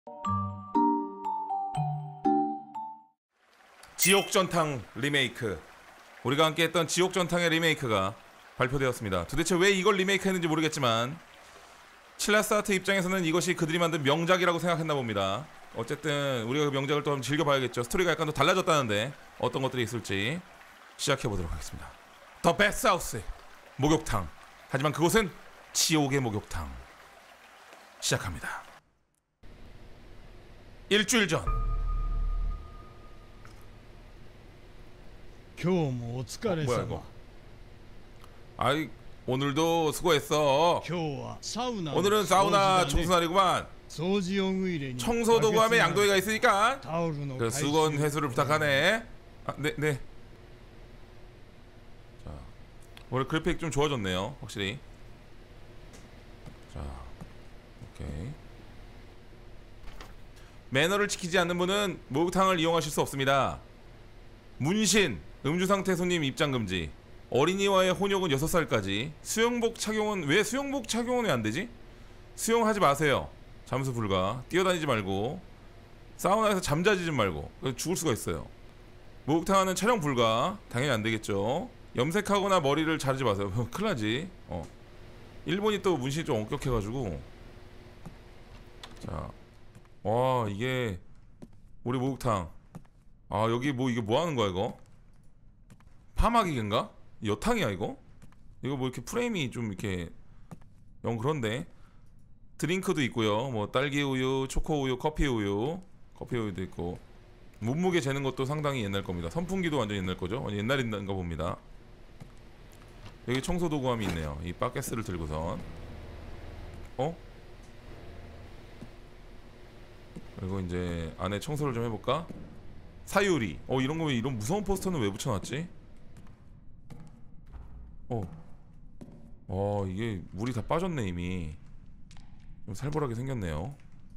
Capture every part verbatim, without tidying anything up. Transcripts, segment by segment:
지옥전탕 리메이크, 우리가 함께 했던 지옥전탕의 리메이크가 발표되었습니다. 도대체 왜 이걸 리메이크했는지 모르겠지만 칠라스아트 입장에서는 이것이 그들이 만든 명작이라고 생각했나 봅니다. 어쨌든 우리가 그 명작을 또 한번 즐겨봐야겠죠. 스토리가 약간 더 달라졌다는데 어떤 것들이 있을지 시작해보도록 하겠습니다. 더 베스트 하우스 목욕탕, 하지만 그곳은 지옥의 목욕탕. 시작합니다. 일주일 전. 今日もお疲れ 뭐야 様 이거? 아이, 오늘도 수고했어. 今日はサウナの 오늘은 사우나 掃除だね 청소날이구만. 掃除用具入れに 청소 도구함에 バケツ 양도회가 있으니까 タオルの 그 回収 수건 회수를 부탁하네. 아, 네, 네. 자, 원래 그래픽 좀 좋아졌네요, 확실히. 자, 오케이. 매너를 지키지 않는 분은 목욕탕을 이용하실 수 없습니다. 문신, 음주 상태 손님 입장 금지. 어린이와의 혼욕은 여섯 살까지. 수영복 착용은, 왜 수영복 착용은 왜 안 되지? 수영하지 마세요. 잠수 불가. 뛰어다니지 말고. 사우나에서 잠자지 좀 말고. 죽을 수가 있어요. 목욕탕은 촬영 불가. 당연히 안 되겠죠. 염색하거나 머리를 자르지 마세요. 큰일 나지. 어. 일본이 또 문신이 좀 엄격해가지고. 자, 와, 이게 우리 목욕탕. 아, 여기 뭐 이게 뭐 하는 거야 이거? 파마기인가? 여탕이야 이거? 이거 뭐 이렇게 프레임이 좀 이렇게 영 그런데. 드링크도 있고요. 뭐 딸기 우유, 초코 우유, 커피 우유, 커피 우유도 있고. 몸무게 재는 것도 상당히 옛날 겁니다. 선풍기도 완전 옛날 거죠. 완전 옛날인가 봅니다. 여기 청소 도구함이 있네요. 이 바켓스를 들고선. 어? 그리고 이제 안에 청소를 좀 해볼까? 사유리. 어, 이런 거 왜, 이런 무서운 포스터는 왜 붙여놨지? 어. 어, 이게 물이 다 빠졌네 이미. 좀 살벌하게 생겼네요.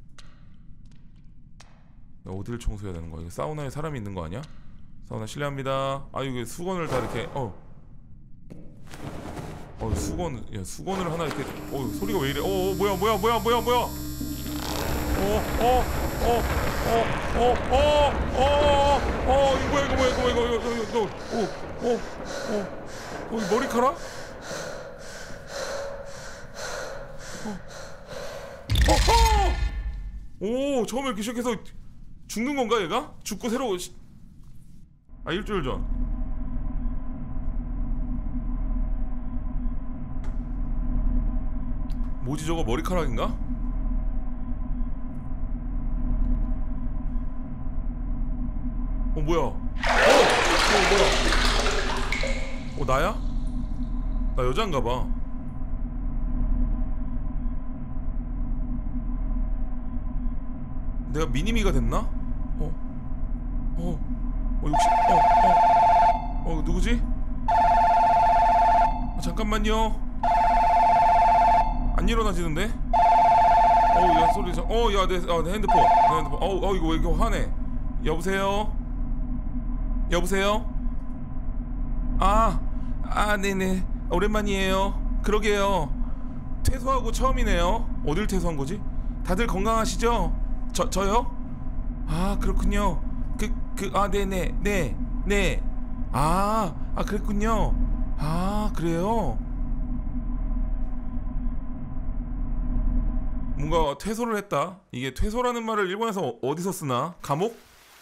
어디를 청소해야 되는 거야? 이거 사우나에 사람이 있는 거 아니야? 사우나 실례합니다. 아, 이거 수건을 다 이렇게. 어. 어, 수건. 야, 수건을 하나 이렇게. 어, 소리가 왜 이래? 어, 어 뭐야, 뭐야, 뭐야, 뭐야, 뭐야. 어, 어, 어, 어, 어, 어, 어, 어, 이거 뭐야, 이거 뭐야, 이거 뭐야, 이거, 이거, 이거, 어, 어, 어, 어, 이 머리카락? 어허! 오, 처음에 이렇게 시작해서 죽는 건가 얘가? 죽고 새로 시... 아, 일주일 전. 뭐지 저거, 머리카락인가? 어, 뭐야? 어! 어, 뭐야? 어, 나야? 나 여잔가봐. 내가 미니미가 됐나? 어, 어, 어, 역시, 어, 어, 어, 누구지? 아, 잠깐만요. 안 일어나지는데? 어우, 야, 소리, 어, 야, 내, 아, 내 핸드폰, 내 핸드폰, 어우, 어, 이거 왜 이렇게 화내? 여보세요? 여보세요? 아, 아, 네네, 오랜만이에요. 그러게요. 퇴소하고 처음이네요. 어딜 퇴소한 거지? 다들 건강하시죠? 저, 저요? 아, 그렇군요. 그, 그, 아, 네네, 네, 네. 아, 아, 그랬군요. 아, 그래요? 뭔가 퇴소를 했다. 이게 퇴소라는 말을 일본에서 어디서 쓰나? 감옥?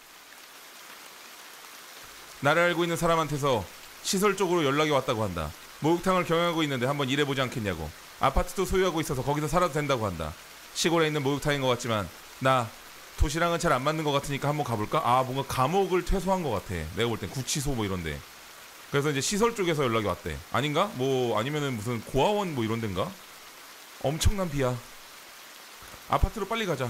나를 알고 있는 사람한테서 시설 쪽으로 연락이 왔다고 한다. 목욕탕을 경영하고 있는데 한번 일해보지 않겠냐고. 아파트도 소유하고 있어서 거기서 살아도 된다고 한다. 시골에 있는 목욕탕인 것 같지만 나 도시랑은 잘 안 맞는 것 같으니까 한번 가볼까? 아, 뭔가 감옥을 퇴소한 것 같아. 내가 볼 땐 구치소 뭐 이런데. 그래서 이제 시설 쪽에서 연락이 왔대. 아닌가? 뭐 아니면은 무슨 고아원 뭐 이런 데인가? 엄청난 비야. 아파트로 빨리 가자.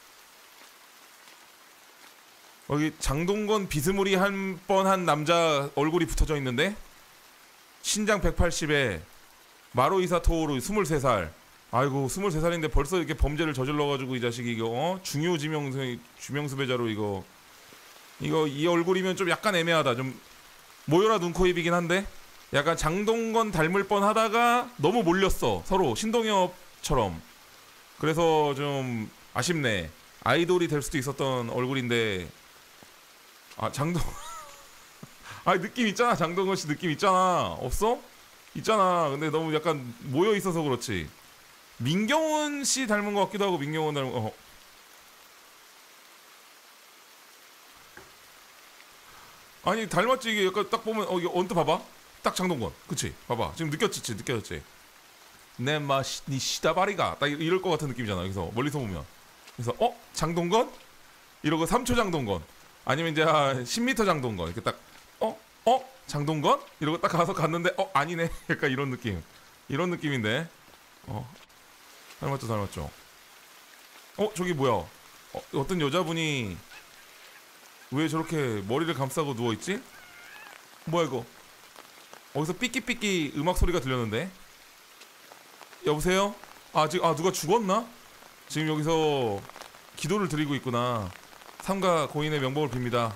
여기 장동건 비스무리한 뻔한 남자 얼굴이 붙어져 있는데, 신장 백팔십에 마루이사 토오루 스물세 살. 아이고, 스물세 살인데 벌써 이렇게 범죄를 저질러가지고 이 자식이 이거 어? 중요지명수 주명수배자로 이거 이거 이 얼굴이면 좀 약간 애매하다. 좀 모여라 눈코입이긴 한데 약간 장동건 닮을 뻔하다가 너무 몰렸어 서로 신동엽처럼. 그래서 좀 아쉽네. 아이돌이 될 수도 있었던 얼굴인데. 아 장동 아 느낌 있잖아. 장동건 씨 느낌 있잖아. 없어? 있잖아. 근데 너무 약간 모여 있어서 그렇지. 민경훈 씨 닮은 것 같기도 하고 민경훈 닮은 어. 아니 닮았지. 이게 약간 딱 보면 어 이거 언뜻 봐봐. 딱 장동건. 그치? 봐봐. 지금 느꼈지? 느껴졌지? 내 맛이 니 시다바리가 딱 이럴 것 같은 느낌이잖아. 여기서 멀리서 보면. 그래서 어? 장동건? 이러고 삼 초 장동건. 아니면 이제 한 십 미터 장동건. 이렇게 딱 어? 어? 장동건? 이러고 딱 가서 갔는데 어? 아니네. 약간 이런 느낌. 이런 느낌인데. 어. 닮았죠, 닮았죠. 어? 저기 뭐야? 어, 어떤 여자분이 왜 저렇게 머리를 감싸고 누워있지? 뭐야 이거? 어디서 삐끼삐끼 음악 소리가 들렸는데? 여보세요? 아 지금 아 누가 죽었나? 지금 여기서 기도를 드리고 있구나. 삼가 고인의 명복을 빕니다.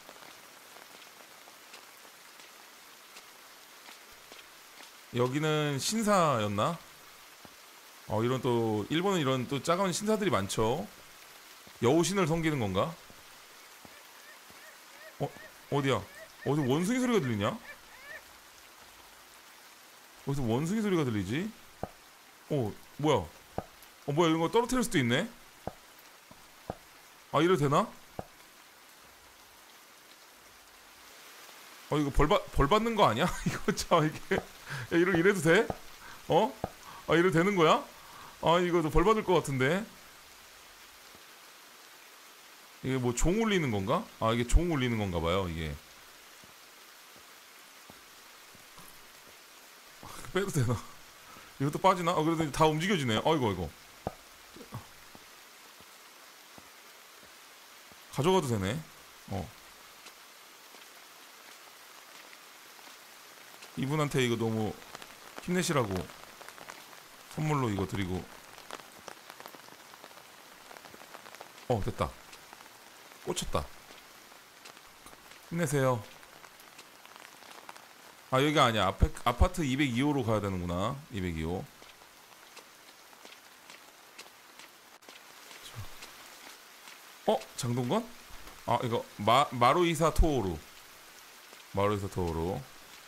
여기는 신사였나? 어 이런 또 일본은 이런 또 작은 신사들이 많죠. 여우신을 섬기는 건가? 어 어디야? 어디 원숭이 소리가 들리냐? 어디서 원숭이 소리가 들리지? 어 뭐야? 어 뭐야 이런 거 떨어뜨릴 수도 있네? 아 이래도 되나? 어 이거 벌받 벌 받는 거 아니야? 이거 참 이게 야, 이러 이래도 돼? 어? 아 이래도 되는 거야? 아 이거 벌 받을 것 같은데. 이게 뭐 종 울리는 건가? 아 이게 종 울리는 건가 봐요 이게. 빼도 되나? 이것도 빠지나? 아 그래도 다 움직여지네. 아이고 아이고. 가져가도 되네. 어. 이분한테 이거 너무 힘내시라고 선물로 이거 드리고. 어 됐다. 꽂혔다. 힘내세요. 아 여기가 아니야. 아파, 아파트 이백이 호로 가야 되는구나. 이백이 호. 어? 장동건? 아 이거 마, 마루이사 토오루. 마루이사 토오루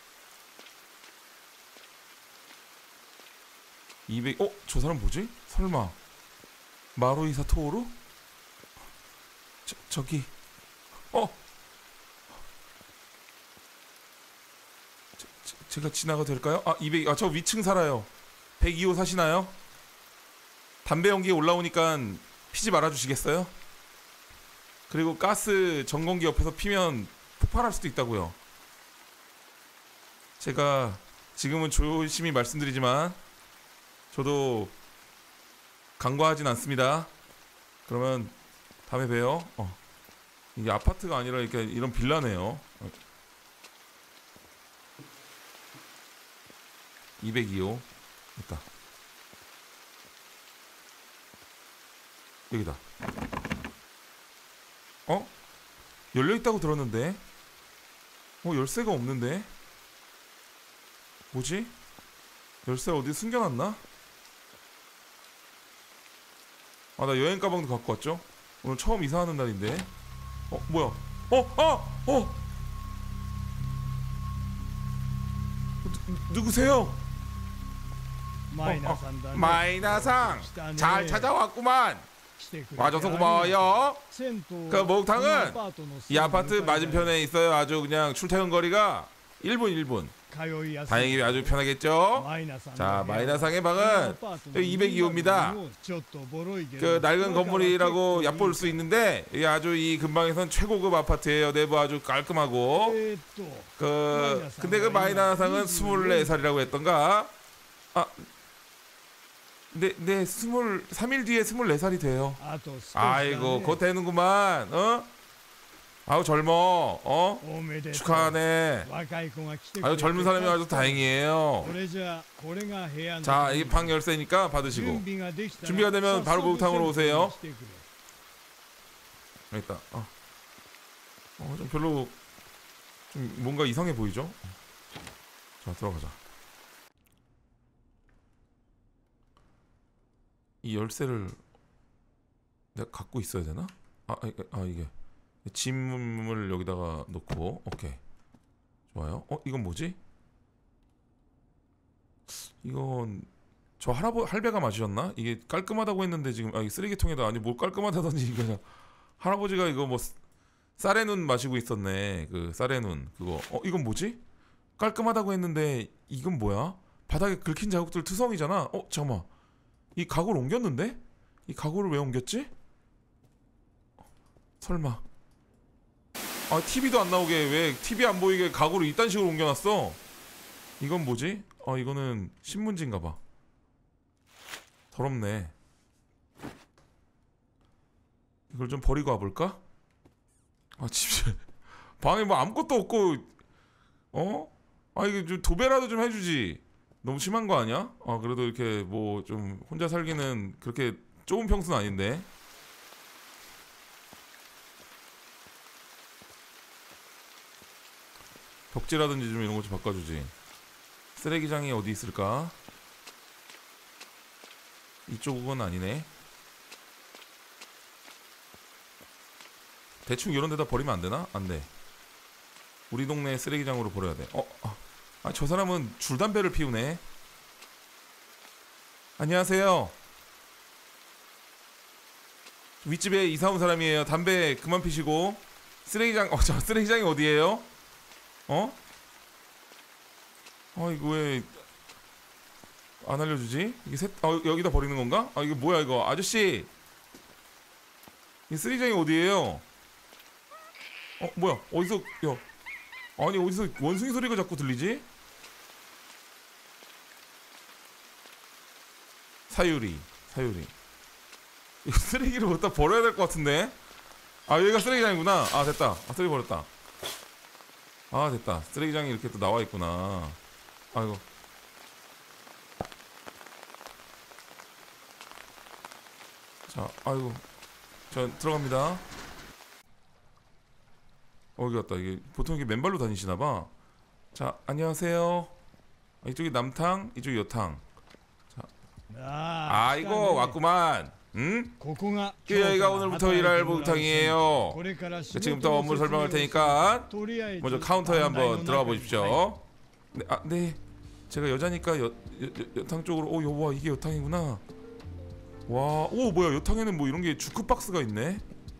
이백. 어? 저 사람 뭐지? 설마 마루이사 토오루? 저, 저기 어? 저, 저, 제가 지나가도 될까요? 아 이백. 아 저 위층 살아요. 백이 호 사시나요? 담배 연기 올라오니까 피지 말아주시겠어요? 그리고 가스 전공기 옆에서 피면 폭발할 수도 있다고요. 제가 지금은 조심히 말씀드리지만 저도 간과하진 않습니다. 그러면 다음에 봬요. 어. 이게 아파트가 아니라 이렇게 이런 빌라네요. 이백이 호 있다. 여기다. 어? 열려있다고 들었는데? 어 열쇠가 없는데? 뭐지? 열쇠 어디 숨겨놨나? 아 나 여행 가방도 갖고 왔죠? 오늘 처음 이사하는 날인데. 어 뭐야? 어! 아! 어! 누, 누구세요? 마이나상다. 어, 어. 마이나상 잘 찾아왔구만. 와줘서 고마워요. 그 목욕탕은 이 아파트 맞은편에 있어요. 아주 그냥 출퇴근 거리가 일 분 일 분. 다행히 아주 편하겠죠. 자 마이나상의 방은 여기 이백이 호입니다. 그 낡은 건물이라고 얕볼 수 있는데 이게 아주 이 근방에선 최고급 아파트예요. 내부 아주 깔끔하고. 그 근데 그 마이나상은 스물네 살이라고 했던가. 아 네, 네, 스물, 삼 일 뒤에 스물네 살이 돼요. 아이고, 곧 되는구만, 어? 아우, 젊어, 어? 축하하네. 아유, 젊은 사람이 아주 다행이에요. 자, 이게 방 열쇠니까 받으시고. 준비가 되면 바로 목욕탕으로 오세요. 여기 있다. 어. 어, 좀 별로, 좀 뭔가 이상해 보이죠? 자, 들어가자. 이 열쇠를 내가 갖고 있어야 되나? 아, 아, 이게, 아 이게 짐을 여기다가 놓고 오케이 좋아요. 어 이건 뭐지? 이건 저 할아버 할배가 마셨나? 이게 깔끔하다고 했는데 지금 아, 이 쓰레기통에다 아니 뭘 깔끔하다든지 그냥 할아버지가 이거 뭐 쌀에눈 마시고 있었네. 그 쌀에눈 그거. 어 이건 뭐지? 깔끔하다고 했는데 이건 뭐야? 바닥에 긁힌 자국들 투성이잖아. 어 잠깐만. 이 가구를 옮겼는데? 이 가구를 왜 옮겼지? 설마. 아 티비도 안 나오게 왜 티비 안 보이게 가구를 이딴 식으로 옮겨놨어? 이건 뭐지? 아 이거는 신문지인가봐. 더럽네. 이걸 좀 버리고 와볼까? 아 진짜 방에 뭐 아무것도 없고 어? 아 이게 좀 도배라도 좀 해주지. 너무 심한 거 아니야? 아 그래도 이렇게 뭐 좀 혼자 살기는 그렇게 좁은 평수는 아닌데. 벽지라든지 좀 이런 거 좀 바꿔주지. 쓰레기장이 어디 있을까? 이쪽은 아니네. 대충 이런 데다 버리면 안 되나? 안 돼. 우리 동네 쓰레기장으로 버려야 돼. 어, 아, 아, 저 사람은 줄담배를 피우네. 안녕하세요. 윗집에 이사 온 사람이에요. 담배 그만 피시고. 쓰레기장, 어, 저 쓰레기장이 어디예요? 어? 어, 이거 왜 안 알려주지? 이게 셋, 어, 여기다 버리는 건가? 아, 이게 뭐야, 이거. 아저씨! 이 쓰레기장이 어디예요? 어, 뭐야, 어디서, 야. 아니, 어디서 원숭이 소리가 자꾸 들리지? 사유리, 사유리. 이거 쓰레기를 어디다 버려야 될 것 같은데? 아, 여기가 쓰레기장이구나. 아, 됐다. 아, 쓰레기 버렸다. 아, 됐다. 쓰레기장이 이렇게 또 나와 있구나. 아이고. 자, 아이고. 자, 들어갑니다. 어, 여기 왔다. 이게 보통 이게 맨발로 다니시나봐. 자, 안녕하세요. 아, 이쪽이 남탕, 이쪽이 여탕. 자, 아, 이거 왔구만. 응? 그 여기가 오늘부터 일할 목욕탕이에요. 지금부터 업무 설명할 테니까 먼저 카운터에 한번 들어가 보십시오. 네, 아, 네. 제가 여자니까 여, 여, 여탕 쪽으로. 오, 여보, 이게 여탕이구나. 와, 오, 뭐야, 여탕에는 뭐 이런 게 주크박스가 있네.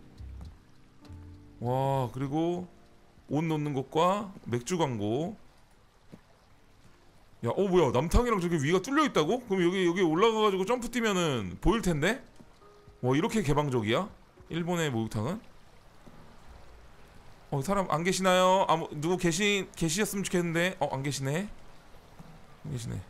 와, 그리고 옷 놓는 곳과 맥주 광고. 야, 어 뭐야, 남탕이랑 저기 위가 뚫려 있다고? 그럼 여기 여기 올라가가지고 점프 뛰면은 보일 텐데? 와, 이렇게 개방적이야? 일본의 목욕탕은? 어, 사람 안 계시나요? 아무 누구 계시 계시셨으면 좋겠는데. 어, 안 계시네. 안 계시네.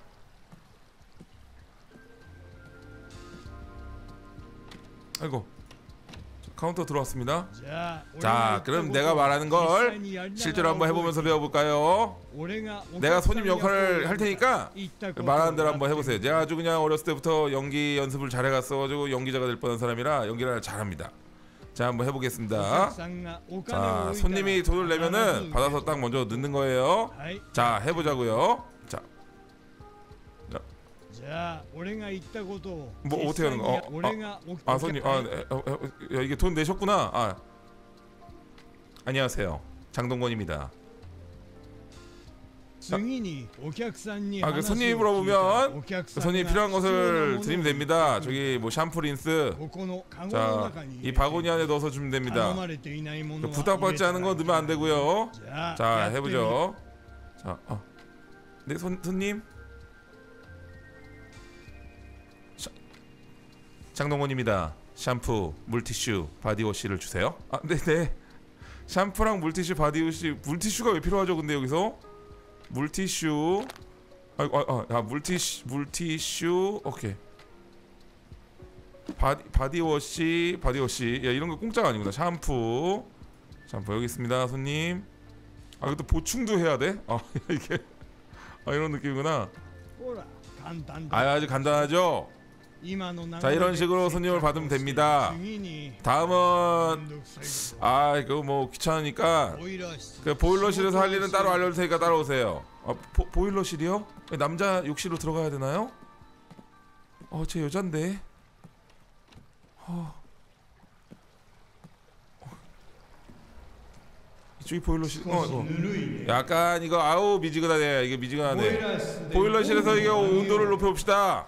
아이고. 카운터 들어왔습니다. 자, 그럼 내가 말하는 걸 실제로 한번 해보면서 배워볼까요? 내가 손님 역할을 할 테니까 말하는 대로 한번 해보세요. 제가 아주 그냥 어렸을 때부터 연기 연습을 잘해갔어가지고 연기자가 될 뻔한 사람이라 연기를 잘합니다. 자, 한번 해보겠습니다. 자, 손님이 돈을 내면은 받아서 딱 먼저 넣는 거예요. 자, 해보자고요. 자, 뭐 어떻게 하는 거? 어, 아, 아 손님, 아, 에, 어, 어, 야, 이게 돈 내셨구나. 아, 안녕하세요, 장동건입니다. 아, 그 손님이 물어보면 그 손님이 필요한 것을 드리면 됩니다. 저기 뭐 샴푸, 린스. 자, 이 바구니 안에 넣어서 주면 됩니다. 그 부탁받지 않은 거 넣으면 안 되고요. 자, 해보죠. 자, 어. 네, 손 손님. 장동건입니다. 샴푸, 물티슈, 바디워시를 주세요. 아, 네네. 샴푸랑 물티슈, 바디워시. 물티슈가 왜 필요하죠? 근데 여기서 물티슈. 아, 아, 아, 물티슈, 물티슈. 오케이. 바디, 바디워시, 바디워시. 야, 이런 거 공짜가 아니구나. 샴푸, 샴푸 여기 있습니다, 손님. 아, 이것도 보충도 해야 돼? 아, 이게 아, 이런 느낌이구나. 아, 아주 간단하죠. 자, 이런 식으로 손님을 받으면 됩니다. 다음은 아, 이거 뭐 귀찮으니까 그 보일러실에서 할 일은 따로 알려줄 테니까 따라오세요. 아, 보, 보일러실이요? 남자 욕실로 들어가야 되나요? 어, 제 여잔데. 어, 저기 보일러실. 어, 少し 어. ぬるいね 약간 이거 아우 미지근하네. 이게 ボイ 미지근하네. ラー室で 보일러실에서 이게 温度を上げよう 온도를 높여봅시다.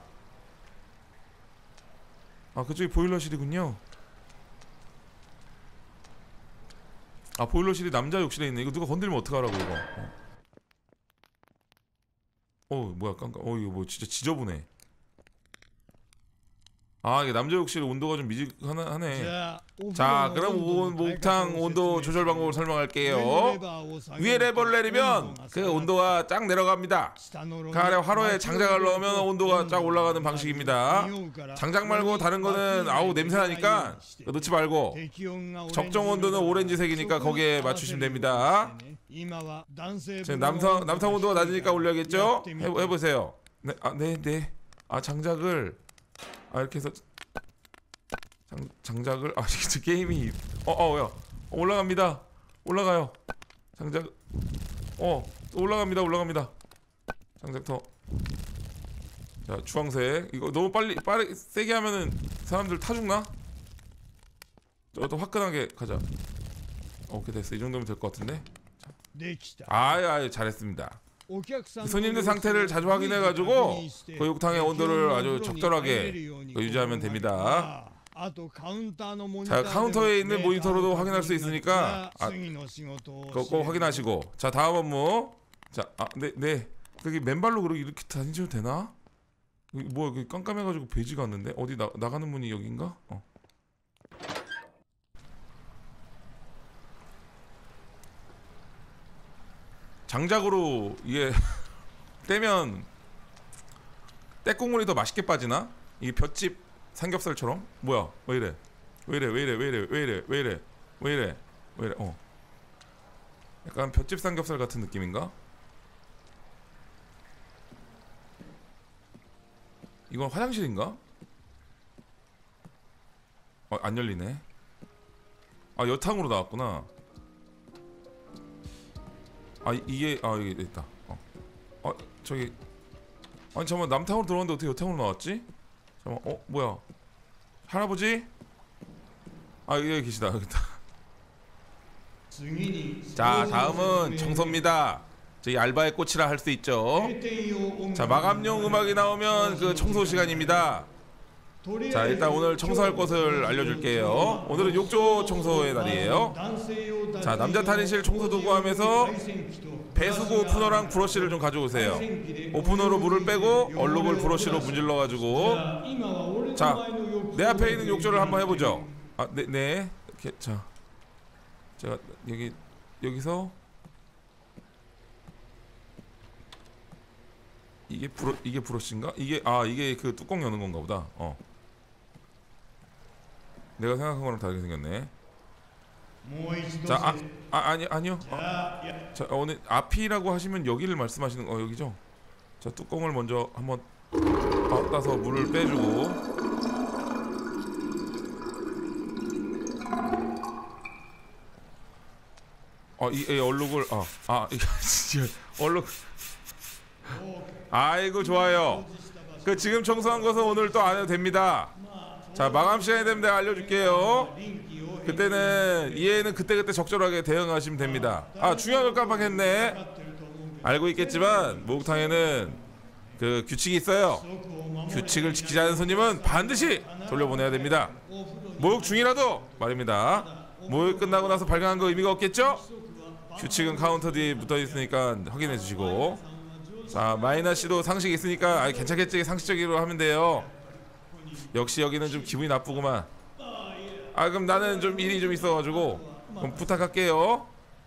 아 그쪽이 보일러실이군요. 아 보일러실이 남자 욕실에 있네. 이거 누가 건들면 어떡하라고 이거. 어, 어 뭐야 깜깜. 어 이거 뭐 진짜 지저분해. 아 이게 남자 욕실 온도가 좀 미지근하네. じゃあお風呂 자 の 그럼 温度の 목욕탕 変え方を 온도 説明 조절 방법을 する 설명할게요. 上のレバーを下げ 위에 ると 레버를 내리면 温度が 그 下がる 온도가 쫙 내려갑니다. 下の炉に 그 아래 화로에 장작을 넣으면 온도가 쫙 올라가는 温度が 방식입니다. 匂うから 장작 말고 다른 거는 아우 냄새 나니까 그거 넣지 말고 適温が 적정 온도는 오렌지색이니까 거기에 맞추시면 됩니다. 今は男性 지금 남성 남성 온도가 낮으니까 올려야겠죠? やってみ 해, て 해보세요. 네, 아, 네, 네. 아 장작을 아 이렇게 해서 장, 장작을 아 진짜 게임이 어어야 올라갑니다. 올라가요. 장작 어 올라갑니다. 올라갑니다. 장작 더. 자 주황색 이거 너무 빨리 빠르게 세게 하면은 사람들 타 죽나? 저도 화끈하게 가자. 오케이 됐어. 이 정도면 될 것 같은데. できた 아유 아유 잘했습니다. お客さんの 손님들 상태를 자주 확인해가지고 그 욕탕의 온도를 아주 적절하게 유지하면 됩니다. あとカウンターのモニ 자 ター 카운터에 있는 모니터로도 확인할 수 있으니까 아, 次の仕事を 그거 꼭 확인하시고 자 다음 업무 자아네네 여기 맨발로 그렇게 이렇게 다니셔도 되나? 여기 뭐야 여기 깜깜해가지고 배지가 않는데 어디 나, 나가는 문이 여긴가? 어. 장작으로 이게 떼면 떼국물이 더 맛있게 빠지나? 이게 볏짚 삼겹살처럼? 뭐야 왜 이래 왜 이래 왜 이래 왜 이래 왜 이래 왜 이래 왜 이래 왜 이래 어 약간 볏짚 삼겹살 같은 느낌인가? 이건 화장실인가? 어, 안 열리네. 아 여탕으로 나왔구나. 아 이게 아 이게 있다. 어, 어 저기 아니 잠깐만 남탕으로 들어갔는데 어떻게 여탕으로 나왔지? 잠깐만 어 뭐야 할아버지? 아 여기 계시다 여기 있다. 자 다음은 청소입니다. 저희 알바의 꽃이라 할 수 있죠. 자 마감용 음악이 나오면 그 청소 시간입니다. 자 일단 오늘 청소할 것을 알려줄게요. 오늘은 욕조 청소의 날이에요. 자 남자 탈의실 청소 도구 하면서 배수구 오프너랑 브러쉬를 좀 가져오세요. 오프너로 물을 빼고 얼룩을 브러쉬로 문질러 가지고 자 내 앞에 있는 욕조를 한번 해보죠. 아 네 네. 이렇게 자 제가 여기 여기서 이게 브러 이게 브러쉬인가? 이게 아 이게 그 뚜껑 여는 건가 보다. 어. 내가 생각한 거랑 다르게 생겼네. 자, 아, 아 아니 아니요. 아, 자 오늘 앞이라고 하시면 여기를 말씀하시는 어 여기죠. 자 뚜껑을 먼저 한번 따서 물을 빼주고. 어 이 이 얼룩을 아아 이거 진짜 얼룩. 아이고 좋아요. 그 지금 청소한 것은 오늘 또 안 해도 됩니다. 자 마감 시간이 되면 내가 알려줄게요. 그때는 이해는 그때그때 적절하게 대응하시면 됩니다. 아 중요한 걸 깜빡했네. 알고 있겠지만 목욕탕에는 그 규칙이 있어요. 규칙을 지키지 않은 손님은 반드시 돌려보내야 됩니다. 목욕 중이라도 말입니다. 목욕 끝나고 나서 발견한 거 의미가 없겠죠? 규칙은 카운터 뒤에 붙어있으니까 확인해 주시고. 자 마이나 씨도 상식 있으니까 아 괜찮겠지 상식적으로 하면 돼요. 역시 여기는 좀 기분이 나쁘구만. 아 그럼 나는 좀 일이 좀 있어가지고 그럼 부탁할게요.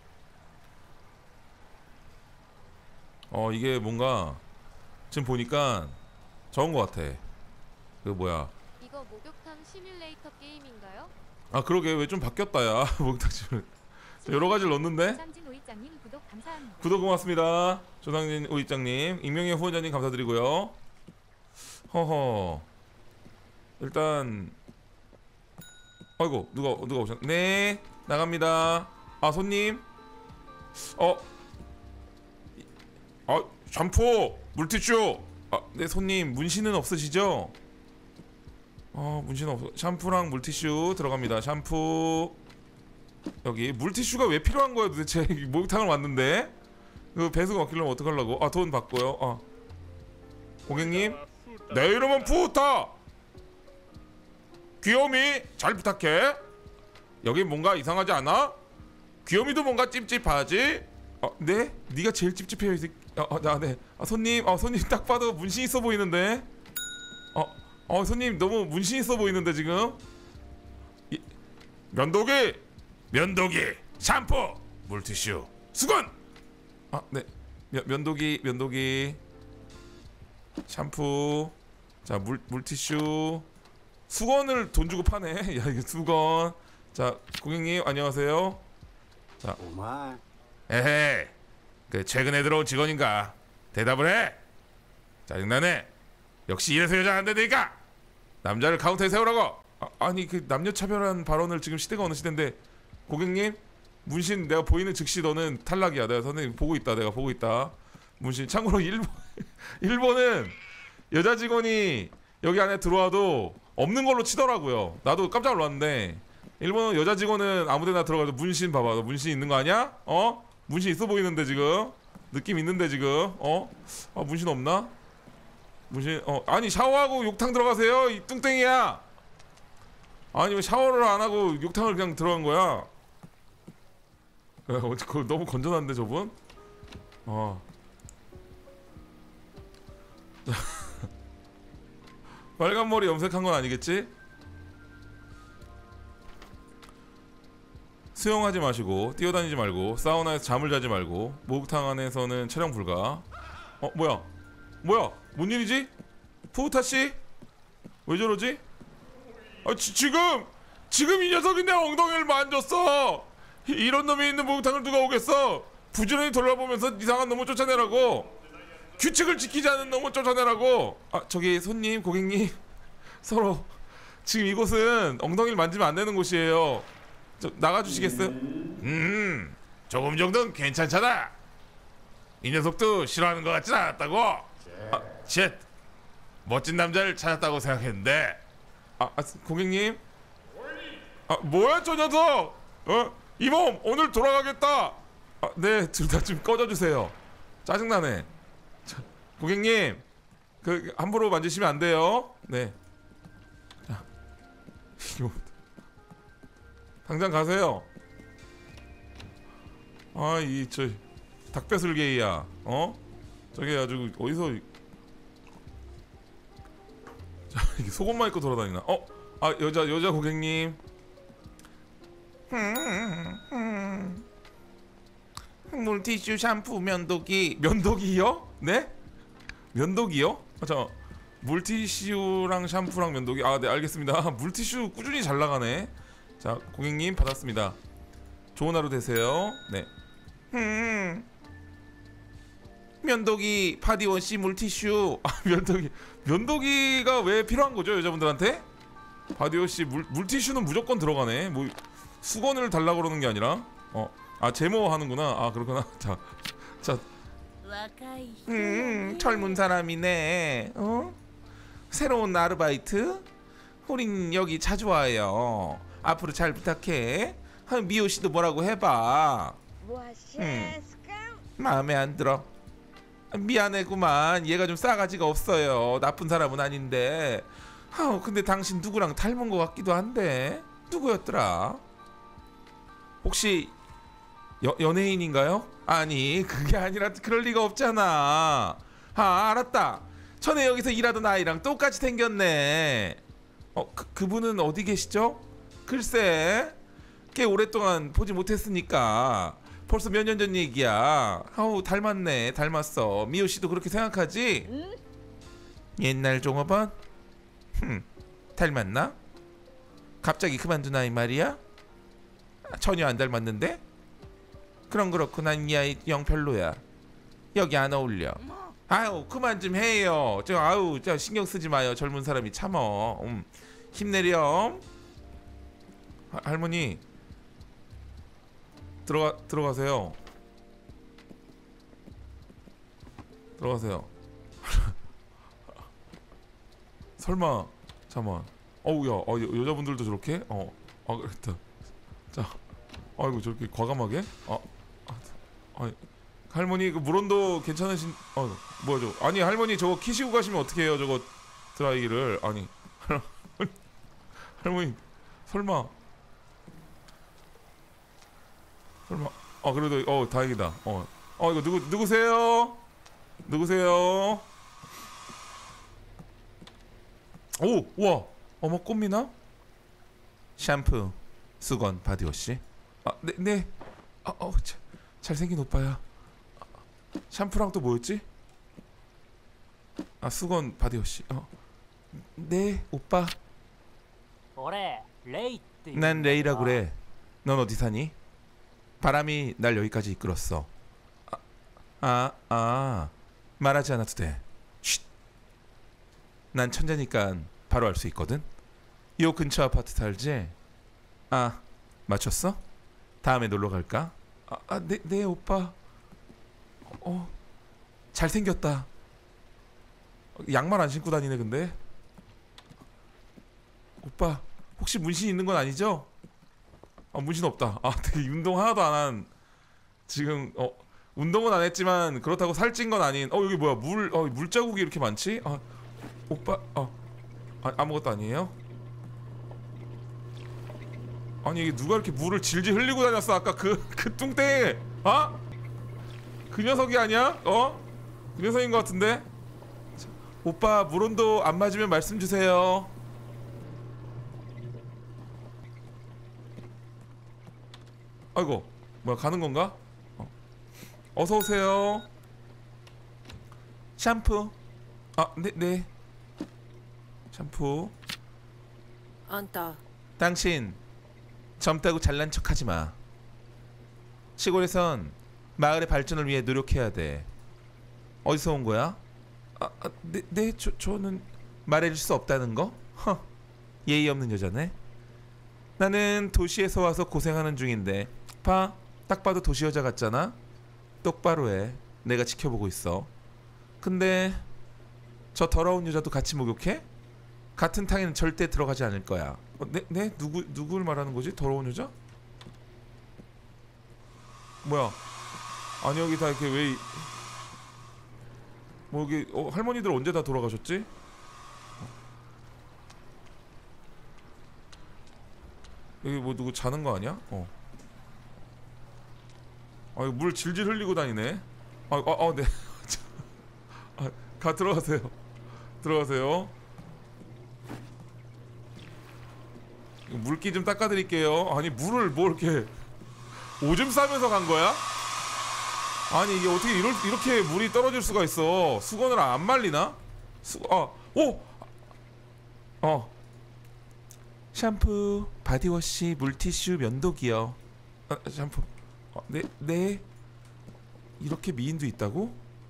어 이게 뭔가 지금 보니까 적은 것 같아. 그 뭐야 이거 목욕탕 시뮬레이터 게임인가요? 아 그러게 왜 좀 바뀌었다 야 목욕탕 시뮬 여러 가지를 넣었는데. 조상진 오이장님 구독 감사합니다. 구독 고맙습니다. 조상진 오이장님 익명의 후원자님 감사드리고요. 허허 일단 아이고 누가 누가 오셨 네 나갑니다. 아 손님 어 아 샴푸 물티슈 아 네 손님 문신은 없으시죠? 아 문신 없어. 샴푸랑 물티슈 들어갑니다. 샴푸 여기 물티슈가 왜 필요한 거야 도대체? 목욕탕을 왔는데 그 배수가 막히려면 어떡하려고? 아 돈 받고요. 어 고객님 내 이름은 푸우타. 귀요미 잘 부탁해. 여기 뭔가 이상하지 않아? 귀요미도 뭔가 찝찝하지? 어, 네? 네가 제일 찝찝해요 이 새끼. 어, 어, 나, 네. 아, 손님, 어, 손님 딱 봐도 문신 있어 보이는데. 어, 어, 손님 너무 문신 있어 보이는데 지금. 이, 면도기, 면도기, 샴푸, 물티슈, 수건. 아, 네. 면, 면도기, 면도기, 샴푸. 자, 물 물티슈, 수건을 돈 주고 파네. 야, 이게 수건. 자, 고객님 안녕하세요. 자, 오마. 에헤, 그 최근에 들어온 직원인가? 대답을 해. 짜증나네. 역시 이래서 여자 안 된다니까. 남자를 카운터에 세우라고. 아, 아니 그 남녀 차별한 발언을 지금 시대가 어느 시대인데. 고객님 문신 내가 보이는 즉시 너는 탈락이야. 내가 선생님 보고 있다. 내가 보고 있다. 문신. 참고로 일본 일본은 여자 직원이 여기 안에 들어와도 없는 걸로 치더라고요. 나도 깜짝 놀랐는데 일본은 여자 직원은 아무데나 들어가도 문신 봐봐. 너 문신 있는 거 아니야? 어? 문신 있어 보이는데 지금 느낌 있는데 지금 어? 아 문신 없나? 문신 어 아니 샤워하고 욕탕 들어가세요 이 뚱땡이야. 아니 왜 샤워를 안 하고 욕탕을 그냥 들어간 거야? 어, 그거 너무 건전한데 저분? 어. 빨간 머리 염색한 건 아니겠지? 수영하지 마시고 뛰어다니지 말고 사우나에서 잠을 자지 말고 목욕탕 안에서는 촬영 불가. 어 뭐야 뭐야 뭔 일이지? 푸우타씨? 왜 저러지? 아 지, 지금 지금 이 녀석이 내 엉덩이를 만졌어. 이, 이런 놈이 있는 목욕탕을 누가 오겠어. 부지런히 돌아보면서 이상한 놈을 쫓아내라고. 규칙을 지키지 않은 놈을 쫓아내라고. 아 저기 손님 고객님 서로 지금 이곳은 엉덩이를 만지면 안 되는 곳이에요. 저 나가주시겠어요? 음 조금 정도는 괜찮잖아. 이 녀석도 싫어하는 것 같진 않았다고. 아, 쉣 멋진 남자를 찾았다고 생각했는데. 아, 아 고객님 아 뭐야 저 녀석. 어? 이 몸 오늘 돌아가겠다. 아, 네 둘 다 좀 꺼져주세요. 짜증나네. 자, 고객님 그 함부로 만지시면 안 돼요. 네 자, 이거 당장 가세요. 아 이 저 닭배슬개이야. 어? 저게 아주 어디서 자 이게 속옷만 입고 돌아다니나? 어? 아 여자 여자 고객님. 물티슈 샴푸 면도기. 면도기요? 네? 면도기요? 아, 자 물티슈랑 샴푸랑 면도기. 아 네 알겠습니다. 물티슈 꾸준히 잘 나가네. 자 고객님 받았습니다. 좋은 하루 되세요. 네. 음. 면도기 파디워시 물티슈. 아 면도기 면도기가 왜 필요한 거죠 여자분들한테? 바디워시 물 물티슈는 무조건 들어가네. 뭐 수건을 달라고 그러는 게 아니라. 어. 아 제모 하는구나. 아 그렇구나. 자. 자. 음 젊은 사람이네. 어? 새로운 아르바이트? 우린 여기 자주 와요. 앞으로 잘 부탁해. 아, 미호 씨도 뭐라고 해봐. 음, 마음에 안 들어. 미안해구만. 얘가 좀 싸가지가 없어요. 나쁜 사람은 아닌데. 아, 근데 당신 누구랑 닮은 것 같기도 한데. 누구였더라? 혹시 여, 연예인인가요? 아니 그게 아니라 그럴 리가 없잖아. 아 알았다. 전에 여기서 일하던 아이랑 똑같이 생겼네. 어 그, 그분은 어디 계시죠? 글쎄 꽤 오랫동안 보지 못했으니까 벌써 몇 년 전 얘기야. 아우 닮았네. 닮았어. 미호씨도 그렇게 생각하지? 응? 옛날 종업원? 흠 닮았나? 갑자기 그만두나 이 말이야? 전혀 안 닮았는데? 그럼 그렇고 난 이 아이 영 별로야. 여기 안 어울려. 아유 그만 좀 해요. 저 아유 저 신경 쓰지 마요. 젊은 사람이 참어. 음, 힘내렴. 하, 할머니 들어가 들어가세요. 들어가세요. 설마 잠만. 어우야 어, 여, 여자분들도 저렇게? 어, 아 그랬다. 자 아이고 저렇게 과감하게? 아, 아, 아 할머니 그 물온도 괜찮으신? 어 뭐야 저? 아니 할머니 저거 키시고 가시면 어떻게 해요 저거 드라이기를? 아니 할머니, 할머니 설마 설마? 아 그래도 어 다행이다. 어, 어 이거 누구 누구세요? 누구세요? 오, 우와, 어머 꽃미나? 샴푸, 수건, 바디워시. 아, 네, 네. 아, 어, 자, 잘생긴 오빠야. 아, 샴푸랑 또 뭐였지? 아, 수건, 바디워시. 어, 네, 오빠. 俺レイって言うんだ 난 레이라 그래. 넌 어디 사니? 바람이 날 여기까지 이끌었어. 아, 아, 아 말하지 않아도 돼. 쉿. 난 천재니까 바로 알 수 있거든. 요 근처 아파트 살지? 아, 맞췄어? 다음에 놀러 갈까? 아, 아 네, 네 오빠. 어, 잘생겼다. 양말 안 신고 다니네 근데. 오빠 혹시 문신 있는 건 아니죠? 아 문신 없다. 아 되게 운동 하나도 안 한. 지금 어 운동은 안 했지만 그렇다고 살찐 건 아닌. 어 여기 뭐야 물 어 물자국이 이렇게 많지? 아 오빠 어 아, 아무것도 아니에요? 아니 이게 누가 이렇게 물을 질질 흘리고 다녔어 아까 그 그 뚱땡이 어? 그 녀석이 아니야? 어? 그 녀석인 것 같은데? 자, 오빠 물 온도 안 맞으면 말씀 주세요. 아이고 뭐야 가는 건가? 어. 어서 오세요. 샴푸. 아, 네, 네. 샴푸. あんた 당신 젊다고 잘난 척하지 마. 시골에선 마을의 발전을 위해 노력해야 돼. 어디서 온 거야? 아, 아 네, 네, 저, 저는 말해줄 수 없다는 거? 허, 예의 없는 여자네. 나는 도시에서 와서 고생하는 중인데 봐, 딱 봐도 도시 여자 같잖아. 똑바로 해. 내가 지켜보고 있어. 근데 저 더러운 여자도 같이 목욕해? 같은 탕에는 절대 들어가지 않을 거야. 어, 네? 네? 누구, 누굴 말하는 거지? 더러운 여자? 뭐야? 아니 여기 다 이렇게 왜 이... 뭐 여기 어, 할머니들 언제 다 돌아가셨지? 여기 뭐 누구 자는 거 아니야? 어. 아 이거 물 질질 흘리고 다니네. 아, 아, 아 네. 아, 가 들어가세요. 들어가세요. 물기 좀 닦아드릴게요. 아니 물을 뭐 이렇게 오줌 싸면서 간 거야? 아니 이게 어떻게 이럴, 이렇게 물이 떨어질 수가 있어. 수건을 안 말리나? 수, 아, 오! 어. 샴푸, 바디워시, 물티슈, 면도기요. 아, 샴푸. 아, 네, 네. 이렇게 미인도 있다고?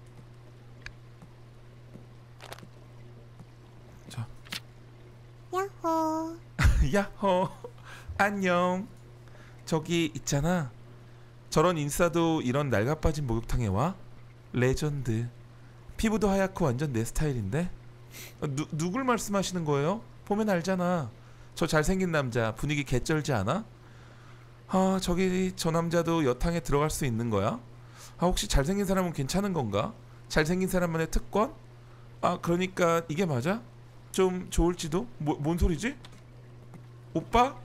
자. 야호 야호. 안녕. 저기 있잖아. 저런 인싸도 이런 낡아빠진 목욕탕에 와? 레전드. 피부도 하얗고 완전 내 스타일인데? 아, 누, 누굴 말씀하시는 거예요? 보면 알잖아. 저 잘생긴 남자 분위기 개쩔지 않아? 아 저기 저 남자도 여탕에 들어갈 수 있는 거야? 아 혹시 잘생긴 사람은 괜찮은 건가? 잘생긴 사람만의 특권? 아 그러니까 이게 맞아? 좀 좋을지도? 뭐, 뭔 소리지? 오빠?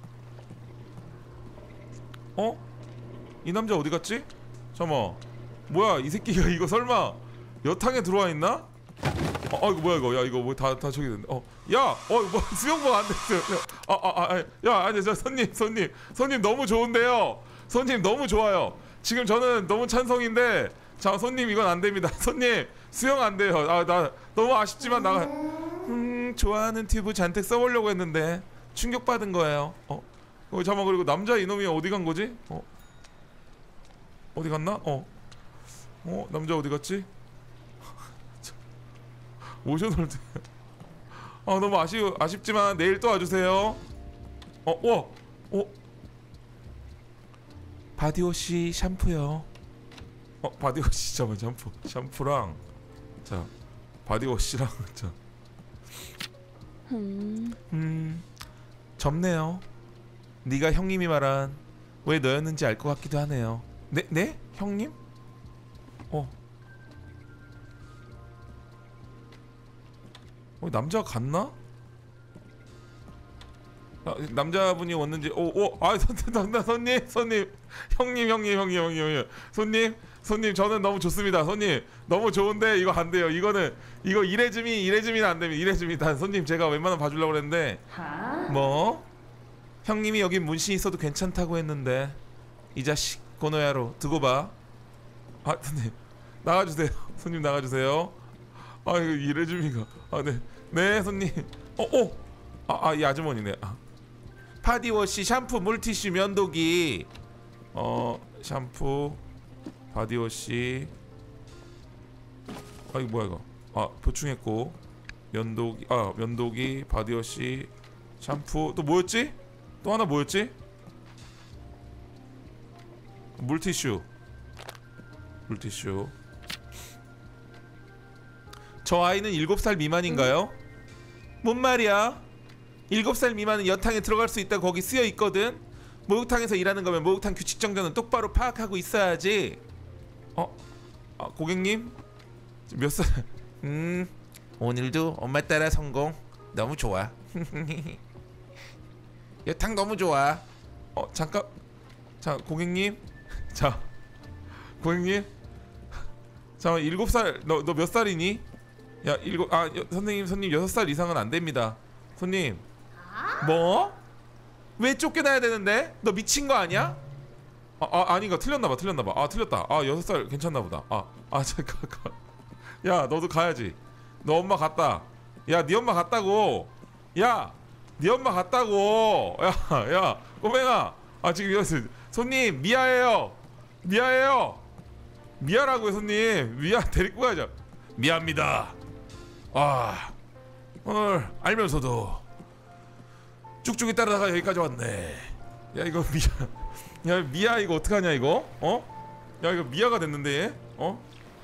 어? 이 남자 어디 갔지? 잠깐만 뭐야 이 새끼가 이거 설마 여탕에 들어와 있나? 어, 어 이거 뭐야 이거 야 이거 뭐 다 다 저기 됐네. 어, 야, 어 뭐 수영복 안 됐어요. 아, 아, 아, 야, 아니 저 손님, 손님, 손님 너무 좋은데요. 손님 너무 좋아요. 지금 저는 너무 찬성인데, 자 손님 이건 안 됩니다. 손님 수영 안 돼요. 아, 나 너무 아쉽지만 나, 음, 좋아하는 튜브 잔뜩 써보려고 했는데 충격 받은 거예요. 어, 어 잠깐 그리고 남자 이놈이 어디 간 거지? 어, 어디 갔나? 어, 어 남자 어디 갔지? 오션월드. 아 너무 아쉬 아쉽지만 내일 또 와주세요. 어, 와, 어, 바디워시 샴푸요. 어, 바디워시 잠깐 샴푸, 샴푸랑 자 바디워시랑 자. 음, 음, 젊네요. 네가 형님이 말한 왜 너였는지 알 것 같기도 하네요. 네? 네? 형님? 어. 어 남자가 갔나? 아, 남자분이 왔는지 오오아 손님 손님 손님 형님 형님 형님 형님 형님 손님 손님 저는 너무 좋습니다. 손님 너무 좋은데 이거 안 돼요. 이거는 이거 이래즈미 이래즈미는 안 됩니다. 이래즈미 단 손님 제가 웬만하면 봐주려고 그랬는데 뭐 형님이 여기 문신 있어도 괜찮다고 했는데 이 자식 고노야로 두고 봐. 아 손님 나가주세요. 손님 나가주세요. 아 이거 이래즈미가 아네 네 손님 어어 아 이 아주머니네. 아. 바디워시, 샴푸, 물티슈, 면도기. 어 샴푸, 바디워시. 아 이거 뭐야 이거? 아 보충했고 면도기, 아 면도기, 바디워시, 샴푸. 또 뭐였지? 또 하나 뭐였지? 물티슈. 물티슈. 저 아이는 일곱 살 미만인가요? 뭔 말이야? 일곱 살 미만은 여탕에 들어갈 수 있다고 거기 쓰여 있거든. 목욕탕에서 일하는 거면 목욕탕 규칙 정도는 똑바로 파악하고 있어야지. 어? 아, 고객님? 몇 살? 음 오늘도 엄마 따라 성공. 너무 좋아. 여탕 너무 좋아. 어 잠깐. 자 고객님. 자 고객님. 자 일곱 살. 너 너 몇 살이니? 야 일곱 아 여, 선생님 손님 여섯 살 이상은 안 됩니다. 손님. 뭐? 왜 쫓겨나야 되는데? 너 미친 거 아니야? 아, 아 아닌가 틀렸나봐 틀렸나봐. 아 틀렸다. 아 여섯 살 괜찮나보다. 아아 잠깐 가. 야 너도 가야지. 너 엄마 갔다. 야 네 엄마 갔다고. 야 네 엄마 갔다고. 야 야 꼬맹아. 아 지금 여기서 손님 미아예요. 미아예요. 미아라고요 손님. 미아 데리고 가야죠. 미아입니다. 아 오늘 알면서도 쭉쭉이 따라다가 여기까지 왔네. 야 이거 미아 야 미아 이거 어떡하냐 이거? 어? 야 이거 미아가 됐는데 얘? 어?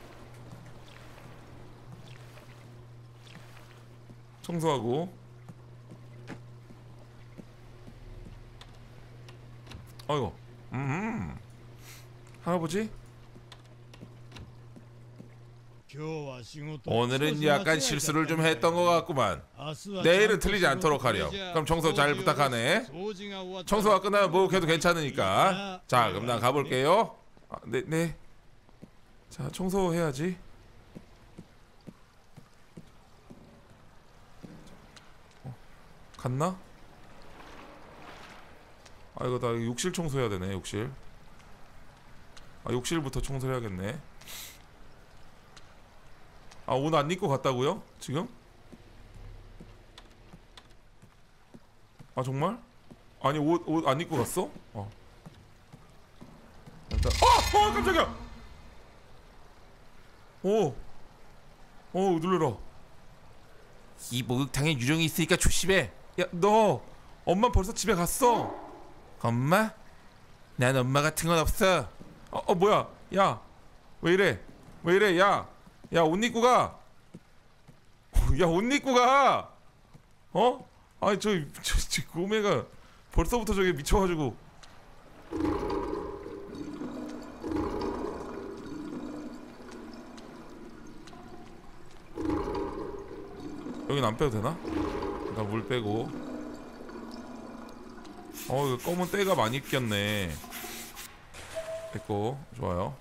청소하고. 아이고 음 할아버지? 오늘은 약간 실수를 좀 했던 것 같구만. 내일은 틀리지 않도록 하렴. 그럼 청소 잘 부탁하네. 청소가 끝나면 목욕해도 괜찮으니까. 자 그럼 난 가볼게요. 아, 네, 네. 자 청소해야지. 어, 갔나? 아 이거 나 욕실 청소해야 되네. 욕실. 아 욕실부터 청소해야겠네. 아 옷 안 입고 갔다고요? 지금? 아 정말? 아니 옷 옷 안 입고 갔어? 어. 일단 아! 어 깜짝이야! 오! 오 놀래라. 이 목욕탕에 유령이 있으니까 조심해. 야 너 엄마 벌써 집에 갔어. 엄마? 난 엄마 같은 건 없어. 어, 어 뭐야? 야 왜 이래? 왜 이래? 야 야 옷 입고 가. 야 옷 입고 가. 어? 아니 저 저 저 꼬매가 벌써부터 저기 미쳐가지고. 여긴 안 빼도 되나? 일단 물 빼고. 어 이거 검은 때가 많이 꼈네. 됐고 좋아요.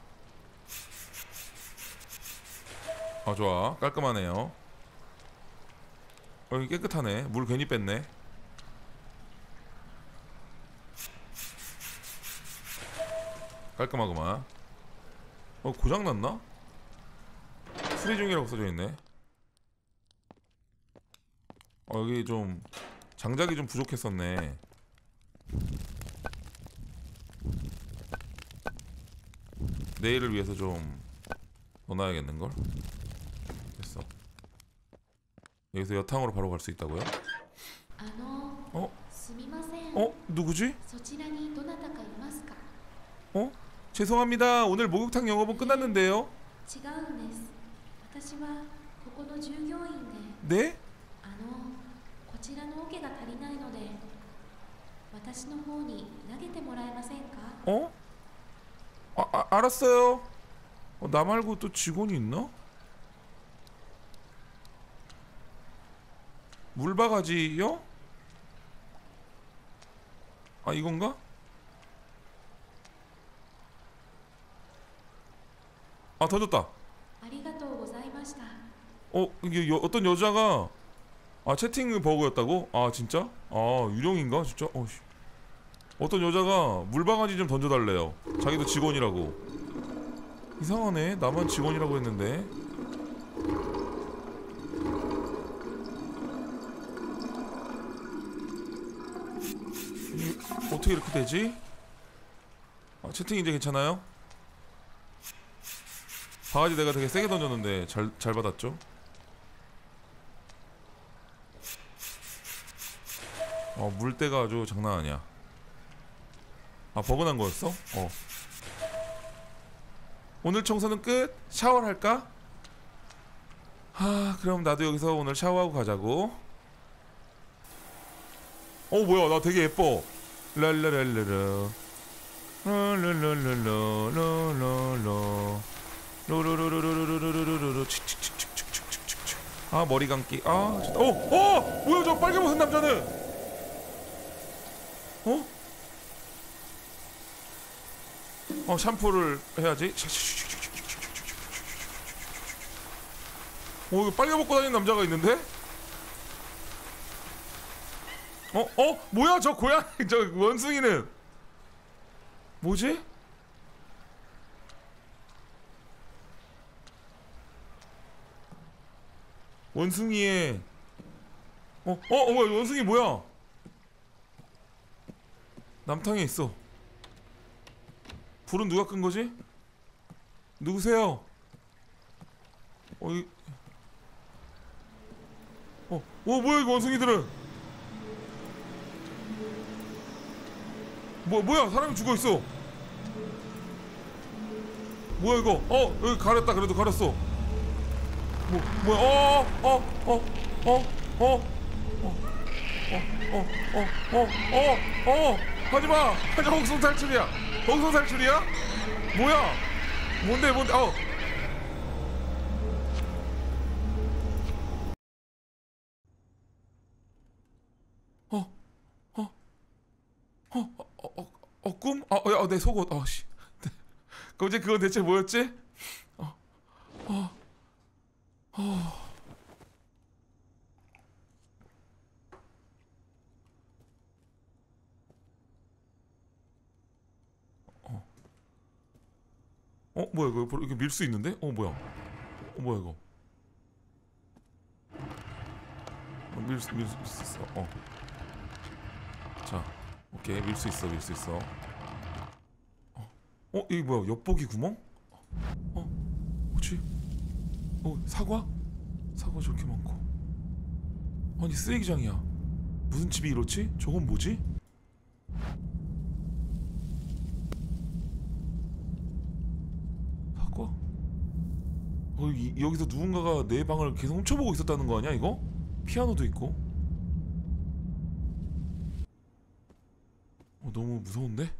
아 좋아 깔끔하네요. 어, 여기 깨끗하네. 물 괜히 뺐네. 깔끔하구만. 어 고장났나? 수리 중이라고 써져있네. 어 여기 좀 장작이 좀 부족했었네. 내일을 위해서 좀 넣어놔야겠는걸? 됐어. 여기서 여탕으로 바로 갈 수 있다고요? 어? 어? 누구지? 어? 죄송합니다. 오늘 목욕탕 영업은 끝났는데요. 네? 어? 아, 아 알았어요. 어, 나 말고 또 직원이 있나? 물바가지요? 아 이건가? 아 던졌다. 어 이게 여, 어떤 여자가 아 채팅 버그였다고? 아 진짜? 아 유령인가 진짜? 어씨. 어떤 여자가 물바가지 좀 던져달래요. 자기도 직원이라고. 이상하네. 나만 직원이라고 했는데. 이, 어떻게 이렇게 되지? 아, 채팅 이제 괜찮아요? 바가지 내가 되게 세게 던졌는데 잘, 잘 받았죠? 어 물때가 아주 장난 아니야. 아 버그난 거였어? 어. 오늘 청소는 끝? 샤워를 할까? 하 그럼 나도 여기서 오늘 샤워하고 가자고. 어 뭐야 나 되게 예뻐. 랄라랄라라 랄랄랄랄랄랄랄라 로로로로로로로로로로로 칙칙칙칙칙칙칙칙. 아 머리 감기. 아 진짜. 어! 어! 뭐야 저 빨개 벗은 남자는. 어? 어 샴푸를 해야지. 어 이거 빨개 벗고 다니는 남자가 있는데? 어? 어? 뭐야 저 고양이 저 원숭이는 뭐지? 원숭이의 어? 어? 어 뭐야 원숭이 뭐야? 남탕에 있어. 불은 누가 끈 거지? 누구세요? 어, 이... 어, 어, 뭐야 이거 원숭이들은? 뭐, 뭐야 사람이 죽어 있어. 뭐야 이거? 어, 여기 가렸다. 그래도 가렸어. 뭐, 뭐야? 어, 어, 어, 어, 어, 어, 어, 어, 어, 어, 어, 하지마. 하지마. 홍성 탈출이야. 홍성 탈출이야? 뭐야? 뭔데 뭔데? 어. 어, 어, 어, 어, 어, 어, 꿈? 아, 야, 내 속옷. 아, 씨. 그럼 이제 그건 대체 뭐였지? 어, 어, 어. 어 뭐야 이거 이렇게 밀 수 있는데? 어 뭐야? 어 뭐야 이거? 어, 밀 수 밀 수 있어. 어. 자, 오케이 밀 수 있어 밀 수 있어. 어, 어 이게 뭐야? 엿보기 구멍? 어, 뭐지? 어 사과? 사과 저렇게 많고. 아니 쓰레기장이야. 무슨 집이 이렇지? 저건 뭐지? 어, 이, 여기서 누군가가 내 방을 계속 훔쳐보고 있었다는 거 아니야 이거? 피아노도 있고. 어, 너무 무서운데?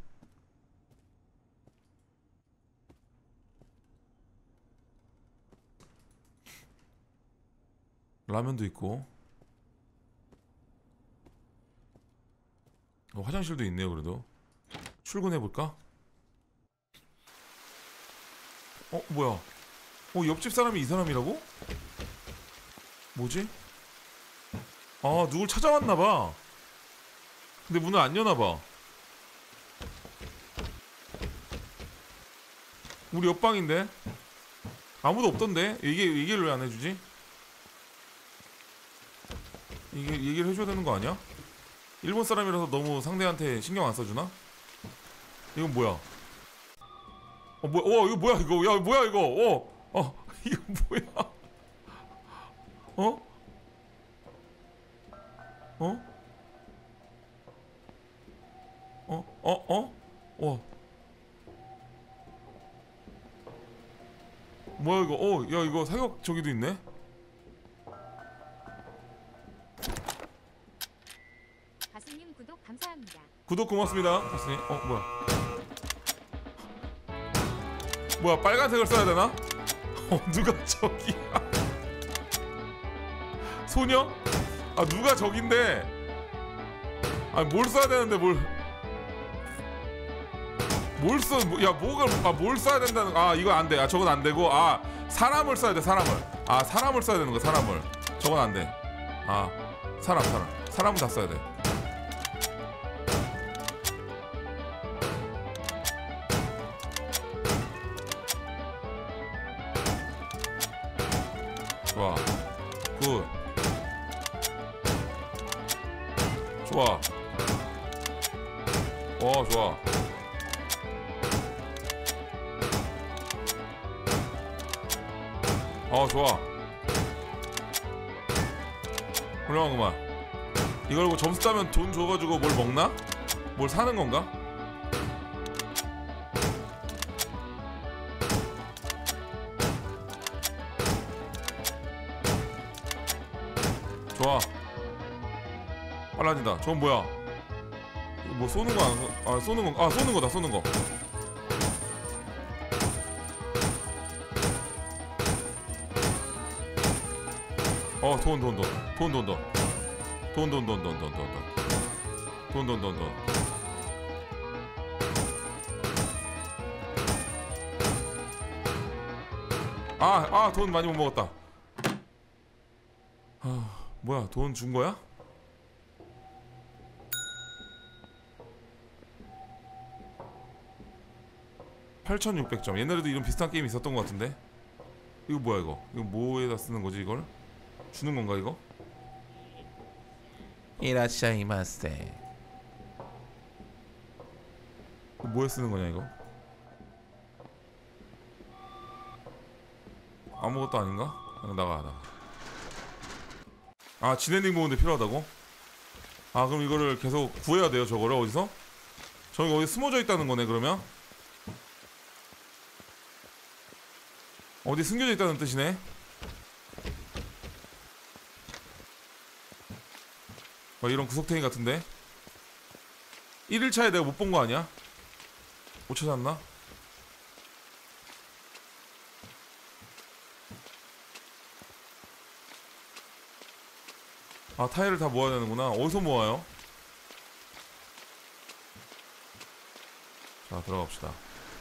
라면도 있고. 어, 화장실도 있네요. 그래도 출근해볼까? 어 뭐야? 어 옆집 사람이 이 사람이라고? 뭐지? 아 누굴 찾아왔나봐. 근데 문을 안 여나봐. 우리 옆방인데 아무도 없던데. 이게 얘기를 왜 안 해주지? 이게 얘기를 해줘야 되는 거 아니야? 일본 사람이라서 너무 상대한테 신경 안 써주나? 이건 뭐야? 어 뭐야? 어 이거 뭐야 이거? 야 뭐야 이거? 어 어 이거 뭐야? 어? 어? 어? 어? 어? 어? 뭐야 이거? 어? 야 이거 사격 저기도 있네? 가수님 구독 감사합니다. 구독 고맙습니다. 가수님. 어 뭐야? 뭐야 빨간색을 써야 되나? 어 누가 저기야? 소녀? 아 누가 저긴데? 아 뭘 써야 되는데 뭘? 뭘 써? 야 뭐가 아뭘 써야 된다는? 아 이거 안 돼. 아 저건 안 되고 아 사람을 써야 돼 사람을. 아 사람을 써야 되는 거 사람을. 저건 안 돼. 아 사람 사람 사람은 다 써야 돼. 좋아. 굿. 좋아. 어 좋아. 어 좋아. 훌륭하구만. 이걸 뭐 점수 따면 돈 줘가지고 뭘 먹나? 뭘 사는 건가? 좋아. 빨라진다. 저건 뭐야? 이거 뭐 쏘는 거 안 쏘? 아 쏘는 거. 아 쏘는 거다. 쏘는 거. 어 돈 돈 돈 돈 돈 돈 돈 돈 돈 돈 돈 돈 돈 돈 돈 돈 아 아 돈 많이 못 먹었다. 아 뭐야 돈 준 거야? 팔천육백 점. 옛날에도 이런 비슷한 게임 있었던 것 같은데. 이거 뭐야 이거? 이거 뭐에다 쓰는 거지 이걸? 주는 건가 이거? 이라샤이마세. 뭐에 쓰는 거냐 이거? 아무것도 아닌가? 그냥 나가 나가. 아 진엔딩 모으는데 필요하다고? 아 그럼 이거를 계속 구해야 돼요 저거를 어디서? 저기 어디 숨어져 있다는 거네 그러면? 어디 숨겨져 있다는 뜻이네? 어, 이런 구석탱이 같은데? 일 일차에 내가 못 본 거 아니야? 못 찾았나? 아 타일을 다 모아야 되는구나. 어디서 모아요? 자 들어갑시다.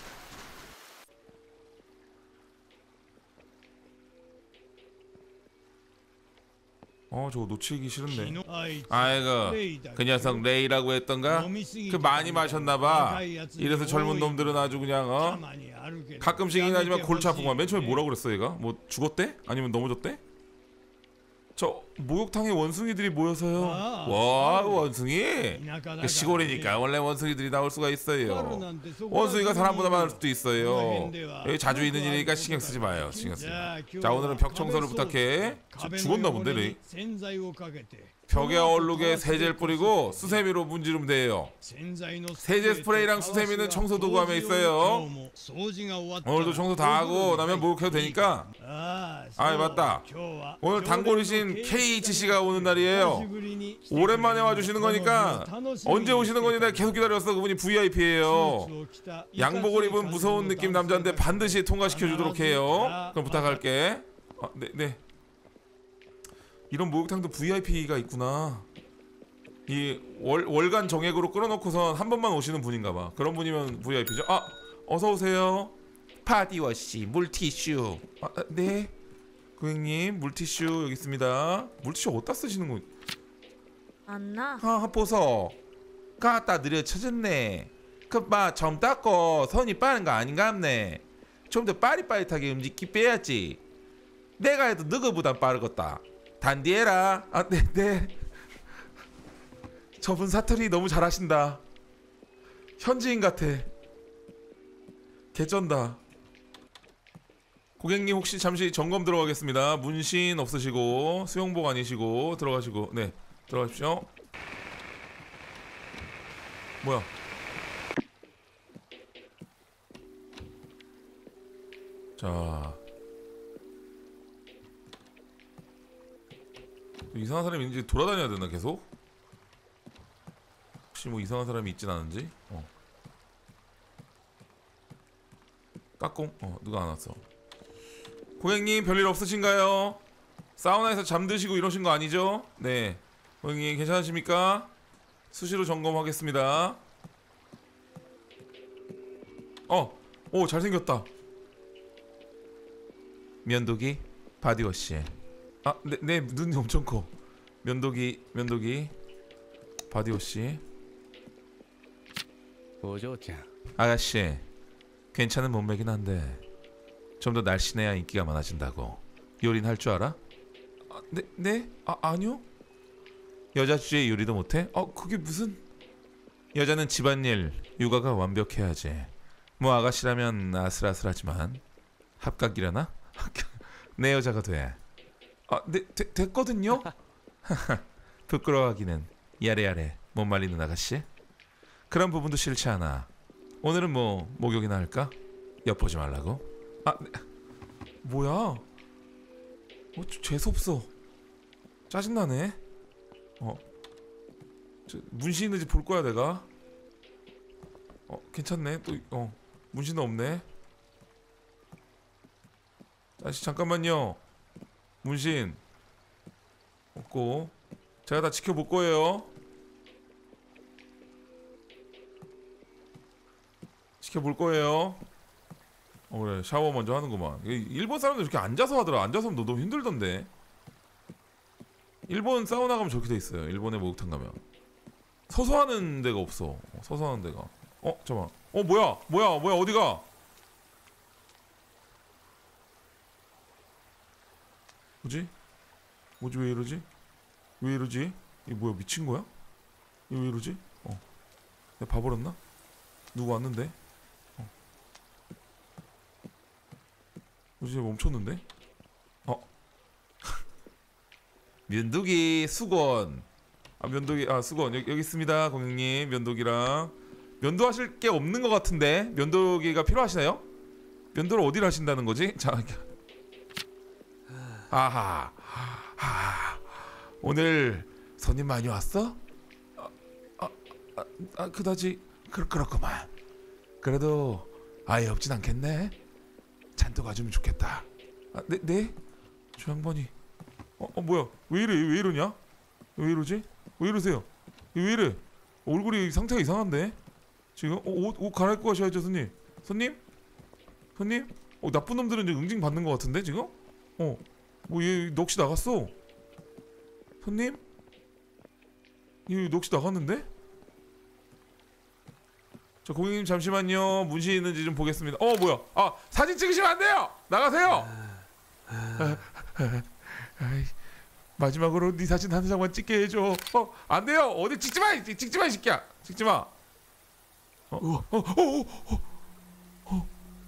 어 저거 놓치기 싫은데. 아이고 그 녀석 레이라고 했던가? 그 많이 마셨나봐. 이래서 젊은 놈들은 아주 그냥 어? 가끔씩이긴 하지만 골치 아프구만. 맨 처음에 뭐라 그랬어 얘가? 뭐 죽었대? 아니면 넘어졌대? 저 목욕탕에 원숭이들이 모여서요. 와 원숭이? 그 시골이니까 원래 원숭이들이 나올 수가 있어요. 원숭이가 사람보다 많을 수도 있어요. 여기 자주 있는 일이니까 신경 쓰지 마요. 신경 쓰지 마. 자 오늘은 벽 청소를 부탁해. 죽었나 본데 레이. 벽에 얼룩에 세제를 뿌리고 수세미로 문지르면 돼요. 세제 스프레이랑 수세미는 청소 도구함에 있어요. 오늘도 청소 다 하고 나면 목욕해도 되니까. 아 맞다. 오늘 단골이신 케이에이치씨가 오는 날이에요. 오랜만에 와주시는 거니까 언제 오시는 거니 내가 계속 기다렸어. 그분이 브이아이피예요. 양복을 입은 무서운 느낌 남자인데 반드시 통과시켜 주도록 해요. 그럼 부탁할게. 아, 네, 네. 이런 목욕탕도 브이아이피가 있구나. 이 월, 월간 정액으로 끌어놓고선 한 번만 오시는 분인가봐. 그런 분이면 브이아이피죠. 아 어서오세요. 파디워시 물티슈. 아, 네 고객님 물티슈 여기 있습니다. 물티슈 어디다 쓰시는 거? 안나. 아 보소 갖다 느려 쳐졌네. 그봐 점 닦고 손이 빠른 거 아닌갑네. 좀 더 빠릿빠릿하게 움직이 빼야지. 내가 해도 너거보단 빠르겠다. 단디해라. 아 네네. 저분 사투리 너무 잘하신다. 현지인 같아. 개쩐다. 고객님 혹시 잠시 점검 들어가겠습니다. 문신 없으시고 수영복 아니시고 들어가시고. 네 들어가십시오. 뭐야 자 이상한 사람이 있는지 돌아다녀야 되나 계속? 혹시 뭐 이상한 사람이 있진 않은지? 어. 까꿍. 어 누가 안 왔어. 고객님 별일 없으신가요? 사우나에서 잠드시고 이러신 거 아니죠? 네. 고객님 괜찮으십니까? 수시로 점검하겠습니다. 어, 오 잘생겼다. 면도기 바디워시. 아, 내, 내 눈이 엄청 커. 면도기, 면도기 바디워시. 오嬢ちゃん 아가씨, 괜찮은 몸매긴 한데 좀 더 날씬해야 인기가 많아진다고. 요리는 할 줄 알아? 아, 네, 네? 아, 아니요. 여자 주제에 요리도 못해? 어, 그게 무슨? 여자는 집안일, 육아가 완벽해야지. 뭐 아가씨라면 아슬아슬하지만 합격이려나? 내 여자가 돼. 아, 네, 되, 됐거든요? 부끄러워하기는. 야래야래 못 말리는 아가씨. 그런 부분도 싫지 않아. 오늘은 뭐 목욕이나 할까? 엿보지 말라고. 아, 네. 뭐야? 어, 재수없어. 짜증나네. 어, 저, 문신 있는지 볼 거야 내가. 어, 괜찮네. 또, 어, 문신은 없네. 다시 잠깐만요. 문신 없고 제가 다 지켜볼 거예요. 지켜볼 거예요. 어 그래 샤워 먼저 하는구만. 일본 사람들 이렇게 앉아서 하더라. 앉아서 하면 너무 힘들던데. 일본 사우나 가면 저렇게 돼 있어요. 일본의 목욕탕 가면 서서 하는 데가 없어. 서서 하는 데가. 어 잠깐만. 어 뭐야 뭐야 뭐야 어디가? 뭐지? 뭐지 왜 이러지? 왜 이러지? 이게 뭐야 미친 거야? 이거 왜 이러지? 어 내가 봐버렸나? 누구 왔는데? 어 뭐지 멈췄는데? 어 면도기 수건. 아 면도기 아 수건 여기, 여기 있습니다 고객님. 면도기랑 면도하실 게 없는 것 같은데 면도기가 필요하시나요? 면도를 어디를 하신다는 거지? 자 아하 하 오늘 손님 많이 왔어? 아, 아, 아, 아 그다지 그, 그렇구만. 그래도 아예 없진 않겠네. 잔뜩 와주면 좋겠다. 아, 네? 네? 저 양반이 어, 어 뭐야 왜 이래 왜 이러냐? 왜 이러지? 왜 이러세요? 왜 이래? 얼굴이 상태가 이상한데? 지금 어, 옷, 옷 갈아입고 가셔야죠 손님. 손님? 손님? 어 나쁜 놈들은 이제 응징 받는 것 같은데 지금? 어 뭐 얘 넋이 나갔어. 손님? 얘 넋이 나갔는데? 자 고객님 잠시만요. 문신 있는지 좀 보겠습니다. 어 뭐야 아 사진 찍으시면 안 돼요. 나가세요. 아, 아이, 마지막으로 네 사진 한 장만 찍게 해줘. 어 안 돼요. 어디 찍지 마. 찍지 마 이 새끼야. 찍지 마. 어, 어, 어, 어, 어, 어,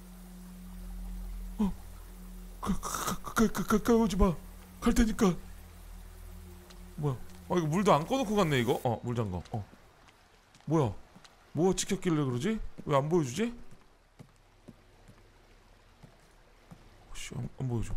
어, 가, 가, 가, 가, 가까이 오지 마. 갈 테니까. 뭐야? 아 이거 물도 안 꺼놓고 갔네 이거. 어 물장갑. 어 뭐야? 뭐가 찍혔길래 그러지? 왜 안 보여주지? 씨, 안, 안 보여줘.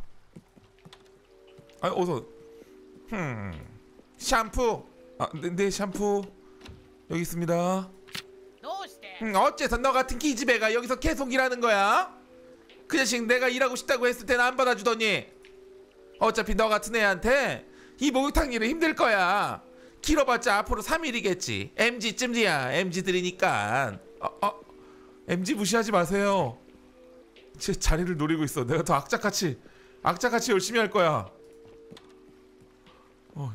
아 어서. 흠. 샴푸. 아, 네, 네 샴푸 여기 있습니다. 음, 어째서 너 같은 기집애가 여기서 계속 일하는 거야? 그 자식 내가 일하고 싶다고 했을 때는 안 받아주더니 어차피 너 같은 애한테 이 목욕탕 일은 힘들 거야. 길어봤자 앞으로 삼 일이겠지. 엠지쯤이야. 엠지들이니까. 아, 아, 엠지 무시하지 마세요. 제 자리를 노리고 있어. 내가 더 악착같이 악착같이 열심히 할 거야. 어.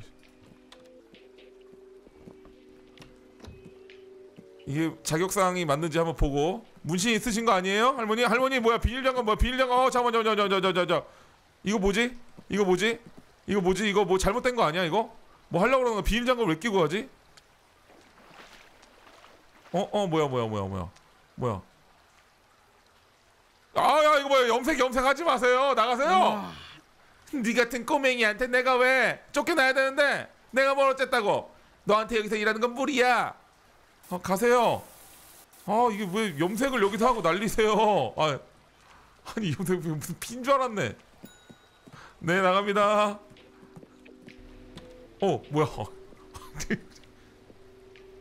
이게 자격사항이 맞는지 한번 보고. 문신 있으신 거 아니에요? 할머니? 할머니 뭐야 비닐장갑 뭐야 비닐장갑. 어 잠깐만 잠깐만 잠깐만 잠깐만. 이거 뭐지? 이거 뭐지? 이거 뭐지? 이거 뭐 잘못된 거 아니야 이거? 뭐 하려고 그러는 거 비닐장갑을 왜 끼고 가지? 어? 어 뭐야 뭐야 뭐야 뭐야 뭐야 아야 이거 뭐야 염색 염색 하지 마세요. 나가세요. 니 같은 꼬맹이한테 내가 왜 쫓겨나야 되는데 내가 뭘 어쨌다고. 너한테 여기서 일하는 건 무리야. 어, 가세요. 아 이게 왜 염색을 여기서 하고 난리세요. 아, 아니 염색 무슨 피인 줄 알았네. 네 나갑니다. 어 뭐야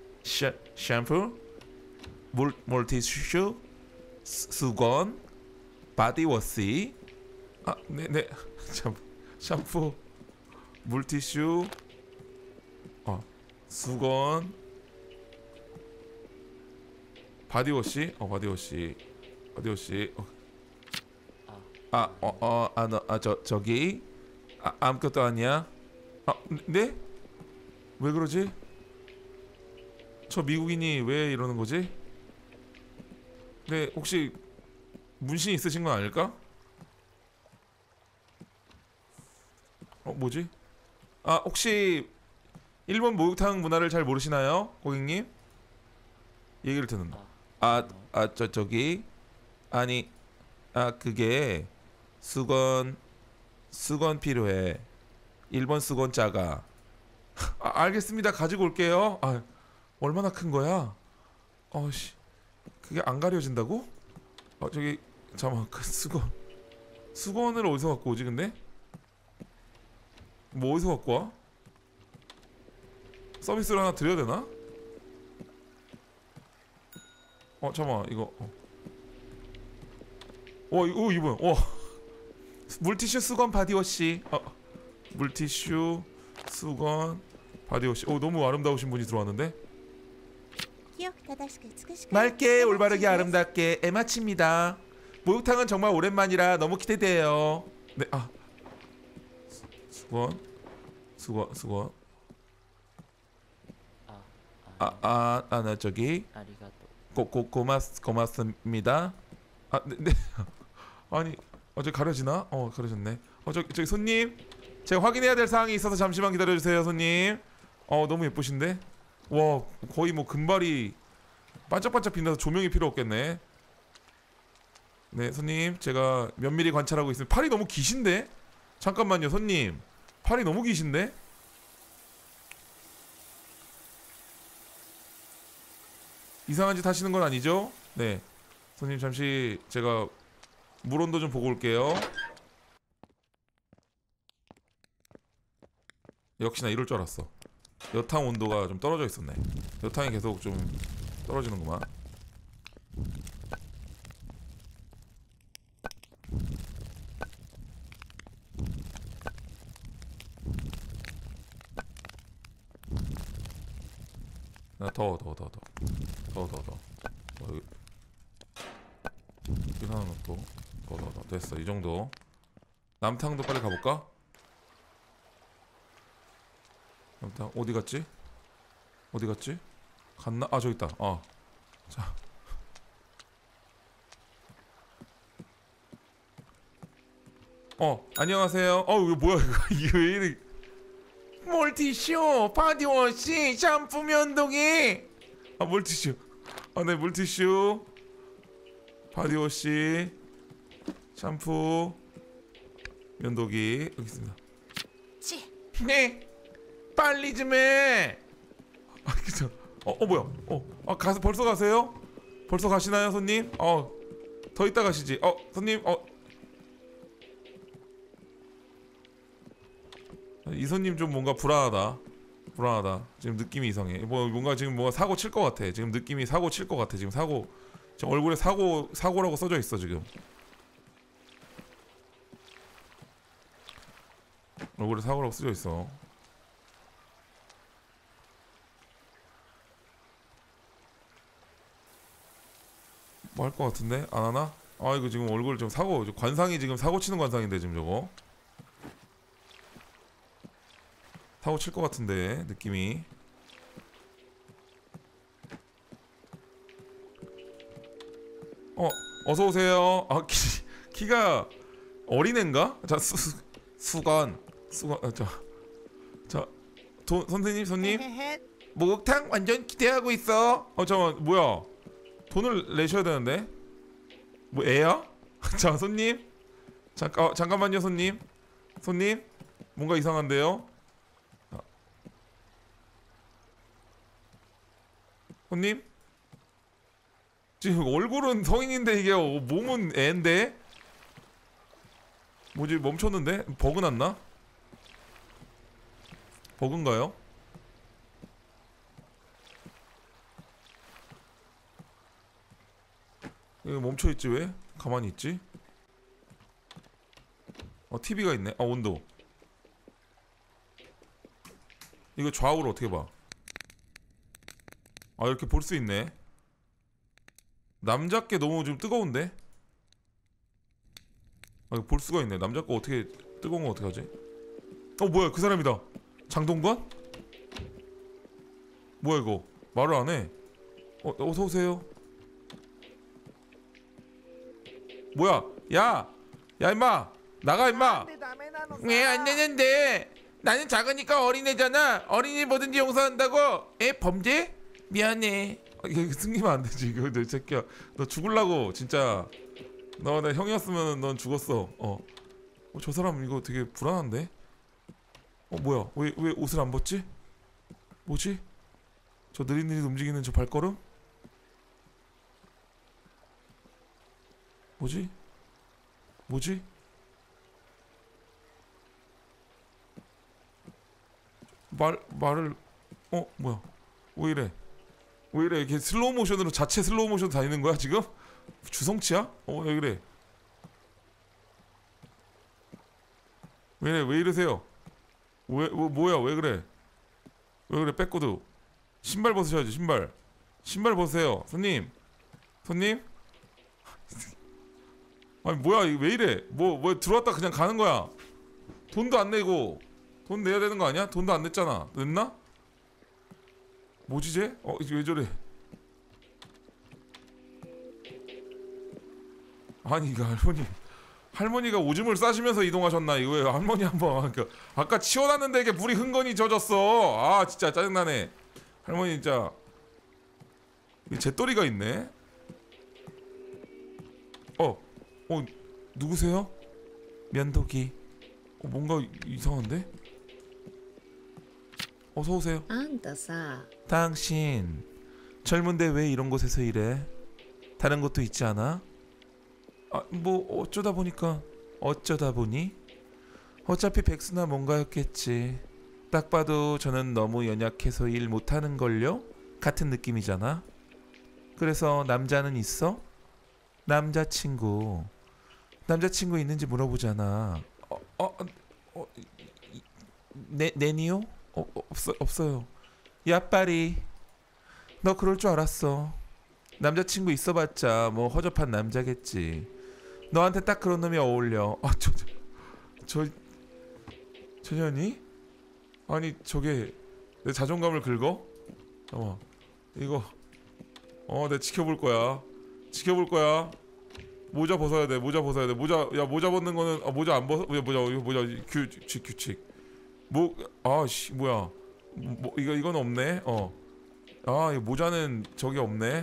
샤, 샴푸 물, 물티슈 수건 바디워시. 아, 네네. 참, 샴푸, 물티슈, 어, 수건, 바디워시. 어, 바디워시, 바디워시. 어. 아, 어, 어, 아, 너, 아, 저, 저기, 아, 아무것도 아니야. 아, 네? 왜 그러지? 저 미국인이 왜 이러는 거지? 네, 혹시 문신 있으신 건 아닐까? 어, 뭐지? 아, 혹시 일본 목욕탕 문화를 잘 모르시나요, 고객님? 얘기를 듣는다. 아, 아, 저 저기 아니, 아, 그게 수건 수건 필요해. 일본 수건 작아. 아, 알겠습니다. 가지고 올게요. 아, 얼마나 큰 거야? 어씨, 그게 안 가려진다고? 어, 저기 잠깐만, 그 수건 수건을 어디서 갖고 오지 근데? 뭐 어디서 갖고 와? 서비스를 하나 드려야 되나? 어, 잠깐만, 이거 어, 어 이거 이거 뭐야? 어, 물티슈, 수건, 바디워시. 어, 물티슈, 수건, 바디워시. 오, 너무 아름다우신 분이 들어왔는데. 맑게 올바르게 아름답게 에마치입니다. 목욕탕은 정말 오랜만이라 너무 기대돼요. 네, 아, 수건, 수건, 수건. 아, 아, 아, 나 저기 고, 고, 고맙, 고맙습니다. 아, 네, 네. 아니, 어, 저 가려지나? 어, 가려졌네. 어, 저, 저기 손님, 제가 확인해야 될 사항이 있어서 잠시만 기다려주세요, 손님. 어, 너무 예쁘신데? 와, 거의 뭐 금발이 반짝반짝 빛나서 조명이 필요 없겠네. 네, 손님, 제가 면밀히 관찰하고 있습니다. 팔이 너무 기신데? 잠깐만요, 손님. 팔이 너무 기신데? 이상한 짓 하시는 건 아니죠? 네, 손님 잠시 제가 물 온도 좀 보고 올게요. 역시나 이럴 줄 알았어. 여탕 온도가 좀 떨어져 있었네. 여탕이 계속 좀 떨어지는구만. 아, 더워 더워 더워 더워 더워 더워 더워. 여기 이상한 것도 더워 더워 더워. 됐어, 이 정도. 남탕도 빨리 가볼까? 남탕 어디 갔지? 어디 갔지? 갔나? 아, 저기 있다. 어, 자. 어, 안녕하세요. 어, 이거 뭐야 이거. 이거 왜 이래. 물티슈, 바디워시, 샴푸, 면도기. 아, 물티슈. 아, 네, 물티슈, 바디워시, 샴푸, 면도기 여기 있습니다. 네, 빨리 좀 해. 아, 그죠. 어, 어 뭐야? 어, 아, 가서 벌써 가세요? 벌써 가시나요, 손님? 어, 더 이따 가시지. 어, 손님, 어, 이 손님 좀 뭔가 불안하다. 불안하다. 지금 느낌이 이상해. 뭐 뭔가 지금 뭔가 사고 칠 것 같아. 지금 느낌이 사고 칠 것 같아. 지금 사고. 지금 얼굴에 사고 사고라고 써져 있어 지금. 얼굴에 사고라고 써져 있어. 뭐 할 것 같은데 안 하나? 아, 이거 지금 얼굴 좀 사고, 관상이 지금 사고 치는 관상인데 지금 저거. 사고 칠 것 같은데 느낌이. 어, 어서 오세요. 아, 키, 키가 어린애인가? 자, 수, 수건, 수건, 아, 저, 자, 도, 선생님, 손님, 목욕탕 완전 기대하고 있어. 어, 잠깐, 뭐야? 돈을 내셔야 되는데. 뭐 애야? 자, 손님, 잠깐, 어, 잠깐만요, 손님, 손님, 뭔가 이상한데요? 손님? 지금 얼굴은 성인인데 이게 몸은 애인데? 뭐지, 멈췄는데? 버그 났나? 버그인가요? 이거 멈춰있지 왜? 가만히 있지? 어 티비가 있네. 어 온도. 이거 좌우로 어떻게 봐? 아 이렇게 볼 수 있네. 남자 게 너무 좀 뜨거운데? 아 이거 볼 수가 있네. 남자 거 어떻게 뜨거운 거 어떻게 하지? 어 뭐야 그 사람이다. 장동건? 뭐야 이거 말을 안 해. 어 어서 오세요. 뭐야 야! 야 임마 나가 임마. 왜 안 되는데? 나는 작으니까 어린애잖아. 어린이 뭐든지 용서한다고. 에 범죄? 미안해. 아, 이거 숨기면 안 되지 이거. 너 새끼야 너 죽을라고 진짜. 너 내 형이었으면 넌 죽었어. 어. 어, 저 사람 이거 되게 불안한데? 어 뭐야 왜 왜 옷을 안 벗지? 뭐지? 저 느릿느릿 움직이는 저 발걸음? 뭐지? 뭐지? 말 말을 어 뭐야 왜 이래 왜 이래 이렇게 슬로우 모션으로 자체 슬로우 모션 다니는 거야 지금? 주성치야? 어 왜 그래 왜 이래 왜 이러세요? 왜, 뭐, 뭐야 왜 그래 왜 그래 백구두 신발 벗으셔야지 신발 신발 벗으세요 손님 손님 아니 뭐야 이거 왜 이래 뭐 뭐 들어왔다 그냥 가는 거야 돈도 안 내고 돈 내야 되는 거 아니야? 돈도 안 냈잖아 냈나? 뭐지 쟤? 어 이게 왜 저래 아니 이거 할머니 할머니가 오줌을 싸시면서 이동하셨나 이거예요. 할머니 한번 그러니까 아까 치워놨는데 이게 물이 흥건히 젖었어. 아 진짜 짜증나네. 할머니 진짜 잿더리가 있네. 어, 어 누구세요? 면도기. 어, 뭔가 이상한데? 어서 오세요. あんたさ 당신 젊은데 왜 이런 곳에서 일해? 다른 것도 있지 않아? 아, 뭐 어쩌다 보니까 어쩌다 보니? 어차피 백수나 뭔가였겠지. 딱 봐도 저는 너무 연약해서 일 못하는 걸요? 같은 느낌이잖아. 그래서 남자는 있어? 남자친구. 남자친구 있는지 물어보잖아. 어, 어, 어, 네, 네니요? 어, 없어, 없어요. 야빠리. 너 그럴 줄 알았어. 남자친구 있어봤자 뭐 허접한 남자겠지. 너한테 딱 그런 놈이 어울려. 아, 저, 저, 저, 저년이? 아니, 저게 내 자존감을 긁어? 잠깐만, 이거, 어, 내가 지켜볼 거야. 지켜볼 거야. 모자 벗어야 돼. 모자 벗어야 돼. 모자, 야, 모자 벗는 거는, 아, 모자 안 벗어? 모자, 모자, 이거 모자, 규칙, 규칙. 뭐, 아씨, 뭐야? 뭐, 이거, 이건 없네. 어. 아, 이 모자는 저기 없네.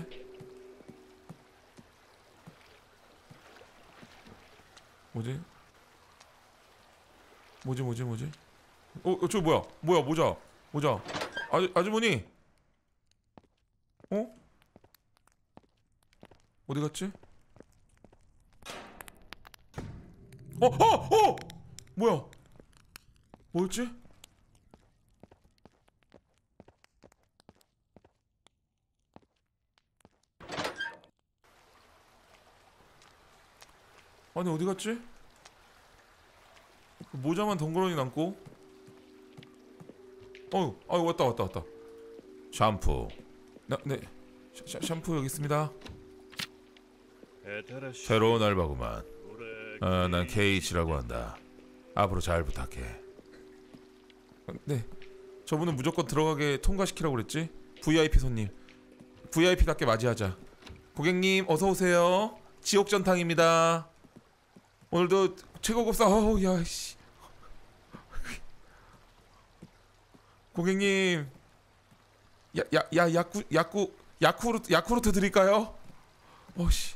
뭐지? 뭐지 뭐지 뭐지? 어, 어 저 뭐야? 뭐야 모자 모자 아, 아주머니 어? 어디 갔지? 어! 어! 어! 뭐야? 뭐였지? 아니 어디 갔지? 모자만 덩그러니 남고. 어우, 아유 왔다 왔다 왔다. 샴푸. 나, 네. 샤, 샴푸 여기 있습니다. 새로운 알바구만. 아, 난 케이치라고 한다. 앞으로 잘 부탁해. 네. 저분은 무조건 들어가게 통과시키라고 그랬지? 브이아이피 손님. 브이아이피답게 맞이하자. 고객님 어서 오세요. 지옥전탕입니다. 오늘도 최고급사. 어우 야씨. 고객님. 야야야 야쿠 야쿠 야쿠르트 야쿠르트 드릴까요? 어씨.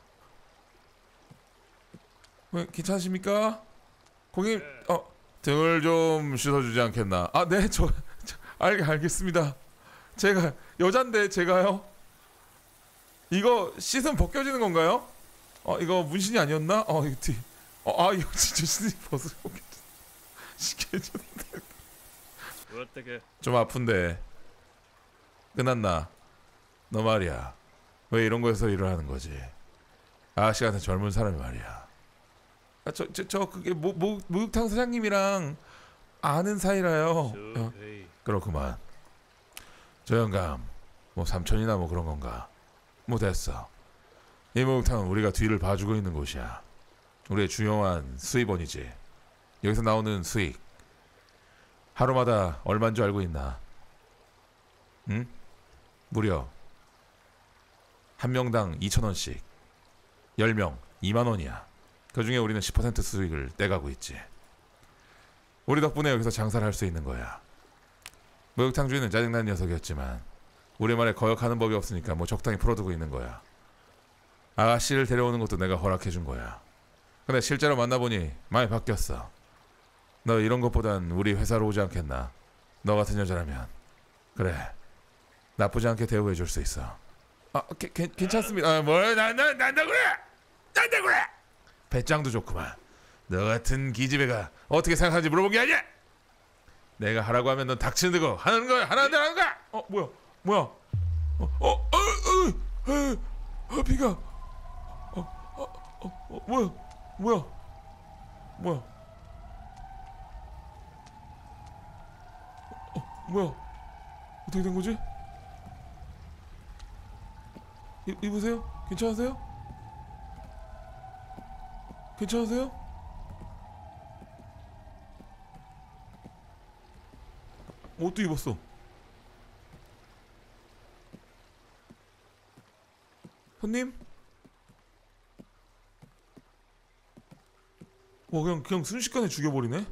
왜 괜찮으십니까? 고객님 어 등을 좀 씻어주지 않겠나? 아 네 저 알 알겠습니다. 제가 여잔데 제가요. 이거 씻으면 벗겨지는 건가요? 어 이거 문신이 아니었나? 어 이거 뒤. 어, 아 이거 진짜 신이 벗으면 시켜줬는데. 좀 아픈데 끝났나? 너 말이야 왜 이런 거에서 일을 하는 거지? 아저씨같은 젊은 사람이 말이야. 아, 저, 저, 저 그게 모, 모, 목욕탕 사장님이랑 아는 사이라요. 어, 그렇구만. 저 영감, 뭐 삼촌이나 뭐 그런 건가? 뭐 됐어. 이 목욕탕은 우리가 뒤를 봐주고 있는 곳이야. 우리의 중요한 수입원이지. 여기서 나오는 수익 하루마다 얼마인 줄 알고 있나? 응? 무려 한 명당 이천 원씩 열 명 이만 원이야. 그 중에 우리는 십 퍼센트 수익을 떼가고 있지. 우리 덕분에 여기서 장사를 할 수 있는 거야. 목욕탕 주인은 짜증난 녀석이었지만 우리 말에 거역하는 법이 없으니까 뭐 적당히 풀어두고 있는 거야. 아가씨를 데려오는 것도 내가 허락해준 거야. 근데 실제로 만나보니 많이 바뀌었어. 너 이런 것보단 우리 회사로 오지 않겠나? 너 같은 여자라면. 그래, 나쁘지 않게 대우해줄 수 있어. 아, 게, 게, 괜찮습니다. 아, 뭘 난다 난다 그래? 난다 그래? 배짱도 좋구만. 너 같은 기집애가 어떻게 생각하는지 물어본 게 아니야. 내가 하라고 하면 넌 닥치는 대로 하는 거야. 하라는 대로 하는 거야. 어, 뭐야? 뭐야? 어, 어, 어, 어, 어, 어 비가. 어, 어, 어, 어, 뭐야? 뭐야? 뭐야? 어, 뭐야? 어떻게 된 거지? 이, 이보세요? 괜찮으세요? 괜찮으세요? 옷도 입었어. 손님? 와, 그냥 그냥 순식간에 죽여버리네.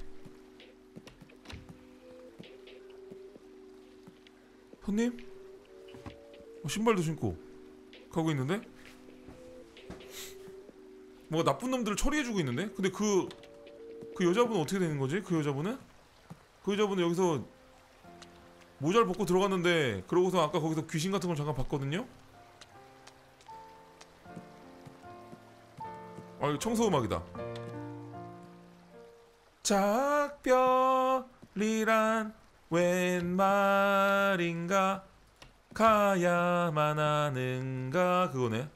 손님? 어, 신발도 신고 가고 있는데? 뭐가 나쁜 놈들을 처리해주고 있는데? 근데 그... 그 여자분은 어떻게 되는 거지? 그 여자분은? 그 여자분은 여기서 모자를 벗고 들어갔는데 그러고서 아까 거기서 귀신 같은 걸 잠깐 봤거든요? 아, 이거 청소 음악이다. 작별이란 웬 말인가 가야만 하는가 그거네.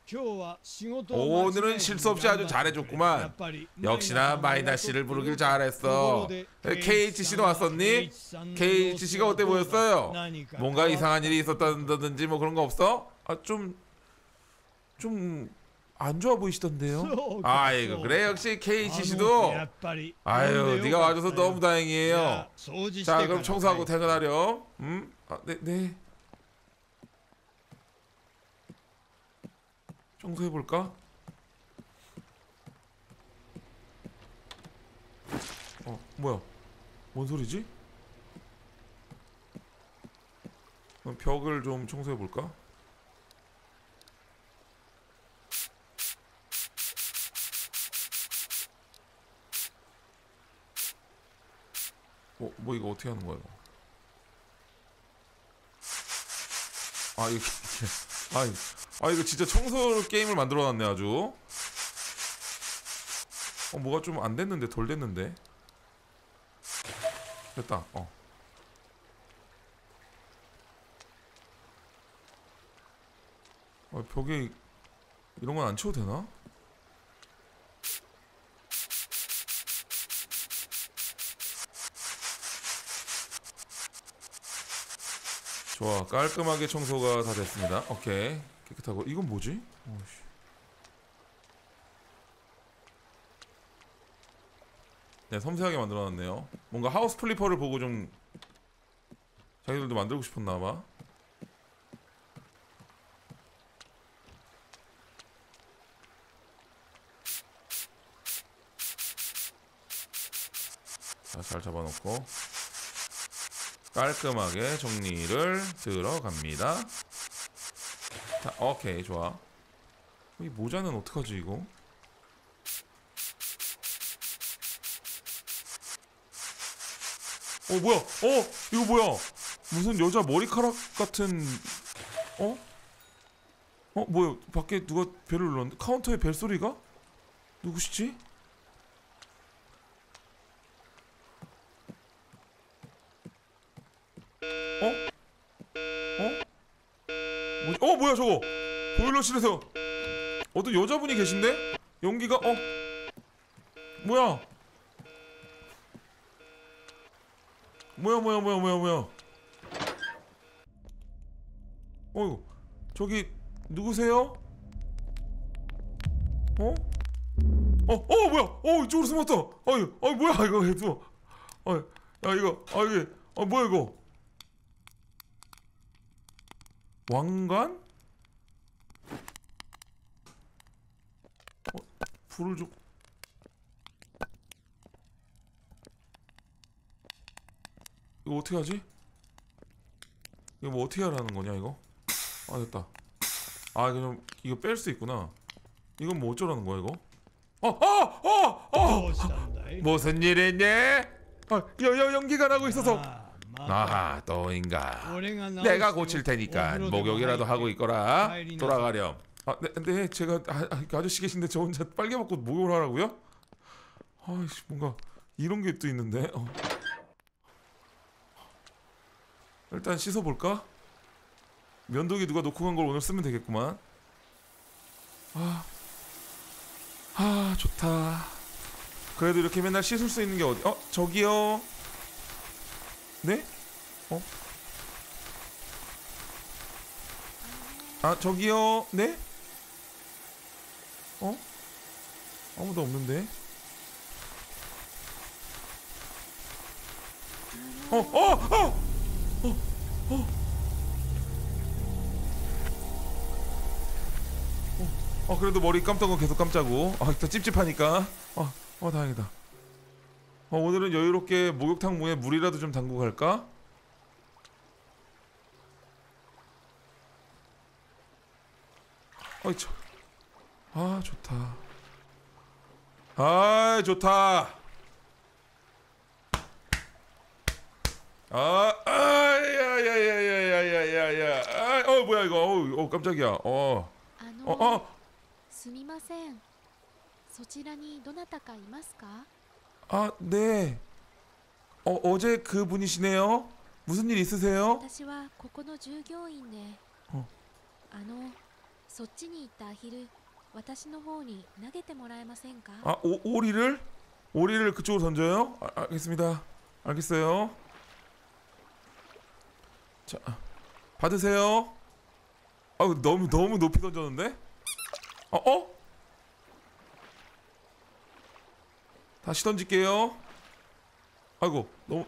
오늘은 실수 없이 아주 잘해줬구만. 역시나 마이나 씨를 부르길 잘했어. 케이에이치씨도 왔었니? 케이에이치씨가 어때 보였어요? 뭔가 이상한 일이 있었다든지 뭐 그런 거 없어? 아, 좀 좀 안 좋아 보이시던데요? 아이고, 그래, 역시 케이에이치씨도. 아유, 네가 와줘서 너무 다행이에요. 자, 그럼 청소하고 퇴근하렴. 음? 아, 네, 네. 청소해볼까? 어, 뭐야? 뭔 소리지? 그럼 벽을 좀 청소해볼까? 어, 뭐 이거 어떻게 하는 거야 이거? 아, 이거 아, 이거, 아 이거 진짜 청소 게임을 만들어놨네 아주. 어, 뭐가 좀 안 됐는데, 덜 됐는데. 됐다. 어. 어, 벽에 이런 건 안 치워도 되나? 좋아, 깔끔하게 청소가 다 됐습니다. 오케이, 깨끗하고. 이건 뭐지? 오씨. 네, 섬세하게 만들어놨네요. 뭔가 하우스 플리퍼를 보고 좀 자기들도 만들고 싶었나봐. 자, 잘 잡아놓고 깔끔하게 정리를 들어갑니다. 자, 오케이, 좋아. 이 모자는 어떡하지 이거? 어, 뭐야? 어, 이거 뭐야? 무슨 여자 머리카락 같은... 어? 어, 뭐야? 밖에 누가 벨을 눌렀는데? 카운터에 벨소리가? 누구시지? 어? 어? 뭐지? 어, 뭐야 저거? 보일러실에서 어떤 여자분이 계신데? 연기가 어? 뭐야? 뭐야 뭐야 뭐야 뭐야 뭐야? 어이구, 저기 누구세요? 어? 어, 어 뭐야? 어 이쪽으로 숨었다. 어이, 어 뭐야 이거 왜 숨어? 어, 야 이거, 아 이게, 어 뭐야 이거? 왕관? 어, 불을 좀. 이거 어떻게 하지? 이거 뭐 어떻게 하라는 거냐 이거? 아 됐다. 아 그냥 이거 뺄 수 있구나. 이건 뭐 어쩌라는 거야 이거? 어, 어, 어, 어. どうしたんだい 무슨 일 했니? 아, 여, 여, 연기가 나고 있어서. ああまた 아하, 또인가. 俺が直 내가 して 고칠 테니까 お風呂でも 목욕이라도 하고 入って 있거라. 帰りなさい 돌아가렴. 아, 네, 네 제가 아, 아, 아저씨 계신데 저 혼자 빨개 먹고 목욕을 하라고요? 아이씨, 뭔가 이런 게 또 있는데. 어. 일단 씻어볼까? 면도기 누가 놓고 간 걸 오늘 쓰면 되겠구만. 아, 아 좋다. 그래도 이렇게 맨날 씻을 수 있는 게 어디? 어 저기요. 네? 어? 아 저기요. 네? 어? 아무도 없는데. 어, 어, 어, 어, 어. 어 그래도 머리 감던 건 계속 감자고. 아 일단 찝찝하니까. 어, 어 다행이다. 어 오늘은 여유롭게 목욕탕 무에 물이라도 좀 담고 갈까? 어이 참. 아 좋다. 아 좋다. 아, 아야야야야야야야야. 아, 어 뭐야 이거? 어, 어 깜짝이야. 어. あ 어 の、 어. すみません。そちらにどなたかいますか？ 아, 네. 어, 어제 그 분이시네요. 무슨 일 있으세요? 私はここの従業員で、 ああの、そっちに行ったアヒル、私の方に投げてもらえませんか？ 아, 오, 오리를? 오리를 그쪽으로 던져요? 아, 알겠습니다. 알겠어요. 자, 받으세요. 아, 너무 너무 높이 던졌는데? 어, 어? 다시 던질게요. 아이고, 너무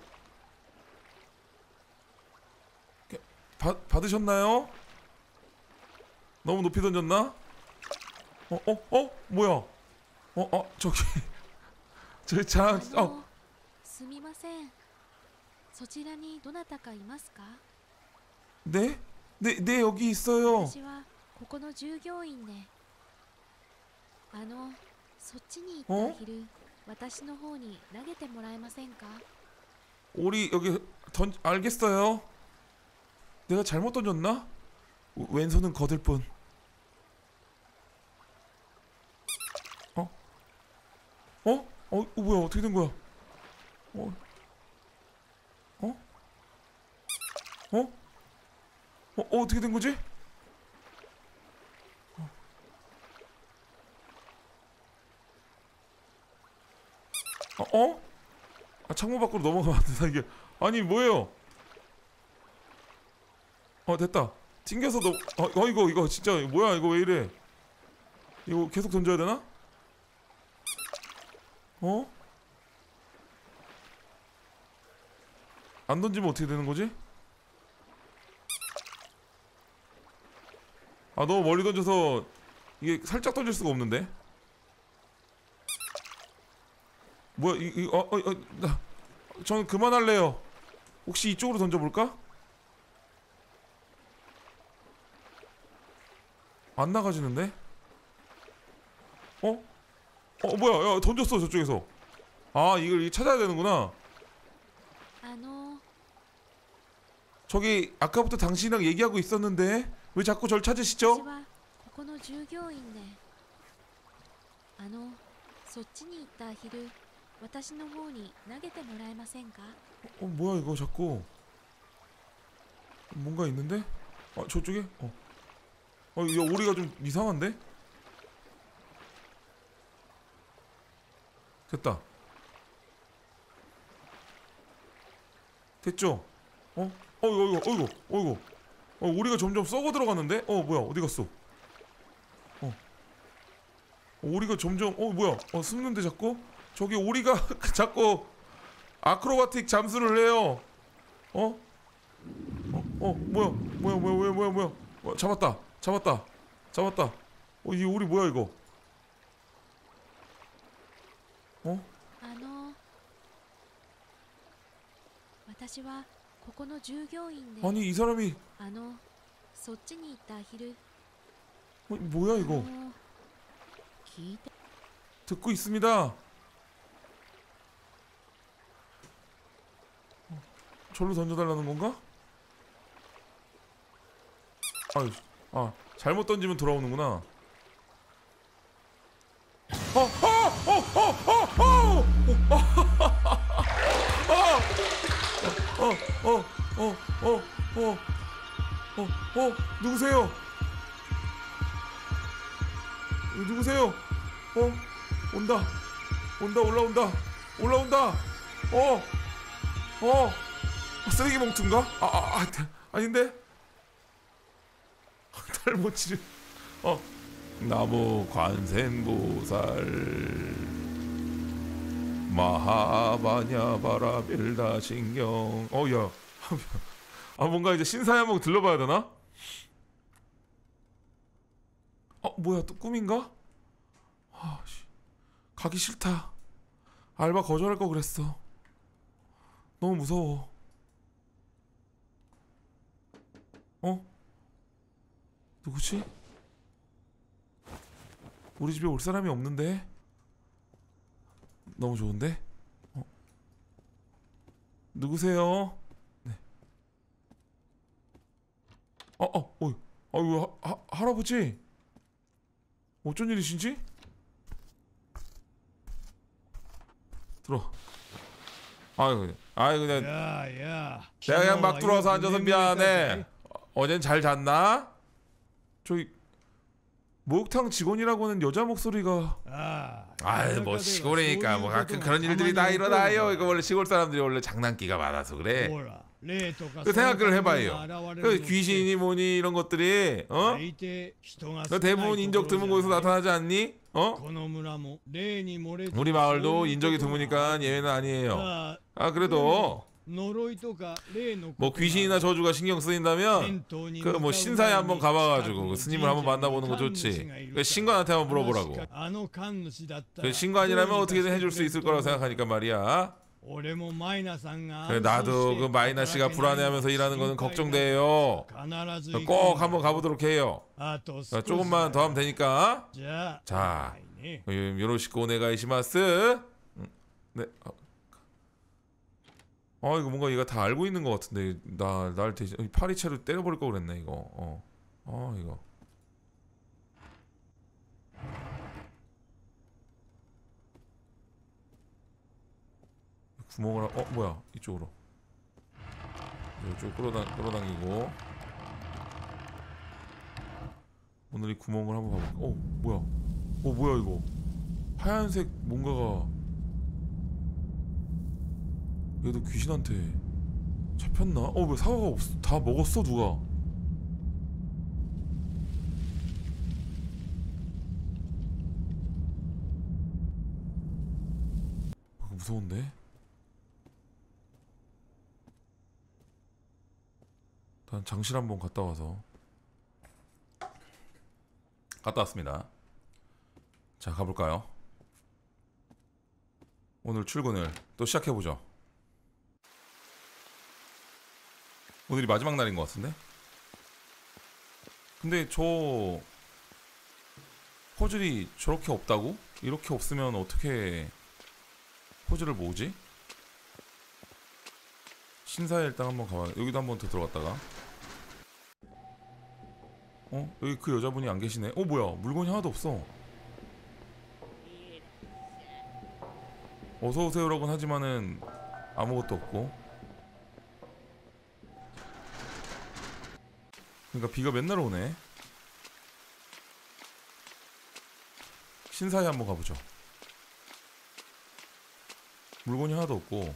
받 받으셨나요? 너무 높이 던졌나? 어, 어, 어, 뭐야? 어, 어, 저기, 저기 あ 자, の、 어, すみません。そちらにどなたかいますか？ 네, 네, 네 여기 있어요. 私はここの従業員で、あの、そっちに行ったアヒル、私の方に投げてもらえませんか？ 오리 여기 던, 알겠어요. 내가 잘못 던졌나? 왼손은 거들 뿐. 어? 어? 어? 어 뭐야 어떻게 된 거야? 어? 어? 어? 어? 어 어떻게 된 거지? 어? 어? 어? 아, 창문 밖으로 넘어가면 안 된다 이게. 아니 뭐예요? 어 됐다. 튕겨서 너. 어, 어 이거 이거 진짜 뭐야 이거 왜 이래? 이거 계속 던져야 되나? 어? 안 던지면 어떻게 되는 거지? 아 너무 멀리 던져서 이게 살짝 던질 수가 없는데. 뭐야 이, 이, 어, 어, 어, 나, 저는 그만할래요. 혹시 이쪽으로 던져볼까? 안 나가지는데? 어? 어 뭐야 야 던졌어 저쪽에서. 아 이걸 찾아야 되는구나. あの、 저기 아까부터 당신이랑 얘기하고 있었는데 왜 자꾸 절 私 찾으시죠? はここの従業員で、あの、そっちに行ったアヒル、私の方に投げてもらえませんか？ 어 뭐야 이거 자꾸 뭔가 있는데? 아 저쪽에? 어. 어, 야, 오리가 좀 이상한데? 됐다. 됐죠? 어? 어이구 어이구 어이구 어이구 어, 오리가 점점 썩어 들어가는데? 어 뭐야 어디 갔어? 어, 어 오리가 점점 어 뭐야 어 숨는데 자꾸? 저기 오리가 자꾸 아크로바틱 잠수를 해요. 어? 어? 어 뭐야 뭐야 뭐야 뭐야 뭐야 뭐야 어, 잡았다 잡았다 잡았다. 어 이 오리 뭐야 이거? 어? あの私はここの従業員で 아니 이 사람이 あのそっちに行ったアヒル 어, 뭐야 あ 이거? の聞いて 듣고 있습니다. 절로 던져달라는 건가? 아유, 아 잘못 던지면 돌아오는구나. 어, 어, 어, 어, 어, 어, 어, 어, 어, 어, 어, 어, 어, 누구세요? 누구세요? 어, 온다, 온다, 올라온다, 올라온다. 어, 어, 쓰레기 봉투인가? 아, 아, 아 아닌데? 탈모치를, 어, 나무 관세음보살 마하바냐바라 벨다신경. 어야 아 뭔가 이제 신사에 한번 들러봐야 되나? 어 뭐야 또 꿈인가? 아 씨. 가기 싫다. 알바 거절할 거 그랬어. 너무 무서워. 어? 누구지? 우리 집에 올 사람이 없는데? 너무 좋은데? 어? 누구세요? 네. 어, 어, 어, 어, 이거 하, 하, 할아버지? 어쩐 일이신지? 들어. 아이고, 아이고, 그냥 야, 야. 내가 그냥 막 들어와서 앉아서 미안해. 어젠 잘 잤나? 저기 목욕탕 직원이라고는 여자 목소리가. 아, 아이 뭐 시골이니까 뭐 가끔 그런 일들이 다 일어나요. 이거 원래 시골 사람들이 원래 장난기가 많아서 그래. 그 생각을 해봐요. 그 귀신이 뭐니 이런 것들이 어? 그 대부분 인적 드문 곳에서 나타나지 않니? 어? 우리 마을도 인적이 드무니까 예외는 아니에요. 아 그래도 뭐 귀신이나 저주가 신경 쓰인다면 그 뭐 신사에 한번 가봐가지고 그 스님을 한번 만나보는 거 좋지. 그 신관한테 한번 물어보라고. 그 신관이라면 어떻게든 해줄 수 있을 거라고 생각하니까 말이야. 그래 나도 그 마이나 씨가 불안해하면서 일하는 거는 걱정돼요. 꼭 한번 가보도록 해요. 조금만 더 하면 되니까. 자, 요로시코 오네가이시마스. 네. 아 이거 뭔가 얘가 다 알고 있는 것 같은데 나 날 대신 파리채로 때려버릴 거 그랬네 이거. 어. 아 이거. 구멍을 어 뭐야 이쪽으로. 이쪽 끌어당 끌어당기고. 오늘 이 구멍을 한번 봐볼까. 어 뭐야. 어 뭐야 이거. 하얀색 뭔가가. 얘도 귀신한테 잡혔나? 어 왜 사과가 없어? 다 먹었어 누가? 아, 무서운데? 일단 장실 한번 갔다 와서 갔다 왔습니다. 자 가볼까요? 오늘 출근을 또 시작해보죠. 오늘이 마지막 날인 것 같은데? 근데 저 퍼즐이 저렇게 없다고? 이렇게 없으면 어떻게 퍼즐을 모으지? 신사에 일단 한번 가봐. 여기도 한번 더 들어갔다가 어? 여기 그 여자분이 안 계시네. 어 뭐야 물건이 하나도 없어. 어서오세요라고는 하지만은 아무것도 없고. 그러니까 비가 맨날 오네. 신사에 한번 가보죠. 물건이 하나도 없고.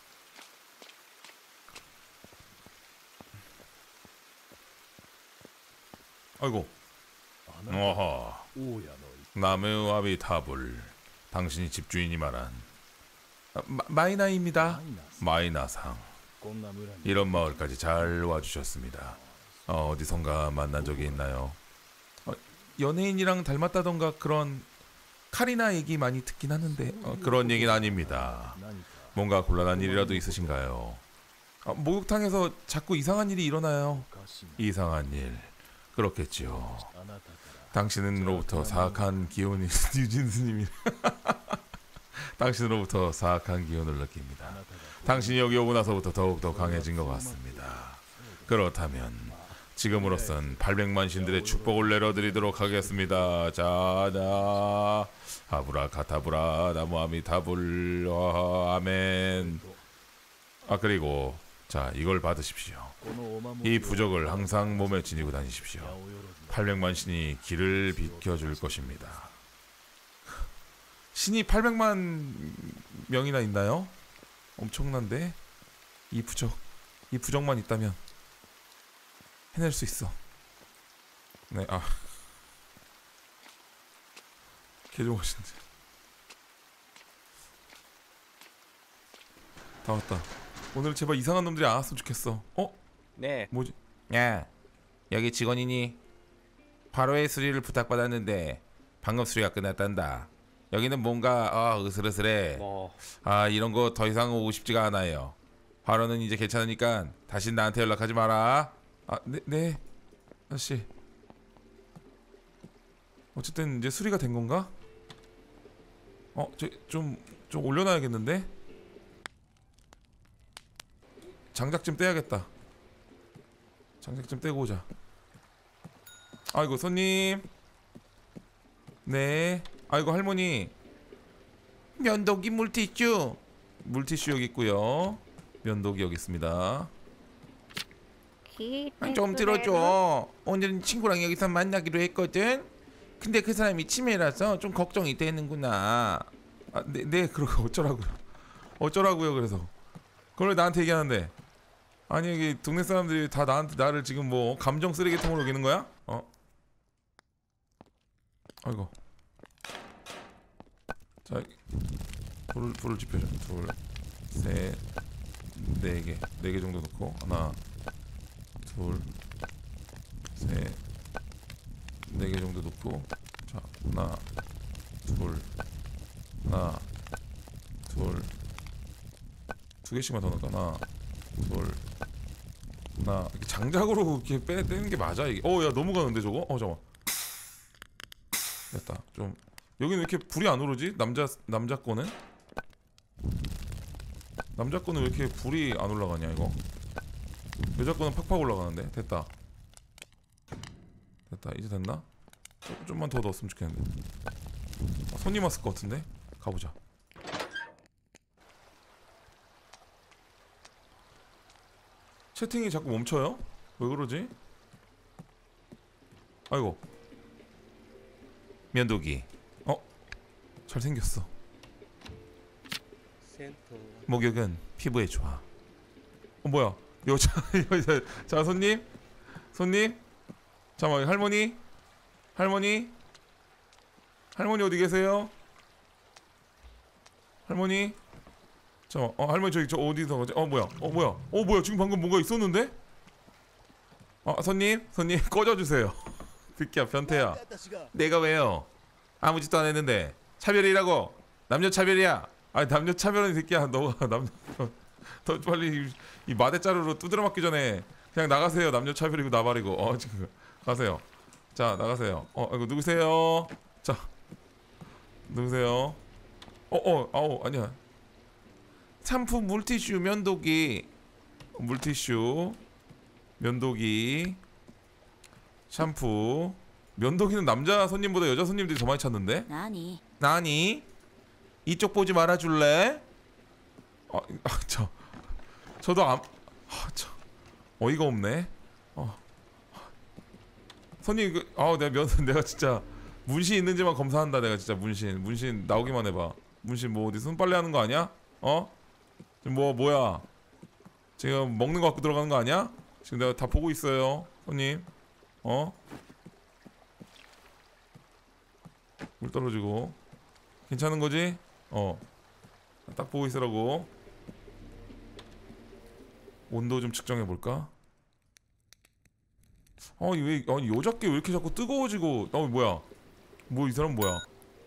아이고. 어허. 남의 와비 타불. 당신이 집주인이 말한 아, 마, 마이나입니다. 마이나상. 이런 마을까지 잘 와주셨습니다. 어, 어디선가 만난 적이 있나요? 어, 연예인이랑 닮았다던가 그런 카리나 얘기 많이 듣긴 하는데 어, 그런 얘기는 아닙니다. 뭔가 곤란한 일이라도 있으신가요? 아, 목욕탕에서 자꾸 이상한 일이 일어나요. 이상한 일 그렇겠지요. 당신으로부터 사악한 기운이 유진스님이 당신으로부터 사악한 기운을 느낍니다. 당신이 여기 오고 나서부터 더욱더 강해진 것 같습니다. 그렇다면 지금으로선 팔백만 신들의 축복을 내려드리도록 하겠습니다. 자자 아브라카타브라 나무아미타불 아멘. 아 그리고 자 이걸 받으십시오. 이 부적을 항상 몸에 지니고 다니십시오. 팔백만 신이 길을 비켜줄 것입니다. 신이 팔백만 명이나 있나요? 엄청난데? 이 부적 이 부적만 있다면 해낼 수 있어. 네, 아 개좋으신데 다 왔다. 오늘 제발 이상한 놈들이 안 왔으면 좋겠어. 어? 네. 뭐지? 야, 여기 직원이니? 화로의 수리를 부탁받았는데 방금 수리가 끝났단다. 여기는 뭔가 아, 으슬으슬해. 뭐 아 이런 거 더 이상 오고 싶지가 않아요. 화로는 이제 괜찮으니까 다시 나한테 연락하지 마라. 아, 네, 네. 아저씨. 어쨌든 이제 수리가 된 건가? 어, 저 좀 좀 올려놔야겠는데? 장작 좀 떼야겠다. 장작 좀 떼고 오자. 아이고 손님. 네. 아이고 할머니. 면도기 물티슈. 물티슈 여기 있고요. 면도기 여기 있습니다. 좀 들어줘. 오늘은 친구랑 여기서 만나기로 했거든. 근데 그 사람이 치매라서 좀 걱정이 되는구나. 아, 네, 네, 그러고 어쩌라고요? 어쩌라고요? 그래서 그걸 나한테 얘기하는데 아니 여기 동네 사람들이 다 나한테 나를 지금 뭐 감정 쓰레기통으로 여기는 거야? 어? 아이고. 자, 불을 불을 지펴줘. 둘, 셋, 네 개, 네 개 정도 넣고 하나, 둘, 셋, 네 개 정도 넣고 자 하나, 둘, 하나, 둘, 두 개씩만 더 넣을까? 하나, 둘, 하나. 이렇게 장작으로 이렇게 빼 떼는 게 맞아 이게? 어, 야 너무 가는데 저거? 어 잠깐. 됐다. 좀 여기는 왜 이렇게 불이 안 오르지? 남자 남자 거는? 남자 거는 왜 이렇게 불이 안 올라가냐 이거? 여자 거는 팍팍 올라가는데. 됐다. 됐다. 이제 됐나? 좀, 좀만 더 넣었으면 좋겠는데. 아, 손님 왔을 것 같은데? 가보자. 채팅이 자꾸 멈춰요? 왜 그러지? 아이고. 면도기. 어? 잘생겼어. 센터 목욕은 피부에 좋아. 어 뭐야? 여자 여자. 자 손님, 손님. 잠깐만 할머니, 할머니, 할머니 어디 계세요? 할머니. 잠깐. 어 할머니 저기 저 어디서 가지? 어 뭐야? 어 뭐야? 어 뭐야? 지금 방금 뭔가 있었는데? 아 손님, 손님 꺼져 주세요. 새끼야 변태야. 내가 왜요? 아무 짓도 안 했는데. 차별이라고. 남녀 차별이야. 아니 남녀 차별은 이 새끼야. 너가 남녀 더 빨리 이, 이 마대자루로 두드려 맞기 전에 그냥 나가세요. 남녀 차별이고 나발이고. 어 지금 가세요. 자 나가세요. 어 이거 누구세요? 자 누구세요? 어어 아우 아니야. 샴푸 물티슈 면도기. 물티슈 면도기 샴푸. 면도기는 남자 손님보다 여자 손님들이 더 많이 찾는데? 나니? 나니? 이쪽 보지 말아줄래? 아, 아, 저, 저도 안, 아, 저, 어이가 없네. 어, 손님, 그, 아, 내가 면, 내가 진짜 문신 있는지만 검사한다. 내가 진짜 문신, 문신 나오기만 해봐. 문신 뭐 어디 손빨래 하는 거 아니야? 어? 지금 뭐 뭐야? 지금 먹는 거 갖고 들어가는 거 아니야? 지금 내가 다 보고 있어요, 손님. 어? 물 떨어지고 괜찮은 거지? 어. 딱 보고 있으라고. 온도 좀 측정해 볼까? 아니 왜 아니 여자께 왜 이렇게 자꾸 뜨거워지고? 어 뭐야? 뭐 이 사람 뭐야?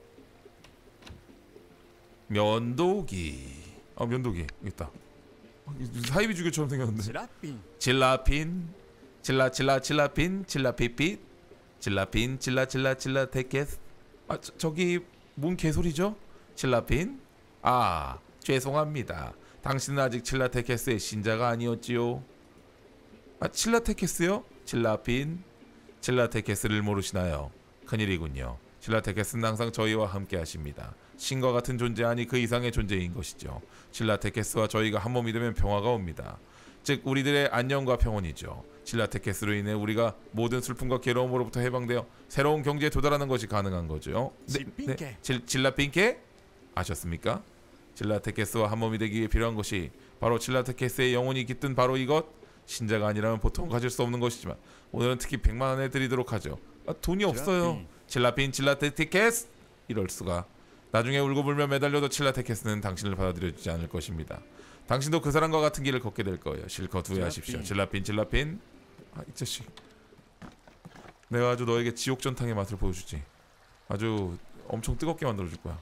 면도기. 아 면도기 여기 있다. 사이비 주교처럼 생겼는데. 지라핀. 질라핀 질라 질라 질라핀 질라피핏 질라핀 질라 질라 질라 테케스. 아 저, 저기 뭔 개소리죠? 질라핀? 아 죄송합니다. 당신은 아직 칠라테케스의 신자가 아니었지요. 아 칠라테케스요? 질라핀 칠라테케스를 모르시나요? 큰일이군요. 칠라테케스는 항상 저희와 함께 하십니다. 신과 같은 존재 아니 그 이상의 존재인 것이죠. 칠라테케스와 저희가 한 몸이 되면 평화가 옵니다. 즉 우리들의 안녕과 평온이죠. 칠라테케스로 인해 우리가 모든 슬픔과 괴로움으로부터 해방되어 새로운 경지에 도달하는 것이 가능한 거죠. 네, 네. 질, 질라핀께 아셨습니까? 칠라테케스와 한 몸이 되기 위해 필요한 것이 바로 칠라테케스의 영혼이 깃든 바로 이것. 신자가 아니라면 보통 가질 수 없는 것이지만 오늘은 특히 백만 원에 드리도록 하죠. 아, 돈이 없어요. 칠라핀 칠라테케스. 이럴 수가. 나중에 울고불며 매달려도 칠라테케스는 당신을 받아들여주지 않을 것입니다. 당신도 그 사람과 같은 길을 걷게 될 거예요. 실컷 후회하십시오. 칠라핀 칠라핀. 아, 이 자식. 내가 아주 너에게 지옥전탕의 맛을 보여주지. 아주 엄청 뜨겁게 만들어줄 거야.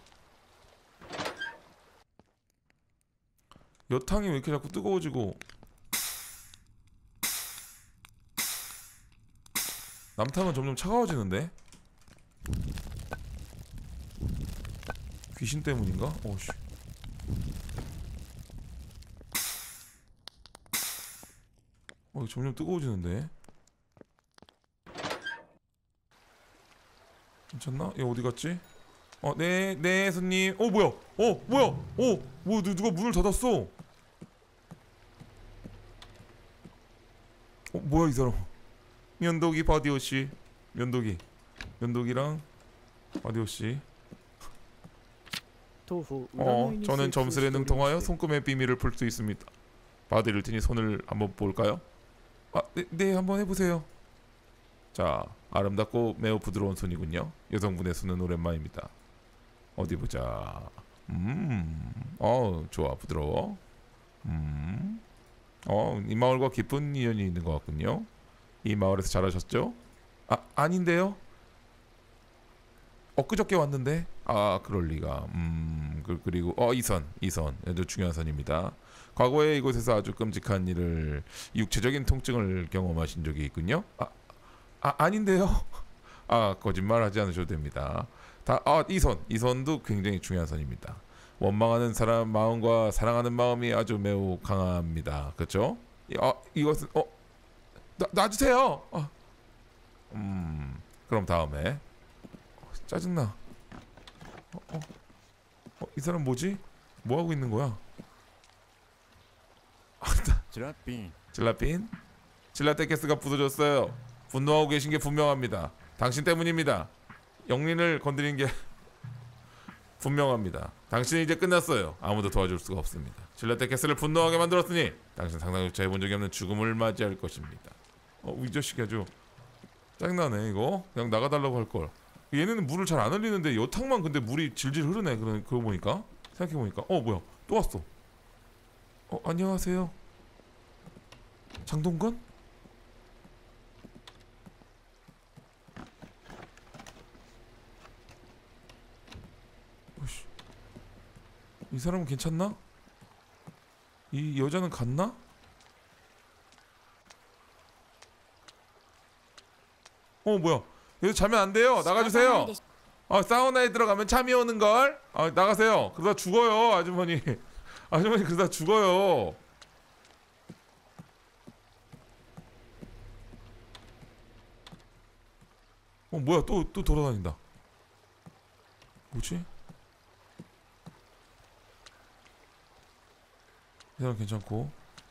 여탕이 왜 이렇게 자꾸 뜨거워지고. 남탕은 점점 차가워지는데? 귀신 때문인가? 어씨. 어, 점점 뜨거워지는데? 괜찮나? 얘 어디 갔지? 어, 네, 네, 손님. 어, 뭐야? 어, 뭐야? 어, 뭐, 누가 문을 닫았어? 어, 뭐야, 이 사람? 면도기 바디오 씨. 면도기. 면도기랑 바디오 씨. 어, 저는 점술에 능통하여 손금의 비밀을 풀 수 있습니다. 바디를 드니 손을 한번 볼까요? 아, 네, 네, 한번 해보세요. 자, 아름답고 매우 부드러운 손이군요. 여성분의 손은 오랜만입니다. 어디 보자. 음, 어, 좋아, 부드러워. 음, 어, 이 마을과 깊은 인연이 있는 것 같군요. 이 마을에서 자라셨죠? 아, 아닌데요? 엊그저께 왔는데. 아, 그럴 리가. 음, 그, 그리고 어, 이선, 이선, 아주 중요한 선입니다. 과거에 이곳에서 아주 끔찍한 일을, 육체적인 통증을 경험하신 적이 있군요. 아, 아 아닌데요? 아, 거짓말하지 않으셔도 됩니다. 다, 아, 이선, 이선도 굉장히 중요한 선입니다. 원망하는 사람 마음과 사랑하는 마음이 아주 매우 강합니다. 그렇죠? 아, 이것은 어, 놔, 놔주세요. 아, 음, 그럼 다음에. 짜증나. 어, 어, 어, 이 사람 뭐지? 뭐 하고 있는 거야? 지라핀. 질라핀? 질라테케스가 부서졌어요. 분노하고 계신 게 분명합니다. 당신 때문입니다. 영린을 건드린 게 분명합니다. 당신이 이제 끝났어요. 아무도 도와줄 수가 없습니다. 질라테케스를 분노하게 만들었으니 당신 상상조차 해본 적이 없는 죽음을 맞이할 것입니다. 어, 이 자식이 아주 짜증나네. 이거 그냥 나가달라고 할걸. 얘네는 물을 잘 안 흘리는데 여탕만 근데 물이 질질 흐르네. 그러, 그거 보니까 생각해보니까. 어 뭐야 또 왔어. 어 안녕하세요 장동건? 오씨. 이 사람은 괜찮나? 이 여자는 갔나? 어 뭐야 여기서 자면 안 돼요. 나가주세요. 아 사우나에 들어가면 잠이 오는 걸. 아 나가세요. 그러다 죽어요 아주머니. 아주머니 그러다 죽어요. 어 뭐야 또 또 돌아다닌다. 뭐지? 이 사람 괜찮고.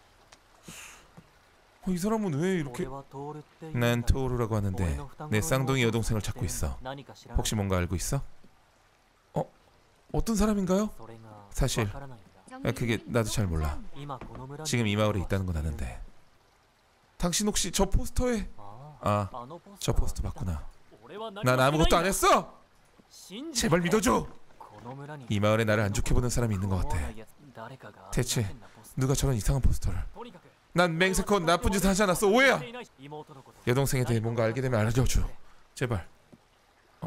어, 이 사람은 왜 이렇게? 난 토오루라고 하는데 내 쌍둥이 여동생을 찾고 있어. 혹시 뭔가 알고 있어? 어? 어떤 사람인가요? 사실 아, 그게 나도 잘 몰라. 지금 이 마을에 있다는 건 아는데. 당신 혹시 저 포스터에 아, 저 포스터 봤구나. 난 아무것도 안 했어. 제발 믿어줘. 이 마을에 나를 안 좋게 보는 사람이 있는 것 같아. 대체 누가 저런 이상한 포스터를? 난 맹세코 나쁜 짓 하지 않았어. 오해야. 여동생에 대해 뭔가 알게 되면 알려줘. 제발. 어?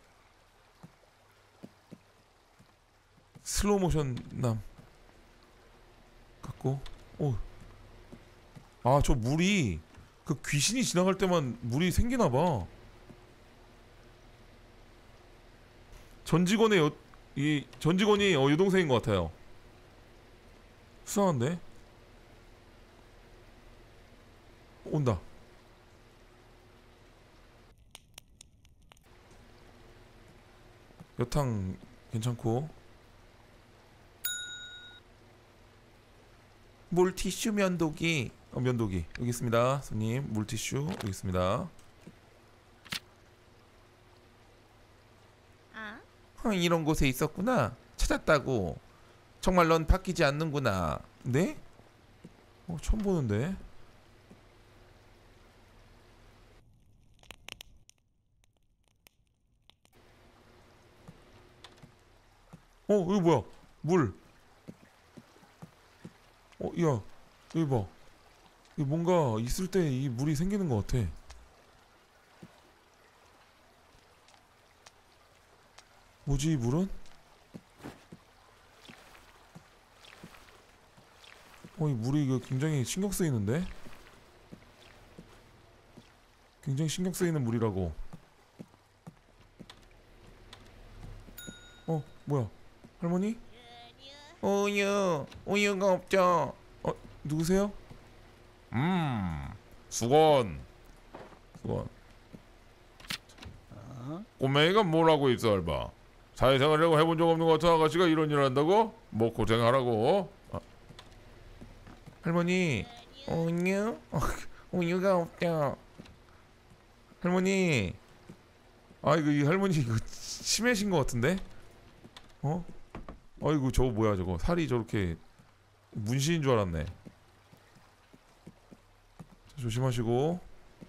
슬로우 모션 남 같고. 오. 아, 저 물이 그 귀신이 지나갈 때만 물이 생기나 봐. 전 직원의 여, 이 전 직원이 어, 여동생인 것 같아요. 수상한데? 온다. 여탕 괜찮고. 물티슈 면도기. 어, 면도기 여기 있습니다. 손님 물티슈 여기 있습니다. 아? 어, 이런 곳에 있었구나. 찾았다고. 정말 넌 바뀌지 않는구나. 네? 어, 처음 보는데. 어, 여기 뭐야? 물. 어, 야, 여기 봐. 이 뭔가 있을 때 이 물이 생기는 것 같아. 뭐지 이 물은? 어, 이 물이 이거 굉장히 신경 쓰이는데? 굉장히 신경 쓰이는 물이라고. 어, 뭐야? 할머니? 우유, 우유가 없죠. 어, 누구세요? 음, 수건. 수건. 꼬맹이가 뭐라고 있어, 알바. 사회생활이라고 해본 적 없는 것 같은 아가씨가 이런 일을 한다고? 뭐 고생하라고. 아. 할머니, 우유? 어, 우유가 없죠. 할머니. 아, 이거 이 할머니 이거 치매신 것 같은데? 어? 아이고 저거 뭐야 저거 살이 저렇게 문신인 줄 알았네. 자, 조심하시고.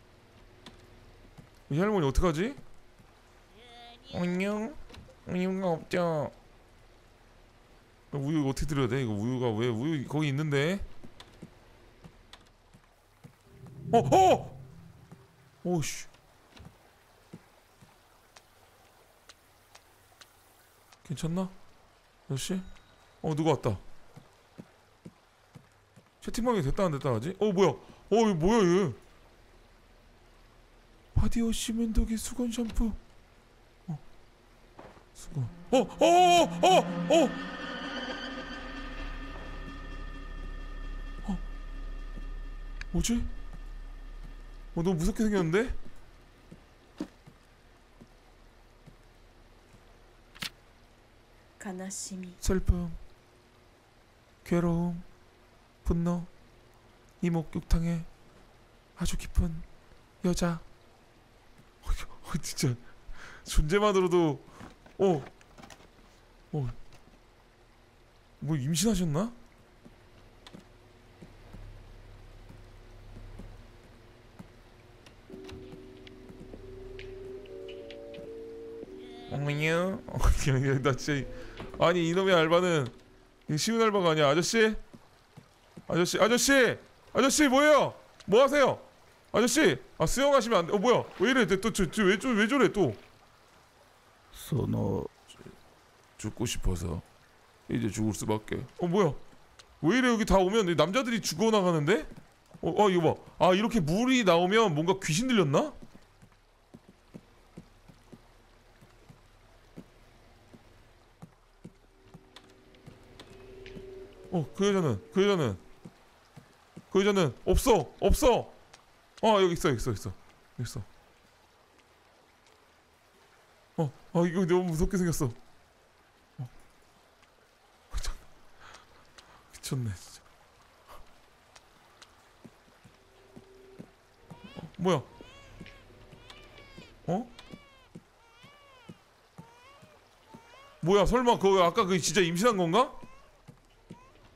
이 할머니 어떡하지? 우유? 우유가 없죠. 우유 어떻게 드려야 돼? 이거 우유가 왜 우유 거기 있는데? 어! 어! 오씨. 괜찮나? 아저씨? 어 누가 왔다. 채팅방에 됐다 안 됐다 하지? 어 뭐야? 어 이거 뭐야 얘? 바디워시 면도기 수건 샴푸. 어 수건. 어어어어어 어, 어. 뭐지? 어 너무 무섭게 생겼는데? 슬픔, 괴로움, 분노, 이목욕탕에 아주 깊은 여자. 어, 어, 진짜 존재만으로도 어, 어, 뭐 임신하셨나? 어머니요? 어, 그냥 나 진짜 아니 이놈의 알바는 쉬운 알바가 아니야. 아저씨? 아저씨 아저씨 아저씨 뭐예요? 뭐 하세요? 아저씨 아 수영하시면 안 돼. 어 뭐야 왜 이래 또저저왜 저, 왜 저래 또? 소노 죽고 싶어서 이제 죽을 수밖에. 어 뭐야 왜 이래 여기 다 오면 남자들이 죽어나가는데? 어, 어 이거 봐. 아 이렇게 물이 나오면 뭔가 귀신 들렸나? 어, 그 여자는, 그 여자는, 그 여자는 없어, 없어. 어, 여기 있어, 여기 있어, 여기 있어, 여기 있어. 어, 아 이거 너무 무섭게 생겼어. 어, 참, 미쳤네 진짜. 어, 뭐야? 어? 뭐야? 설마 그거 아까 그 진짜 임신한 건가?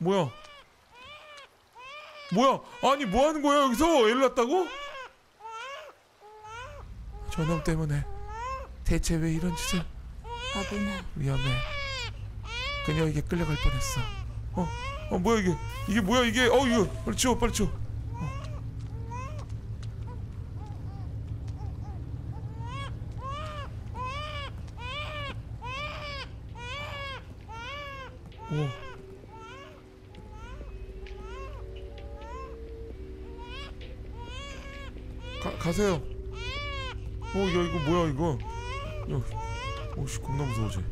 뭐야? 뭐야? 아니 뭐 하는 거야 여기서? 애를 낳았다고? 저놈 때문에 대체 왜 이런 짓을? 위험해. 그녀에게 끌려갈 뻔했어. 어, 어 뭐야 이게? 이게 뭐야 이게? 어 이거 빨리 치워, 빨리 치워. 어. 오. 가 가세요. 어, 야 이거 뭐야 이거? 야, 오씨 겁나 무서워지.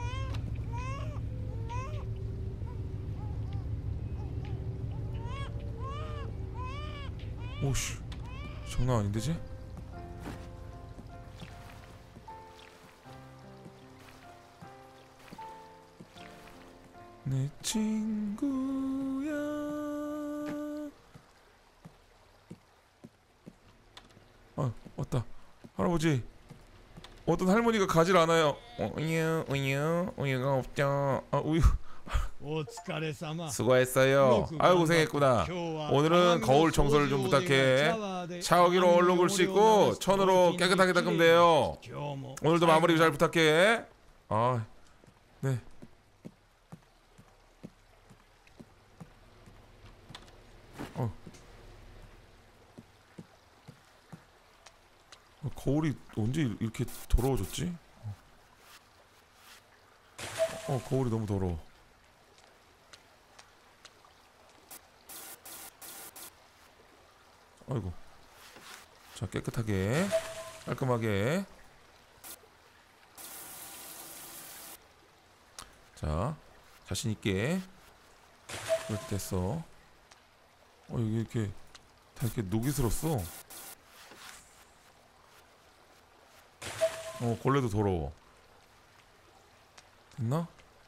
오씨 장난 아닌데지? 내 친구야. 아 왔다. 할아버지 어떤 할머니가 가지를 않아요. 어, 우유 우유 우유가 없죠. 아 우유 수고했어요. 아유 고생했구나. 오늘은 거울 청소를 좀 부탁해. 샤워기로 얼룩을 씻고 천으로 깨끗하게 닦으면 돼요. 오늘도 마무리 잘 부탁해. 아 네. 어. 거울이 언제 이렇게 더러워졌지? 어 거울이 너무 더러워. 아이고. 자 깨끗하게 깔끔하게. 자 자신있게. 이렇게 됐어. 어 이게 이렇게 다 이렇게 녹이 슬었어. 어 걸레도 더러워. 됐나?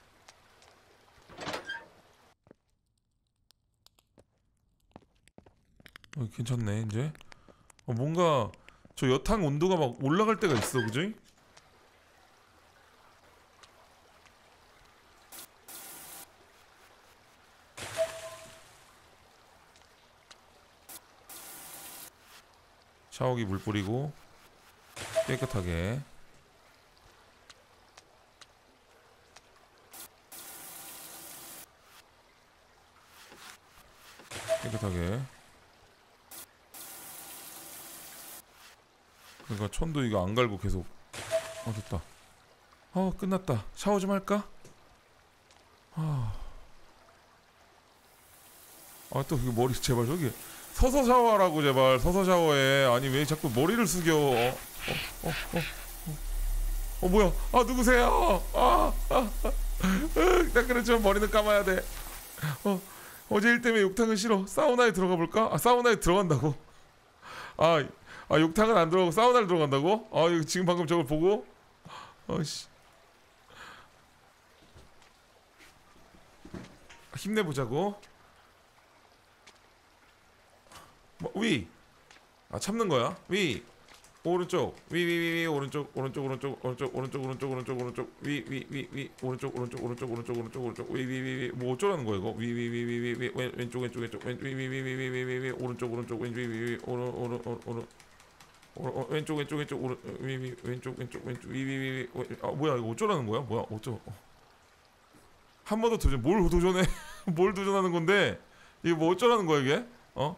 어 괜찮네 이제. 어 뭔가 저 여탕 온도가 막 올라갈 때가 있어 그지? 샤워기 물 뿌리고 깨끗하게. 깨끗하게. 그러니까 천도 이거 안 갈고 계속. 어 됐다. 어 끝났다. 샤워 좀 할까? 아, 아또 그 머리 제발 저기 서서 샤워하라고 제발. 서서 샤워해. 아니 왜 자꾸 머리를 숙여? 어, 어, 어, 어, 어, 어 뭐야? 아 누구세요? 아, 아, 아. 나 그렇지만 머리는 감아야 돼. 어, 어제 일 때문에 욕탕은 싫어. 사우나에 들어가 볼까? 아 사우나에 들어간다고? 아, 아 욕탕은 안 들어가고 사우나를 들어간다고? 아 이거 지금 방금 저걸 보고? 어씨. 힘내보자고. 뭐, 위. 아 참는 거야. 위. 오른쪽. 위 위 위 위 오른쪽 오른쪽 오른쪽 오른쪽 오른쪽 오른쪽 오른쪽 오른쪽 위 위 위 위 오른쪽 오른쪽 오른쪽 오른쪽 오른쪽 오른쪽 위 위 위 위 뭐 어쩌라는 거야 이거. 위 위 위 위 위 위 왼쪽 왼쪽 왼쪽 왼 위 위 위 위 위 위 위 위 오른쪽 오른쪽 왼 위 위 위 오른 오른 오른 오른 왼쪽 왼쪽 왼쪽 오른 위 위 왼쪽 왼쪽 왼쪽 위 위 위 위 아 뭐야 이거 어쩌라는 거야. 뭐야 어쩌. 한 번 더 도전. 뭘 도전해? 뭘 도전하는 건데? 이게 뭐 어쩌라는 거야 이게? 어?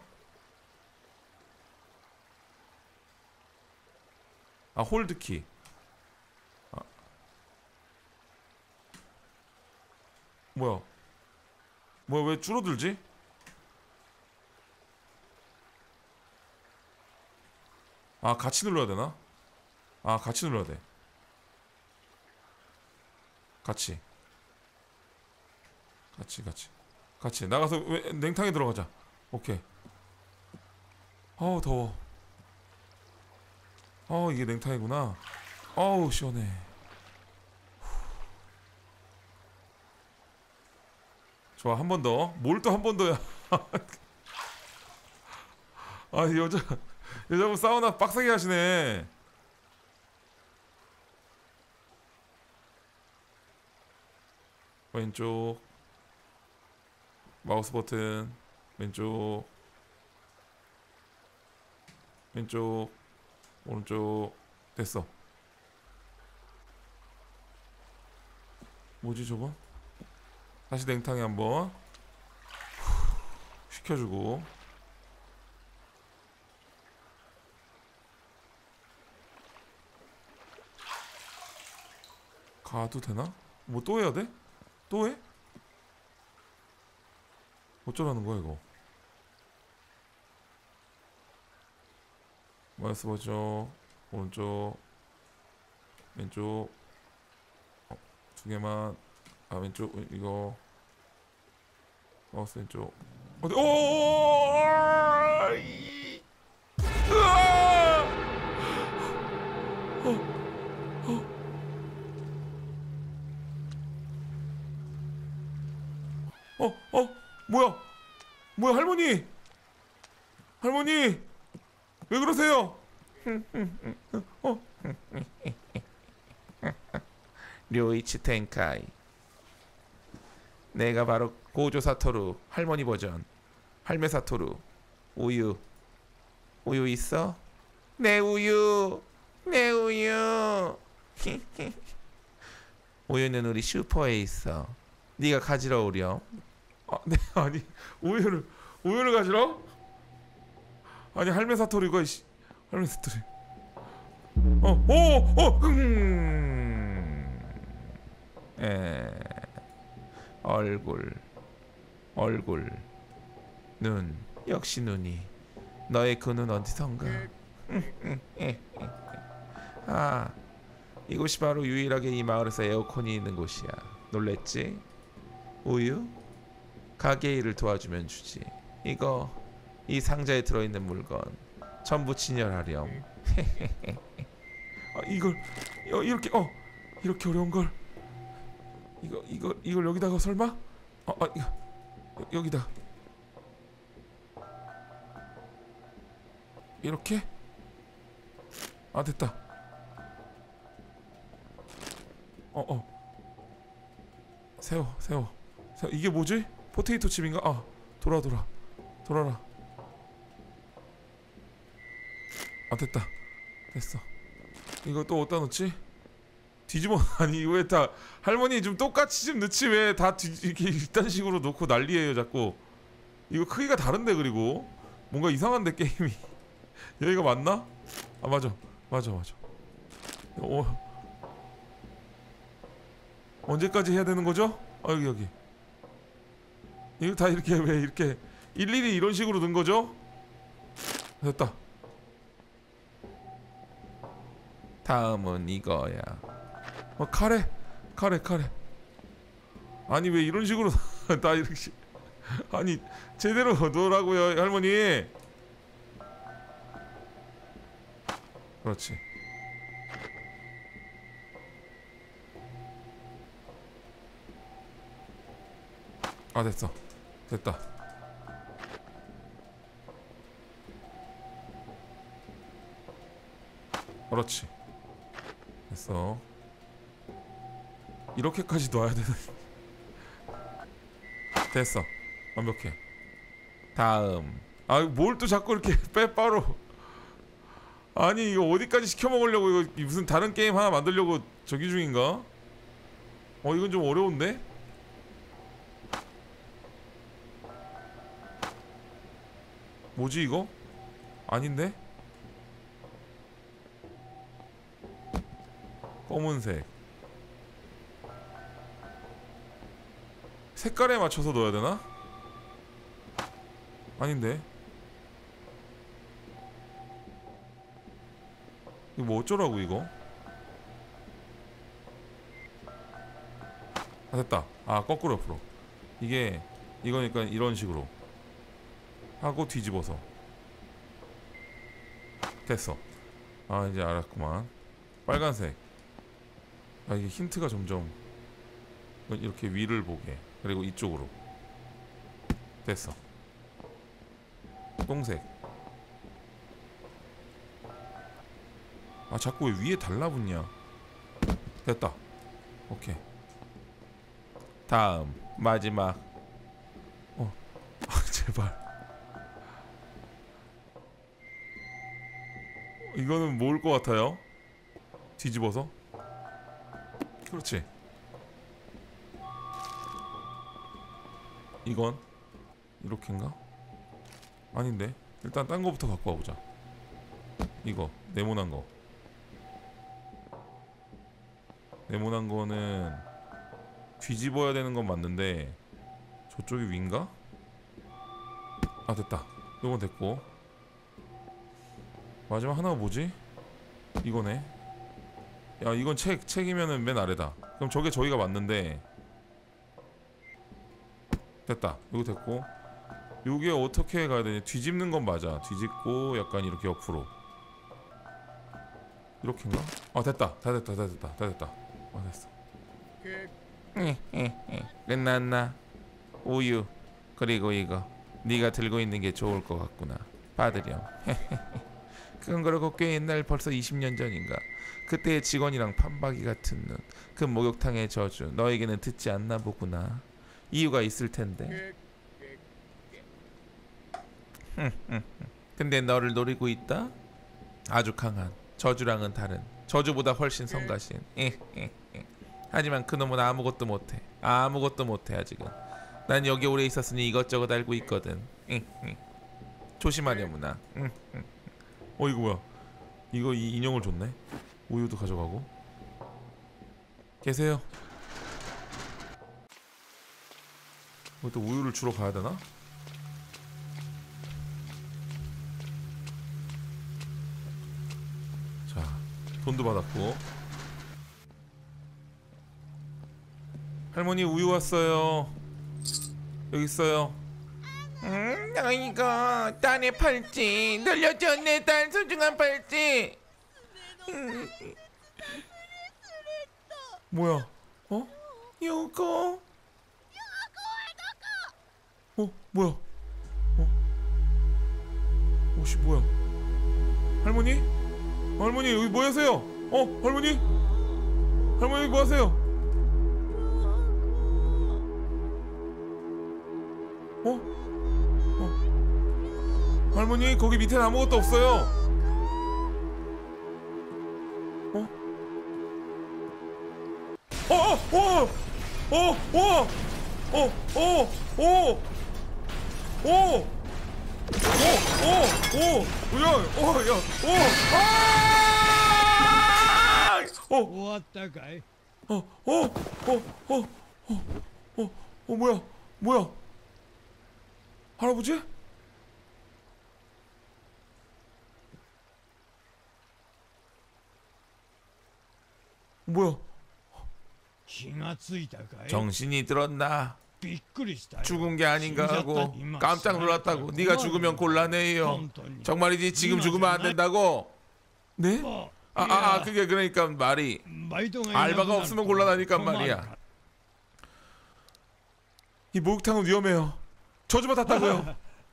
아 홀드키. 아. 뭐야 뭐야 왜 줄어들지? 아 같이 눌러야 되나? 아 같이 눌러야 돼. 같이 같이 같이 같이 나가서 왜, 냉탕에 들어가자. 오케이. 어우 더워. 어 이게 냉탕이구나. 어우 시원해. 좋아 한 번 더. 뭘 또 한 번 더야. 아 여자 여자분 사우나 빡세게 하시네. 왼쪽 마우스 버튼 왼쪽 왼쪽 오른쪽. 됐어. 뭐지 저거? 다시 냉탕에 한번 식혀주고. 가도 되나? 뭐 또 해야 돼? 또 해? 어쩌라는 거야 이거? 마우스 버전 오른쪽 왼쪽 어, 두 개만. 아 왼쪽 이거 마우스 왼쪽 어디? 오! 이- 으아! 어, 어. 어, 어, 뭐야? 뭐야, 할머니? 할머니, 왜 그러세요? 어, 료이치 텐카이. 내가 바로 고조 사토루 할머니 버전. 할매 사토루. 우유. 우유 있어? 내 우유. 내 우유. 우유는 우리 슈퍼에 있어. 네가 가지러 오렴. 아, 네, 아니 우유를 우유를 가지러? 아니 할매 사토리가 씨, 할매 사토리. 어, 오, 어, 음. 에. 얼굴. 얼굴. 눈. 역시 눈이. 너의 그 눈 어디선가? 아, 이곳이 바로 유일하게 이 마을에서 에어컨이 있는 곳이야. 놀랬지? 우유? 가게 일을 도와주면 주지. 이거 이 상자에 들어있는 물건 전부 진열하렴. 아, 이걸 어, 이렇게 어 이렇게 어려운 걸 이거 이거 이걸 여기다가 설마? 아, 아 이거 여, 여기다 이렇게? 아 됐다. 어 어. 세워 세워 세워. 이게 뭐지? 포테이토 칩인가? 아 돌아 돌아 돌아라. 아 됐다. 됐어. 이거 또 어디다 넣지? 뒤집어. 아니 왜 다 할머니 좀 똑같이 좀 넣지 왜 다 이렇게 이딴 식으로 놓고 난리예요 자꾸. 이거 크기가 다른데. 그리고 뭔가 이상한데 게임이. 여기가 맞나? 아 맞아 맞아 맞아. 어 언제까지 해야 되는 거죠? 아 여기 여기. 이거 다 이렇게 왜 이렇게 일일이 이런 식으로 넣은 거죠? 됐다. 다음은 이거야. 어 카레 카레 카레. 아니 왜 이런 식으로 다 이렇게. 아니 제대로 넣으라고요 할머니. 그렇지. 아 됐어. 됐다. 그렇지. 됐어. 이렇게까지 놔야 되는. 됐어. 완벽해. 다음. 아 뭘 또 자꾸 이렇게 빼빠로. 아니 이거 어디까지 시켜 먹으려고. 이거 무슨 다른 게임 하나 만들려고 저기 중인가? 어 이건 좀 어려운데? 뭐지 이거? 아닌데? 검은색. 색깔에 맞춰서 넣어야 되나? 아닌데? 이거 뭐 어쩌라고 이거? 아 됐다. 아 거꾸로 옆으로. 이게 이거니까 이런 식으로 하고 뒤집어서. 됐어. 아 이제 알았구만. 빨간색. 아 이게 힌트가 점점. 이렇게 위를 보게. 그리고 이쪽으로. 됐어. 똥색. 아 자꾸 왜 위에 달라붙냐. 됐다. 오케이. 다음 마지막. 어 제발. 이거는 뭐일 것 같아요? 뒤집어서? 그렇지. 이건 이렇게인가? 아닌데. 일단 딴 거부터 갖고 와보자. 이거 네모난 거. 네모난 거는 뒤집어야 되는 건 맞는데 저쪽이 위인가? 아 됐다. 이건 됐고 마지막 하나가 뭐지? 이거네. 야 이건 책, 책이면은 맨 아래다. 그럼 저게 저기가 맞는데 됐다. 이거 됐고 요게 어떻게 가야 되냐. 뒤집는 건 맞아. 뒤집고 약간 이렇게 옆으로 이렇게인가? 아 됐다. 다 됐다. 다 됐다. 다 됐다. 아 됐어. 끝났나? 우유 그리고 이거 네가 들고 있는 게 좋을 것 같구나. 받으렴. 그건 그렇고 꽤 옛날 벌써 이십 년 전인가 그때의 직원이랑 판박이 같은 눈 그 목욕탕의 저주 너에게는 듣지 않나 보구나. 이유가 있을 텐데. 근데 너를 노리고 있다? 아주 강한 저주랑은 다른 저주보다 훨씬 성가신. 하지만 그놈은 아무것도 못해. 아무것도 못해 아직은. 난 여기 오래 있었으니 이것저것 알고 있거든. 조심하려무나. 어 이거 뭐야? 이거 이 인형을 줬네. 우유도 가져가고. 계세요. 뭐 또 우유를 주러 가야 되나? 자, 돈도 받았고. 할머니 우유 왔어요. 여기 있어요. 응, 너희가 딸의 팔찌 늘려줘. 내 딸 소중한 팔찌. 음. 뭐야? 어? 요거? 어? 뭐야? 어? 혹시 뭐야? 할머니? 할머니 여기 뭐 하세요? 어? 할머니? 할머니 뭐 하세요? 어? 어? 할머니 거기 밑에는 아무것도 없어요. 어? 어? 어? 어? 어? 어? 어? 어? 오! 오! 오! 오! 야! 오! 야! 오! 아! 어! 終わったかい 어! 어! 어! 어! 어! 어! 어! 뭐야? 뭐야? 할아버지? 뭐야? 気がついたかい 정신이 들었나? びっくりしたよ 죽은 게 아닌가 하고 깜짝 놀랐다고. 네가 죽으면 곤란해요. 정말이지 지금 죽으면 안 된다고? 네? 아, 아, 아 그게 그러니까 말이 알바가 없으면 곤란하니까 말이야. 이 목욕탕은 위험해요. 저주받았다고요.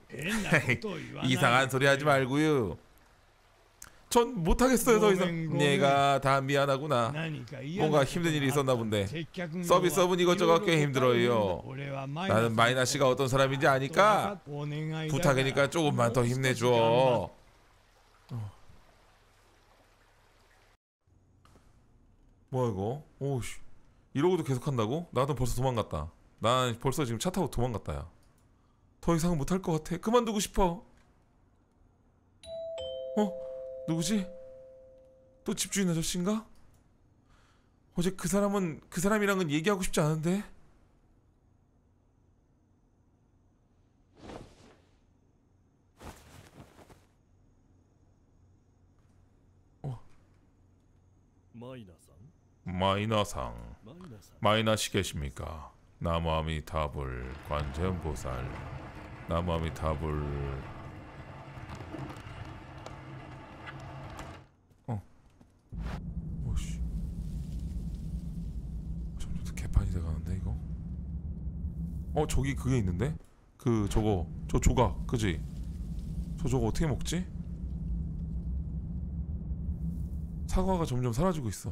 이상한 소리 하지 말고요. 전 못하겠어요 더 이상. 내가 다 미안하구나. 뭔가 힘든 일이 있었나 본데. 서비스업은 이것저것 꽤 힘들어요. 나는 마이나 씨가 어떤 사람인지 아니까 부탁이니까 조금만 더 힘내줘. 어. 뭐야 이거? 오우씨. 이러고도 계속 한다고? 나도 벌써 도망갔다. 난 벌써 지금 차 타고 도망갔다 야. 더 이상은 못할 것 같아. 그만두고 싶어. 어? 누구지? 또 집주인 아저씨인가? 어제 그 사람은 그 사람이랑은 얘기하고 싶지 않은데. 어. 마이나상. 마이나씨 계십니까? 나무아미타불 관세음보살. 나무아미타불. 오씨. 점점 개판이 돼가는데 이거. 어 저기 그게 있는데? 그 저거 저 조각 그지? 저 저거 어떻게 먹지? 사과가 점점 사라지고 있어.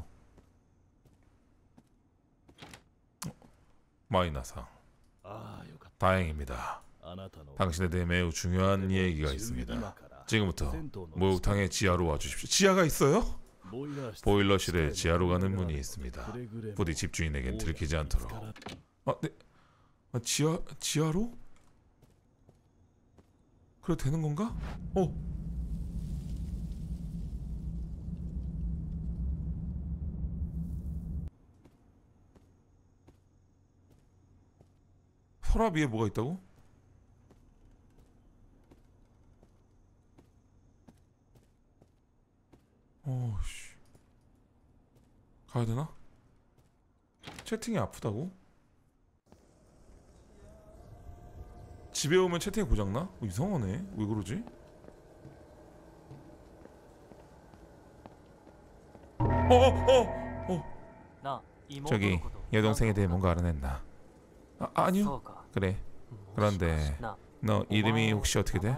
어. 마이나상. 다행입니다. 당신에 대해 매우 중요한 얘기가 있습니다. 지금부터 목욕탕의 지하로 와주십시오. 지하가 있어요? 보일러실에 지하로 가는 문이 있습니다. 부디 집주인에겐 들키지 않도록. 아, 네. 아, 지하, 지하로? 그래도 되는 건가? 어. 서랍 위에 뭐가 있다고? 어씨, 가야 되나? 채팅이 아프다고? 집에 오면 채팅이 고장나? 어, 이상하네. 왜 그러지? 어어어 어, 어. 저기 여동생에 대해 뭔가 알아냈나? 아, 아니요. 그래. 그런데 너 이름이 혹시 어떻게 돼?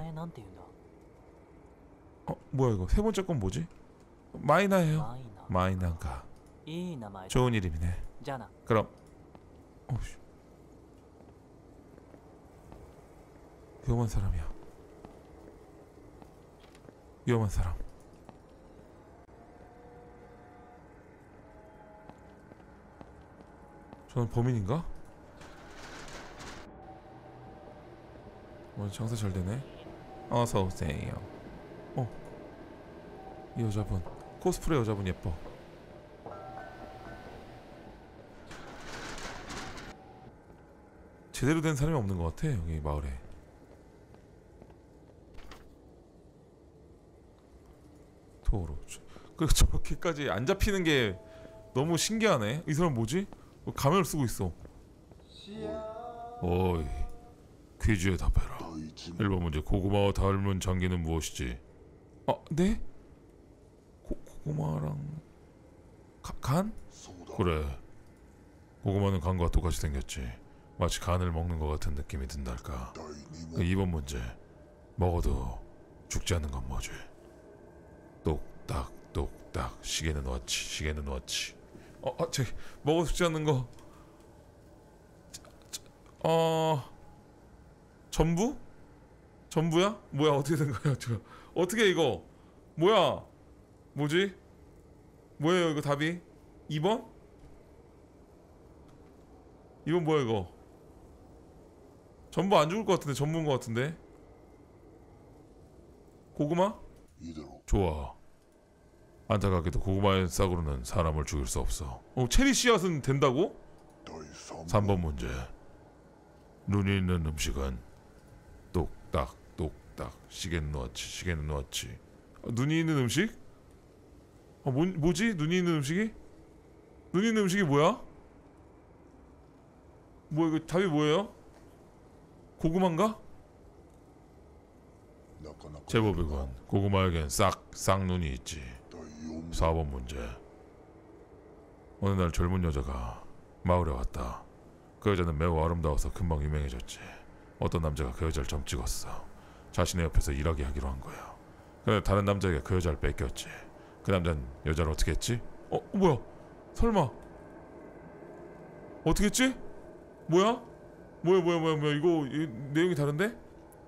어, 뭐야 이거? 세 번째 건 뭐지? 마이나예요. 마이나인가? 좋은 이름이네. 그럼 어씨, 위험한 사람이야. 위험한 사람. 저는 범인인가? 뭐 장사 잘 되네. 어서 오세요. 어, 이 여자분 코스프레 여자분 예뻐. 제대로 된 사람이 없는 것 같아 여기 마을에. 도로. 그 저렇게까지 안 잡히는 게 너무 신기하네. 이 사람 뭐지? 가면을 쓰고 있어. 어이, 퀴즈에 답해라. 일 번 문제. 고구마와 닮은 장기는 무엇이지? 아, 네? 고, 고구마랑 가, 간? 그래. 고구마는 간과 똑같이 생겼지. 마치 간을 먹는 것 같은 느낌이 든달까. 이 번 문제. 먹어도 죽지 않는 건 뭐지? 똑딱 똑딱. 시계는 왔지. 시계는 왔지. 어, 아, 저기 먹어도 죽지 않는 거. 어, 전부? 전부야? 뭐야 어떻게 된 거야? 저 어떻게 이거? 뭐야? 뭐지? 뭐예요 이거 답이? 이 번? 이건 뭐야 이거? 전부 안 죽을 것 같은데 전부인 것 같은데. 고구마? 좋아. 안타깝게도 고구마의 싹으로는 사람을 죽일 수 없어. 어, 체리 씨앗은 된다고? 삼 번 문제. 눈이 있는 음식은 똑딱 똑딱. 시계는 놓았지. 시계는 놓았지. 아, 눈이 있는 음식? 아, 뭐, 뭐지? 눈이 있는 음식이? 눈이 있는 음식이 뭐야? 뭐 이거 답이 뭐예요? 고구마인가? 제법이군. 고구마에겐 싹 쌍눈이 있지. 사 번 문제. 어느 날 젊은 여자가 마을에 왔다. 그 여자는 매우 아름다워서 금방 유명해졌지. 어떤 남자가 그 여자를 점 찍었어. 자신의 옆에서 일하게 하기로 한 거야. 그런데 다른 남자에게 그 여자를 뺏겼지. 그 남자는 여자를 어떻게 했지? 어? 뭐야? 설마 어떻게 했지? 뭐야? 뭐야 뭐야 뭐야 뭐야 이거 이, 내용이 다른데?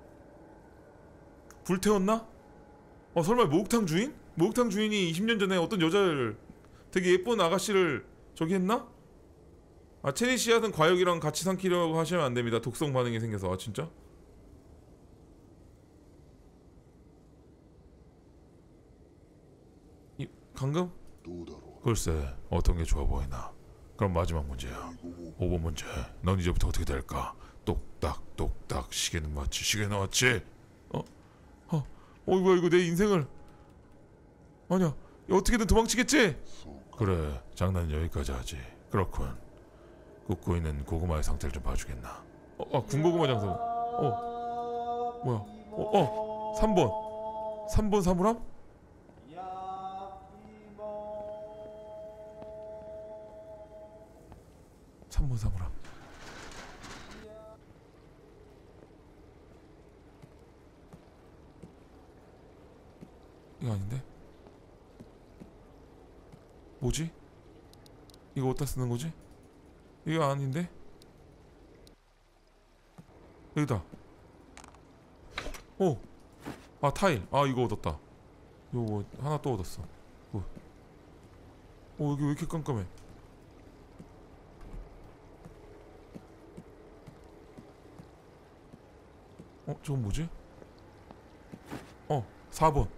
불태웠나? 어 설마 목욕탕 주인? 목욕탕 주인이 이십 년 전에 어떤 여자를 되게 예쁜 아가씨를 저기 했나? 아, 체리 씨앗은 과육이랑 같이 삼키려고 하시면 안 됩니다. 독성 반응이 생겨서. 아, 진짜? 이 감금? 글쎄, 어떤 게 좋아 보이나. 그럼 마지막 문제야. 오 번 문제. 넌 이제부터 어떻게 될까? 똑딱 똑딱. 시계는 맞지? 시계는 맞지? 어? 어? 어 이거 이거 내 인생을. 아니야. 어떻게든 도망치겠지? 그래. 장난은 여기까지 하지. 그렇군. 굽고 있는 고구마의 상태를 좀 봐주겠나? 어, 아, 군고구마 장사. 어, 뭐야? 어, 어, 삼 번. 삼 번 사물함? 삼 번 사물함. 이거 아닌데? 뭐지? 이거 어디다 쓰는 거지? 이거 아닌데? 여기다. 오! 아 타일. 아 이거 얻었다. 이거 뭐 하나 또 얻었어. 오, 오 여기 왜 이렇게 깜깜해? 어 저건 뭐지? 어 사 번.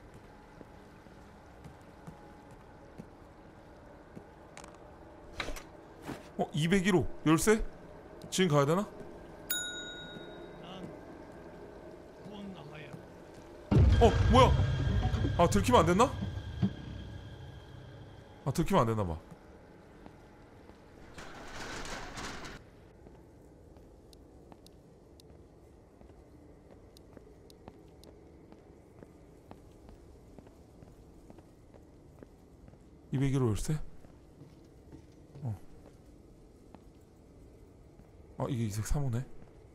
어 이백일 호 열쇠? 지금 가야 되나? こんな早く 어 뭐야? 아 들키면 안 됐나? 아 들키면 안 됐나 봐. 이백일 호 열쇠? 어. 아 이게 이색 삼 호네.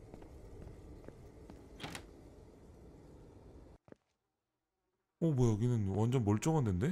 어 뭐야 여기는 완전 멀쩡한 데인데?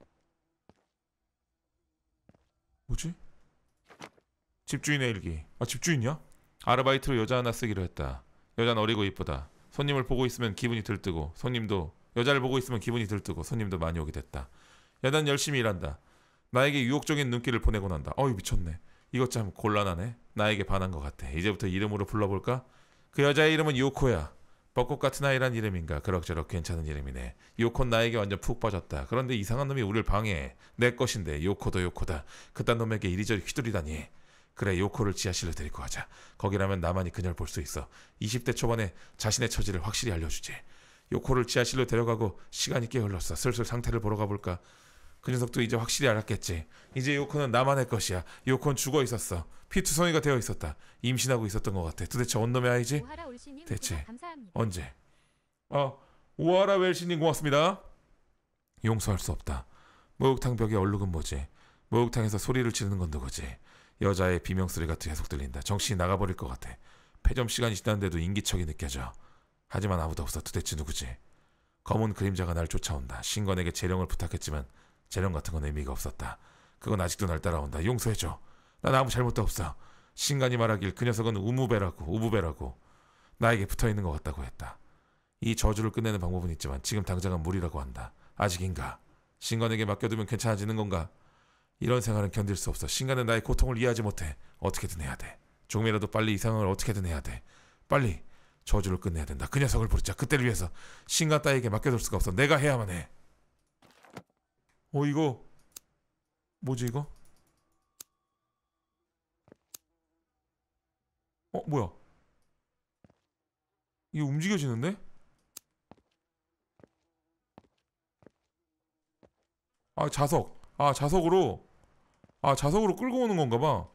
뭐지? 집주인의 일기. 아 집주인이야? 아르바이트로 여자 하나 쓰기로 했다. 여자는 어리고 이쁘다. 손님을 보고 있으면 기분이 들뜨고 손님도 여자를 보고 있으면 기분이 들뜨고 손님도 많이 오게 됐다. 여자는 열심히 일한다. 나에게 유혹적인 눈길을 보내곤 한다. 어이 미쳤네. 이것 참 곤란하네. 나에게 반한 것 같아. 이제부터 이름으로 불러볼까? 그 여자의 이름은 요코야. 벚꽃 같은 아이란 이름인가. 그럭저럭 괜찮은 이름이네. 요코는 나에게 완전 푹 빠졌다. 그런데 이상한 놈이 우릴 방해해. 내 것인데 요코도 요코다. 그딴 놈에게 이리저리 휘둘리다니. 그래 요코를 지하실로 데리고 가자. 거기라면 나만이 그녀를 볼 수 있어. 이십 대 초반에 자신의 처지를 확실히 알려주지. 요코를 지하실로 데려가고 시간이 꽤 흘렀어. 슬슬 상태를 보러 가볼까. 그 녀석도 이제 확실히 알았겠지. 이제 요코는 나만의 것이야. 요코는 죽어 있었어. 피투성이가 되어 있었다. 임신하고 있었던 것 같아. 도대체 어느 놈의 아이지? 대체 언제? 아 오하라 웰시님 고맙습니다. 용서할 수 없다. 목욕탕 벽에 얼룩은 뭐지? 목욕탕에서 소리를 지르는 건 누구지? 여자의 비명소리가 계속 들린다. 정신이 나가버릴 것 같아. 폐점 시간이 지났는데도 인기척이 느껴져. 하지만 아무도 없어. 도대체 누구지? 검은 그림자가 날 쫓아온다. 신관에게 재령을 부탁했지만 재령 같은 건 의미가 없었다. 그건 아직도 날 따라온다. 용서해줘. 난 아무 잘못도 없어. 신관이 말하길 그 녀석은 우무배라고 우부배라고 나에게 붙어있는 것 같다고 했다. 이 저주를 끝내는 방법은 있지만 지금 당장은 무리라고 한다. 아직인가? 신관에게 맡겨두면 괜찮아지는 건가? 이런 생활은 견딜 수 없어. 신관은 나의 고통을 이해하지 못해. 어떻게든 해야 돼. 조금이라도 빨리 이 상황을 어떻게든 해야 돼. 빨리 저주를 끝내야 된다. 그 녀석을 부르자. 그때를 위해서 신관 따위에게 맡겨둘 수가 없어. 내가 해야만 해. 어 이거 뭐지 이거? 어 뭐야? 이게 움직여지는데? 아 자석. 아 자석으로. 아 자석으로 끌고 오는 건가 봐.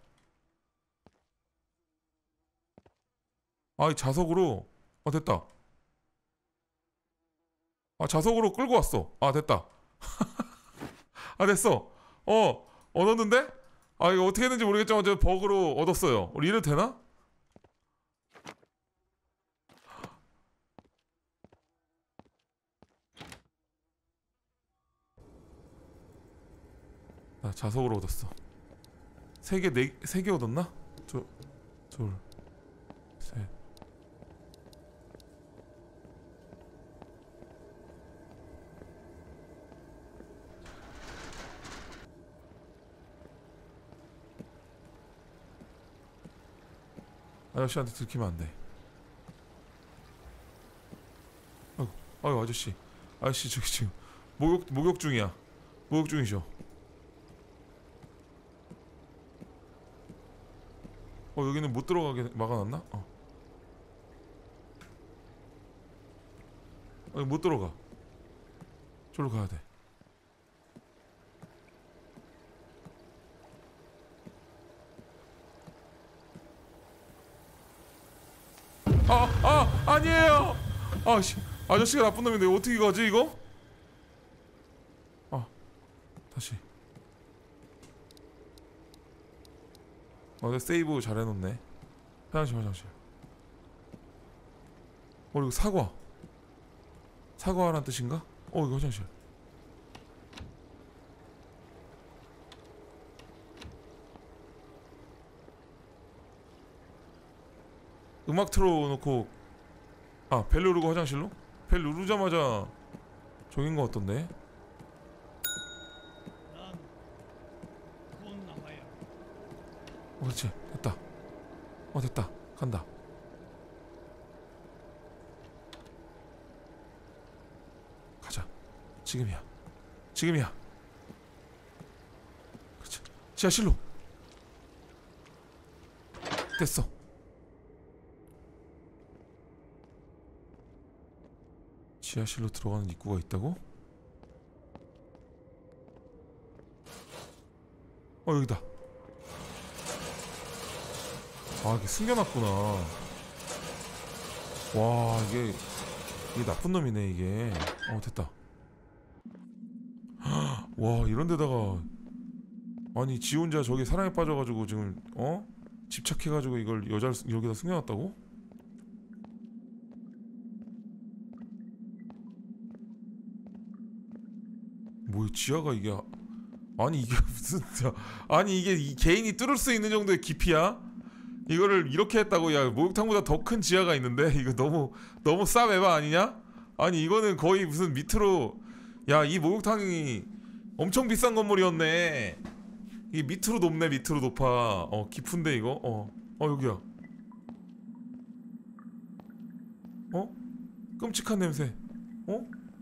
아 자석으로. 아 됐다. 아 자석으로 끌고 왔어. 아 됐다. 아 됐어. 어 얻었는데? 아 이거 어떻게 했는지 모르겠지만 저 버그로 얻었어요. 우리 이래도 되나? 나 자석으로 얻었어. 세 개, 네, 세 개 얻었나? 저, 둘, 셋. 아저씨한테 들키면 안 돼. 아이고, 아이고 아저씨, 아저씨 저기 지금 목욕 목욕 중이야. 목욕 중이셔. 어 여기는 못 들어가게 막아놨나? 어. 아니 못 들어가. 저로 가야 돼. 아, 아, 아니에요. 아씨, 아저씨가 나쁜 놈인데 어떻게 가지 이거? 아, 다시. 아, 내가 세이브 잘 해놓네. 화장실, 화장실. 어, 이거 사과. 사과라는 뜻인가? 어, 이거 화장실. 음악 틀어놓고 아, 벨 누르고 화장실로? 벨 누르자마자 저긴 거 어떤데? 난 곤나하야. 어, 그렇지. 됐다. 어, 됐다. 간다. 가자. 지금이야. 지금이야. 그렇지. 지하실로. 됐어. 지하실로 들어가는 입구가 있다고? 어, 여기다. 아, 이게 숨겨놨구나. 와, 이게 이게 나쁜 놈이네 이게. 어, 됐다. 와, 이런 데다가 아니 지 혼자 저기 사랑에 빠져가지고 지금 어? 집착해가지고 이걸 여자를 여기다 숨겨놨다고? 뭐 지하가 이게 아니 이게 무슨 아니 이게 이 개인이 뚫을 수 있는 정도의 깊이야? 이거를 이렇게 했다고? 야, 목욕탕보다 더 큰 지하가 있는데 이거 너무 너무 싸매바 아니냐? 아니 이거는 거의 무슨 밑으로 야, 이 목욕탕이 엄청 비싼 건물이었네. 이게 밑으로 높네. 밑으로 높아. 어, 깊은데 이거? 어, 어 여기야. 어? 끔찍한 냄새. 어?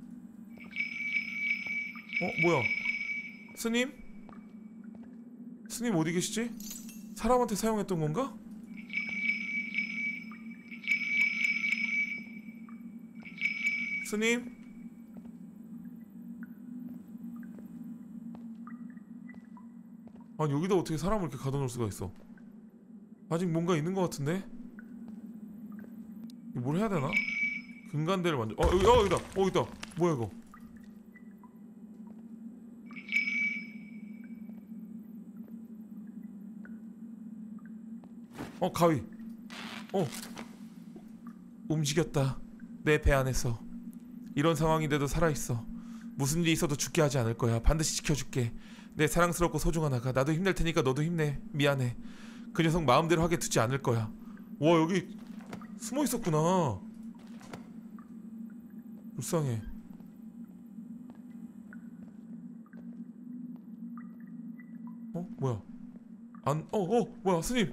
어, 뭐야? 스님? 스님 어디 계시지? 사람한테 사용했던 건가? 스님? 아니 여기다 어떻게 사람을 이렇게 가둬놓을 수가 있어? 아직 뭔가 있는 것 같은데? 뭘 해야 되나? 금간대를 만져. 어 여기, 어 여기다. 어 여기다. 뭐야 이거? 어, 가위. 어, 움직였다. 내 배 안에서. 이런 상황인데도 살아있어. 무슨 일이 있어도 죽게 하지 않을 거야. 반드시 지켜줄게. 내 사랑스럽고 소중한 아가. 나도 힘낼 테니까 너도 힘내. 미안해. 그 녀석 마음대로 하게 두지 않을 거야. 와, 여기 숨어 있었구나. 불쌍해. 어? 뭐야? 안, 어, 어, 뭐야, 스님.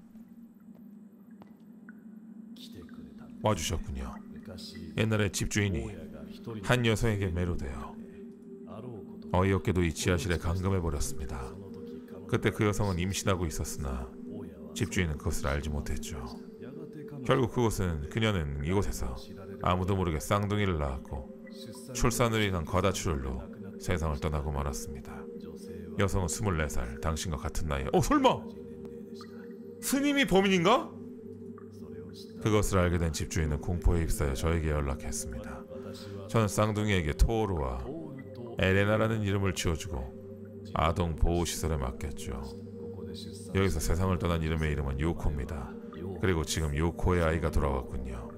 와주셨군요. 옛날에 집주인이 한 여성에게 매료되어 어이없게도 이 지하실에 감금해버렸습니다. 그때 그 여성은 임신하고 있었으나 집주인은 그것을 알지 못했죠. 결국 그곳은 그녀는 이곳에서 아무도 모르게 쌍둥이를 낳았고 출산으로 인한 과다출혈로 세상을 떠나고 말았습니다. 여성은 스물네 살, 당신과 같은 나이. 어, 설마 스님이 범인인가? 그것을 알게 된 집주인은 공포에 휩싸여 저에게 연락했습니다. 저는 쌍둥이에게 토오루와 에레나라는 이름을 지어주고 아동 보호시설에 맡겼죠. 여기서 세상을 떠난 이름의 이름은 요코입니다. 그리고 지금 요코의 아이가 돌아왔군요.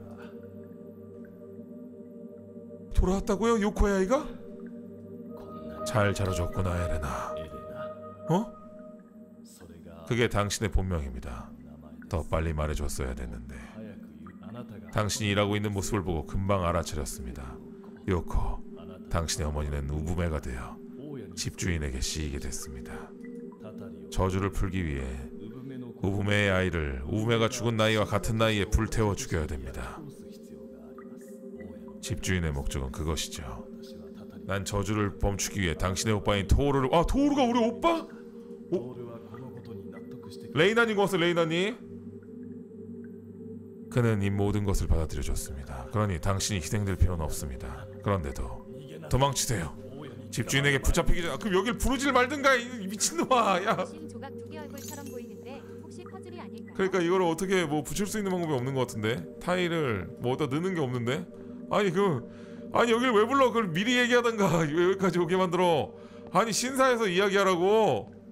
돌아왔다고요? 요코의 아이가? 잘 자라줬구나, 에레나. 어? 그게 당신의 본명입니다. 더 빨리 말해줬어야 됐는데. 당신이 일하고 있는 모습을 보고 금방 알아차렸습니다. 요코, 당신의 어머니는 우부메가 되어 집주인에게 씌이게 됐습니다. 저주를 풀기 위해 우부메의 아이를 우부메가 죽은 나이와 같은 나이에 불태워 죽여야 됩니다. 집주인의 목적은 그것이죠. 난 저주를 멈추기 위해 당신의 오빠인 토오루를. 아, 토오루가 우리 오빠? 오? 레이나님 고맙어, 레이나님. 그는 이 모든 것을 받아들여줬습니다. 그러니 당신이 희생될 필요는 없습니다. 그런데도 도망치세요. 집주인에게 붙잡히기 전에. 그럼 여길 부르질 말든가, 이 미친놈아. 야. 조각 두 개 얼굴처럼 보이는데 혹시 퍼즐이 아닐까요? 그러니까 이거를 어떻게 뭐 붙일 수 있는 방법이 없는 것 같은데. 타일을 뭐 어디다 넣는 게 없는데. 아니 그 아니 여길 왜 불러? 그걸 미리 얘기하던가. 왜 여기까지 오게 만들어? 아니 신사에서 이야기하라고.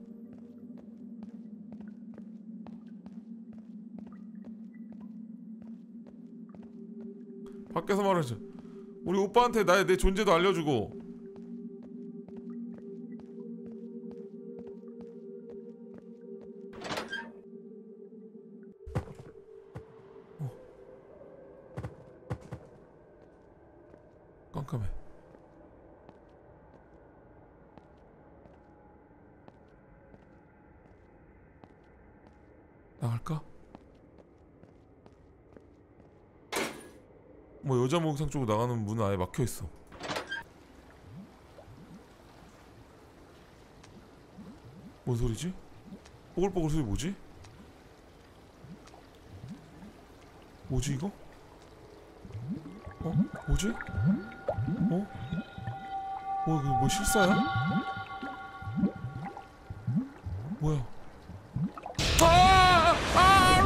밖에서 말하지. 우리 오빠한테 나의 내 존재도 알려주고. 어. 깜깜해. 나갈까? 뭐 여자 목욕탕 쪽으로 나가는 문은 아예 막혀있어. 뭔 소리지? 뽀글뽀글 소리 뭐지? 뭐지 이거? 어? 뭐지? 어? 뭐 이거 뭐 실사야? 뭐야? 아! 아!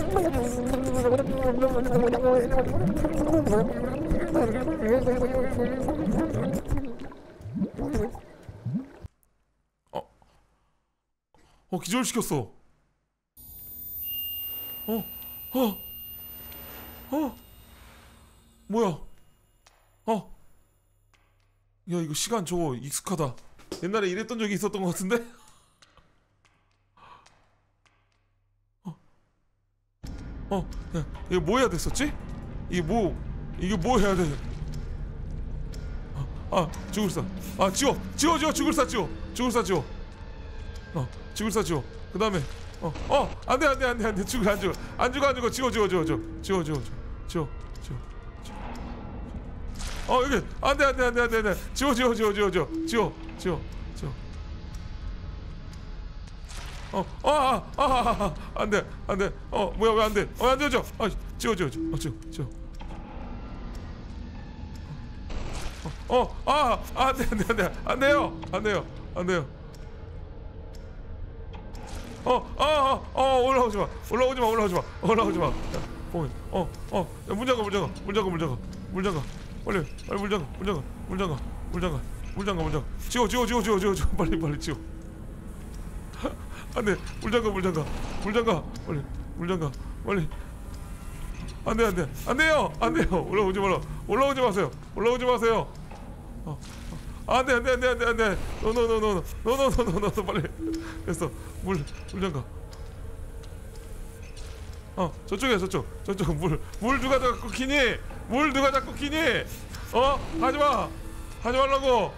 어? 어 기절시켰어. 어? 어? 어? 뭐야? 어? 야 이거 시간 저거 익숙하다. 옛날에 이랬던 적이 있었던 것 같은데? 어? 어? 야 이거 뭐 해야 됐었지? 이게 뭐 이게 뭐 해야 돼? 아, 아 죽을사. 아 지워 지워 지워 죽을사 지워 죽을사 지워. 어 죽을사 지워. 그 다음에 어 어 안돼 안돼 안돼 안돼 죽어 안 죽어 안 죽어 안 죽어 지워 지워 지워 지워 지워 지워 지워 지워. 어 여기 안돼 안돼 안돼 안돼 안돼 지워 지워 지워 지워 지워 지워 지워 지워 어아아아 안돼 안돼 어 뭐야 왜 안돼 어 안 지워져 아 지워 지워 지워 어 지워 지워 어아 안돼 안돼 안돼 안돼요 안돼요 안돼요 어아아 올라오지 마 올라오지 마 올라오지 마 올라오지 마 어어 문 잠가 문 잠가 문 잠가 문 잠가 문 잠가 빨리 빨리 물 잠가 물 잠가 물 잠가 물 잠가 물 잠가 물 잠가 지워 지워 지워 지워 지워 지워 빨리 빨리 지워 안돼 물 잠가 물 잠가 물 잠가 빨리 물 잠가 빨리 안돼 안돼 안돼요 안돼요 올라오지 마라 올라오지 마세요 올라오지 마세요 어 안돼 안돼 안돼 안돼 안돼 노노노노노노노노노노 빨리 됐어 물 물 잠가 어 저쪽이야 저쪽 저쪽 물 물 누가 자꾸 키니 물 누가 자꾸 키니 어 하지마 하지 말라고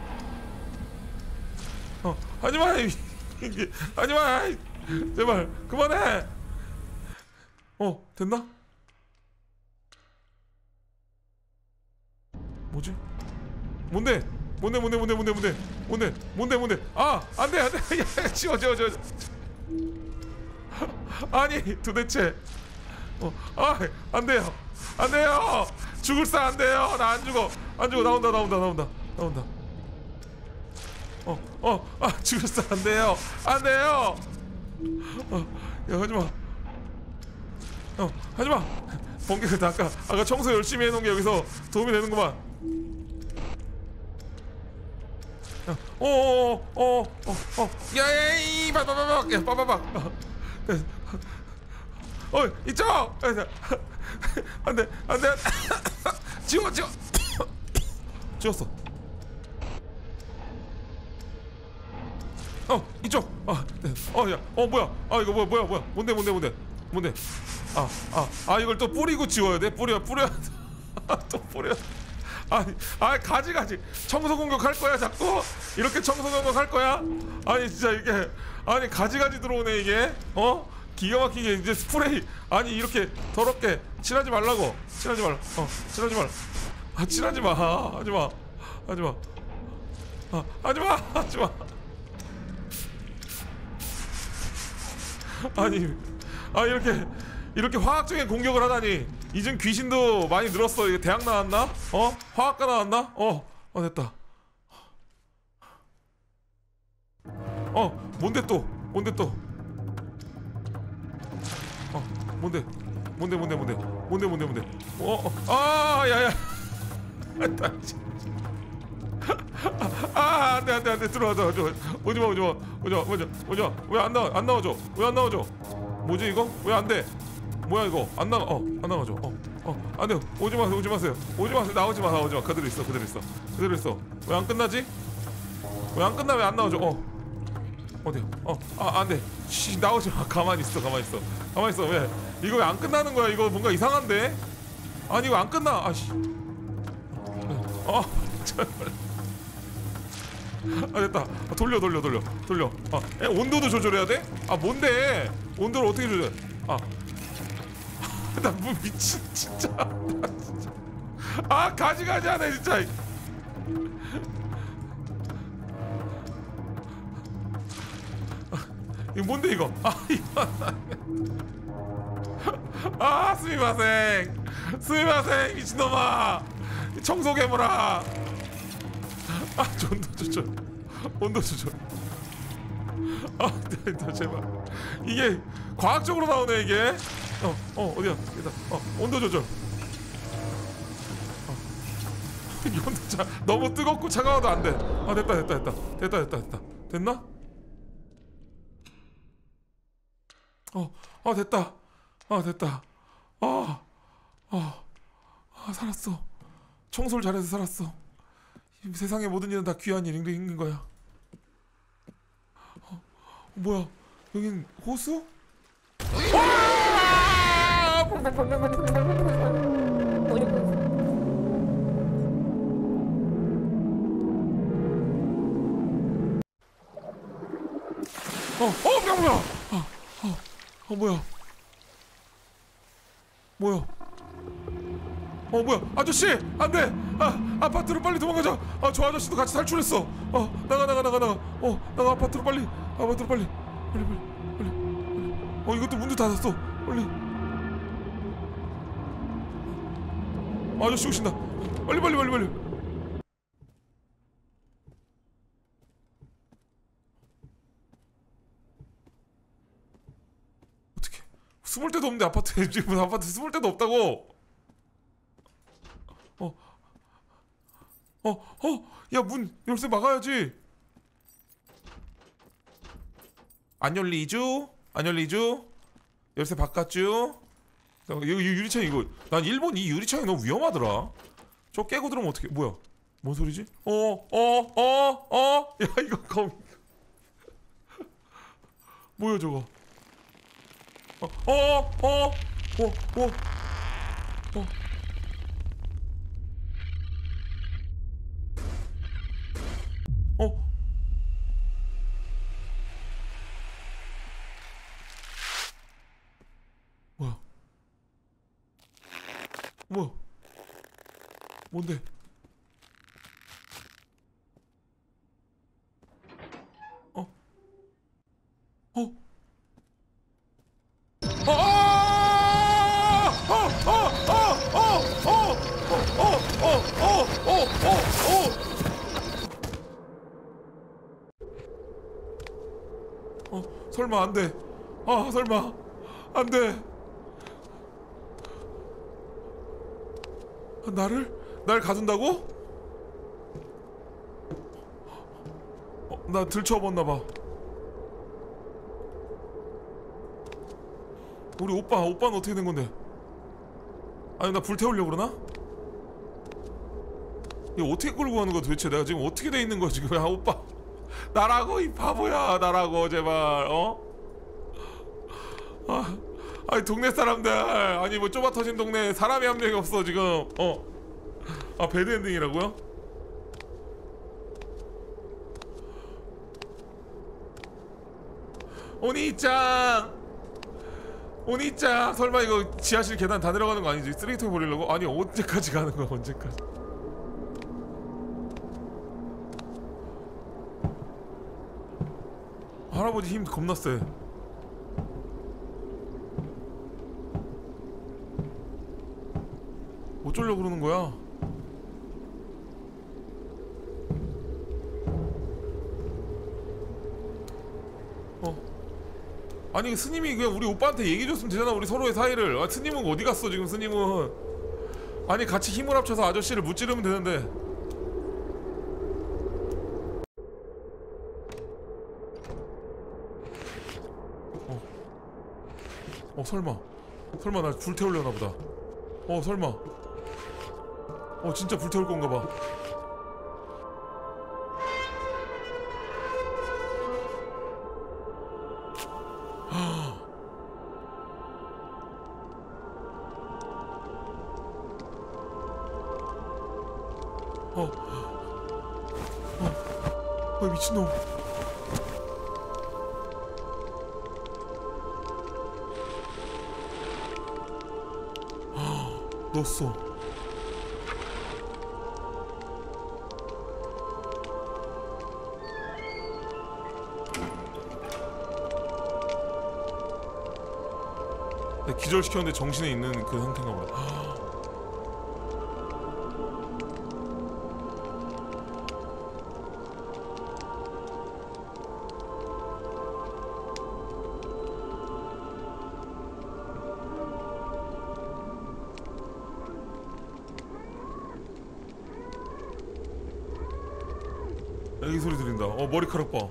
어 하지마 하지마 제발 그만해 어 됐나 뭐지 뭔데 뭔데 뭔데 뭔데 뭔데 뭔데 뭔데 뭔데 뭔데 아 안돼 안돼 야 지워 지워 지워 아니 도대체 어, 아 안돼요 안돼요 죽을사 안돼요 나 안 죽어 안 죽어 나온다 나온다 나온다 나온다 어어아 죽을사 안돼요 안돼요 어야 하지마 어 하지마 번개가 아까 아까 청소 열심히 해놓은 게 여기서 도움이 되는구만 어어어어어어 야야이 빠바바박 야 빠바박 어 이쪽 안돼 안돼 지워 지워 지웠어 어 이쪽 아어야 어 뭐야 아 이거 뭐야 뭐야 뭐야 뭔데 뭔데 뭔데 뭔데 아 아 아 이걸 또 뿌리고 지워야 돼 뿌려 뿌려 또 뿌려 아니 아 가지 가지 청소 공격 할 거야 자꾸 이렇게 청소 공격 할 거야 아니 진짜 이게 아니 가지 가지 들어오네 이게 어 기가 막히게 이제 스프레이 아니 이렇게 더럽게 칠하지 말라고 칠하지 말라 어 칠하지 말라 아 칠하지 마 하지 마 하지 마 아 하지 마 하지 마 아니 아 이렇게 이렇게 화학적인 공격을 하다니 이젠 귀신도 많이 늘었어 이게 대학 나왔나 어 화학과 나왔나 어 어 됐다 어 뭔데 또 뭔데 또 어 뭔데 뭔데 뭔데 뭔데 뭔데 뭔데 뭔데 어아 야야 아 안돼 안돼 안돼 들어와 들어와 오지마 오지마 오지마 오지마 오지마 왜 안 나와 안 나와줘 왜 안 나와줘 뭐지 이거 왜 안 돼 뭐야 이거 안 나가 어안 나가죠 어어 안돼 오지 마세요 오지 마세요 오지 마세요 나오지 마 나오지 마 그대로 있어 그대로 있어 그대로 있어 왜 안 끝나지 왜 안 끝나 왜 안 나오죠 어 어디야 어아 안돼 씨 나오지 마 가만히 있어 가만히 있어 가만히 있어 왜 이거 왜 안 끝나는 거야 이거 뭔가 이상한데 아니 이거 안 끝나 아씨 어 제발. 아 됐다. 아, 돌려 돌려 돌려 돌려. 아 에, 온도도 조절해야 돼? 아 뭔데? 온도를 어떻게 조절? 아 나 뭐 미친 진짜. 아, 진짜. 아 가지가지 하네 진짜. 아, 이거 뭔데 이거? 아 이거. 아 스미마생 스미마생 미친놈아 청소 괴물아. 아 온도 조절 온도 조절. 아 네, 제발 이게 과학적으로 나오네 이게. 어, 어 어디야 여기다. 어 온도 조절. 어. 이 온도 자 너무 뜨겁고 차가워도 안 돼. 아 됐다 됐다 됐다 됐다 됐다 됐다 됐나? 어, 아 됐다. 아 됐다. 아, 아, 아 살았어. 청소를 잘해서 살았어. 이 세상의 모든 일은 다 귀한 일인 인 거야. 어, 뭐야? 여긴 호수? 어, 어, 뭐야, 뭐야? 어, 어, 어, 뭐야? 뭐야? 어, 뭐야? 아저씨, 안 돼! 아, 아파트로 빨리 도망가자! 아, 저 아저씨도 같이 탈출했어! 어, 나가, 나가, 나가, 나가! 어, 나가, 아파트로 빨리! 아파트로 빨리! 빨리, 빨리, 빨리, 빨리. 어, 이것도 문도 닫았어! 빨리! 아저씨 오신다! 빨리, 빨리, 빨리, 빨리! 어떻게? 숨을 데도 없는데 아파트에 지금 아파트 숨을 데도 없다고! 어, 어, 어, 야, 문 열쇠 막아야지. 안 열리죠? 안 열리죠? 열쇠 바꿨죠? 이거 유리창 이거 난 일본 이 유리창이 너무 위험하더라. 저 깨고 들어오면 어떡해? 뭐야? 뭔 소리지? 어, 어, 어, 어, 야 이거 검. 뭐야 저거? 어, 어, 어, 어, 어, 어. 어? 뭐야? 뭐야? 뭔데? 어? 어? 아! 아! 아! 아! 아! 어! 어! 어! 어! 어! 어! 어! 어, 설마 안 돼. 아, 설마 안 돼. 아, 나를 날 가둔다고? 어, 나 들쳐봤나 봐. 우리 오빠, 오빠는 어떻게 된 건데? 아니 나 불태우려고 그러나? 이거 어떻게 끌고 가는 거야 도대체? 내가 지금 어떻게 돼 있는 거야 지금? 야 오빠 나라고 이 바보야 나라고 제발 어? 아, 아니 동네 사람들 아니 뭐 좁아 터진 동네 사람이 한 명이 없어 지금 어? 아 배드엔딩이라고요? 오니짱 오니짱 설마 이거 지하실 계단 다 내려가는 거 아니지? 쓰레기통에 버리려고? 아니 언제까지 가는 거야 언제까지? 할아버지 힘 겁나 세. 어쩌려고 그러는 거야? 어. 아니 스님이 그냥 우리 오빠한테 얘기해줬으면 되잖아 우리 서로의 사이를. 아, 스님은 어디 갔어 지금 스님은. 아니 같이 힘을 합쳐서 아저씨를 무찌르면 되는데. 어, 어 설마 설마 날 불태우려나 보다. 어 설마 어 진짜 불태울 건가 봐. 어, 미친놈. 넣었어. 내가 기절시켰는데 정신에 있는 그 상태인가 보다. 애기 소리 들린다. 어, 머리카락 봐.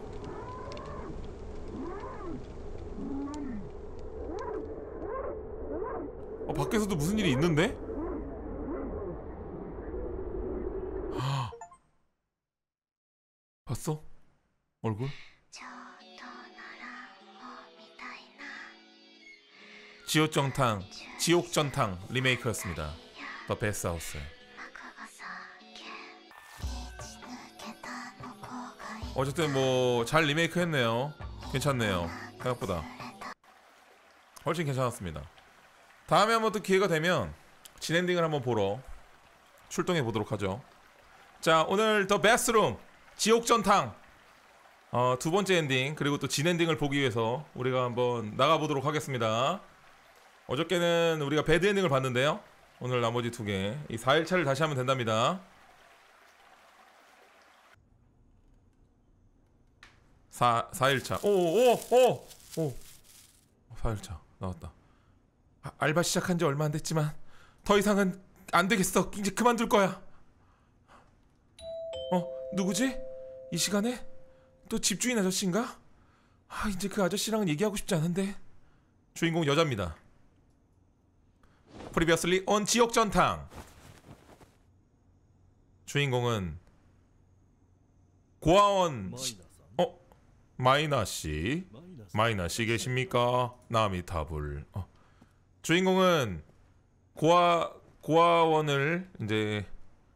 어, 밖에서도 무슨 일이 있는데? 아. 봤어? 얼굴? 지옥전탕, 지옥전탕 리메이크였습니다. 더 베스트 하우스. 어쨌든 뭐 잘 리메이크 했네요. 괜찮네요. 생각보다 훨씬 괜찮았습니다. 다음에 한번 또 기회가 되면 진엔딩을 한번 보러 출동해 보도록 하죠. 자, 오늘 더 베스트룸 지옥전탕 어, 두 번째 엔딩 그리고 또 진엔딩을 보기 위해서 우리가 한번 나가보도록 하겠습니다. 어저께는 우리가 배드 엔딩을 봤는데요. 오늘 나머지 두 개 이 사 일차를 다시 하면 된답니다. 사, 사 일차. 오, 오, 오, 오. 사 일차 나왔다. 아, 알바 시작한 지 얼마 안 됐지만 더 이상은 안 되겠어. 이제 그만둘 거야. 어, 누구지? 이 시간에? 또 집주인 아저씨인가? 아, 이제 그 아저씨랑은 얘기하고 싶지 않은데. 주인공 여자입니다. 프리비어슬리 온 지옥전탕. 주인공은 고아원 시, 어? 마이나 씨, 마이나 씨 계십니까? 나미타불. 어. 주인공은 고아 고아원을 이제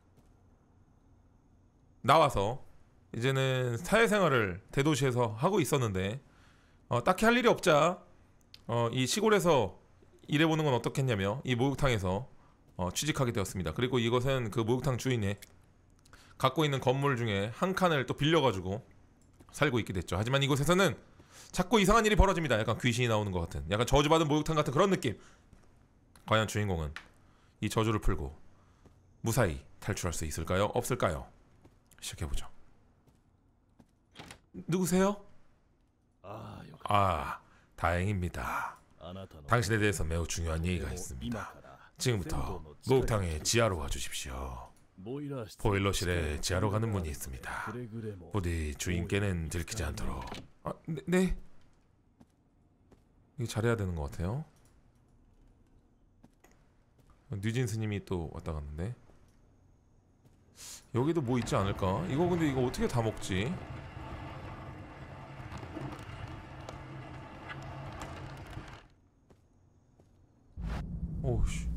나와서 이제는 사회생활을 대도시에서 하고 있었는데 어, 딱히 할 일이 없자 어, 이 시골에서 일해보는 건 어떻겠냐며 이 목욕탕에서 어, 취직하게 되었습니다. 그리고 이것은 그 목욕탕 주인의 갖고 있는 건물 중에 한 칸을 또 빌려가지고 살고 있게 됐죠. 하지만 이곳에서는 자꾸 이상한 일이 벌어집니다. 약간 귀신이 나오는 것 같은, 약간 저주받은 목욕탕 같은 그런 느낌. 과연 주인공은 이 저주를 풀고 무사히 탈출할 수 있을까요? 없을까요? 시작해보죠. 누구세요? 아, 다행입니다. 당신에 대해서 매우 중요한 얘기가 있습니다. 지금부터 목욕탕의 지하로 가주십시오. 보일러실에 지하로 가는 문이 있습니다. 부디 주인께는 들키지 않도록. 아, 네, 네. 이거 잘해야 되는 것 같아요. 뉴진 스님이 또 왔다 갔는데 여기도 뭐 있지 않을까? 이거 근데 이거 어떻게 다 먹지? 오우씨.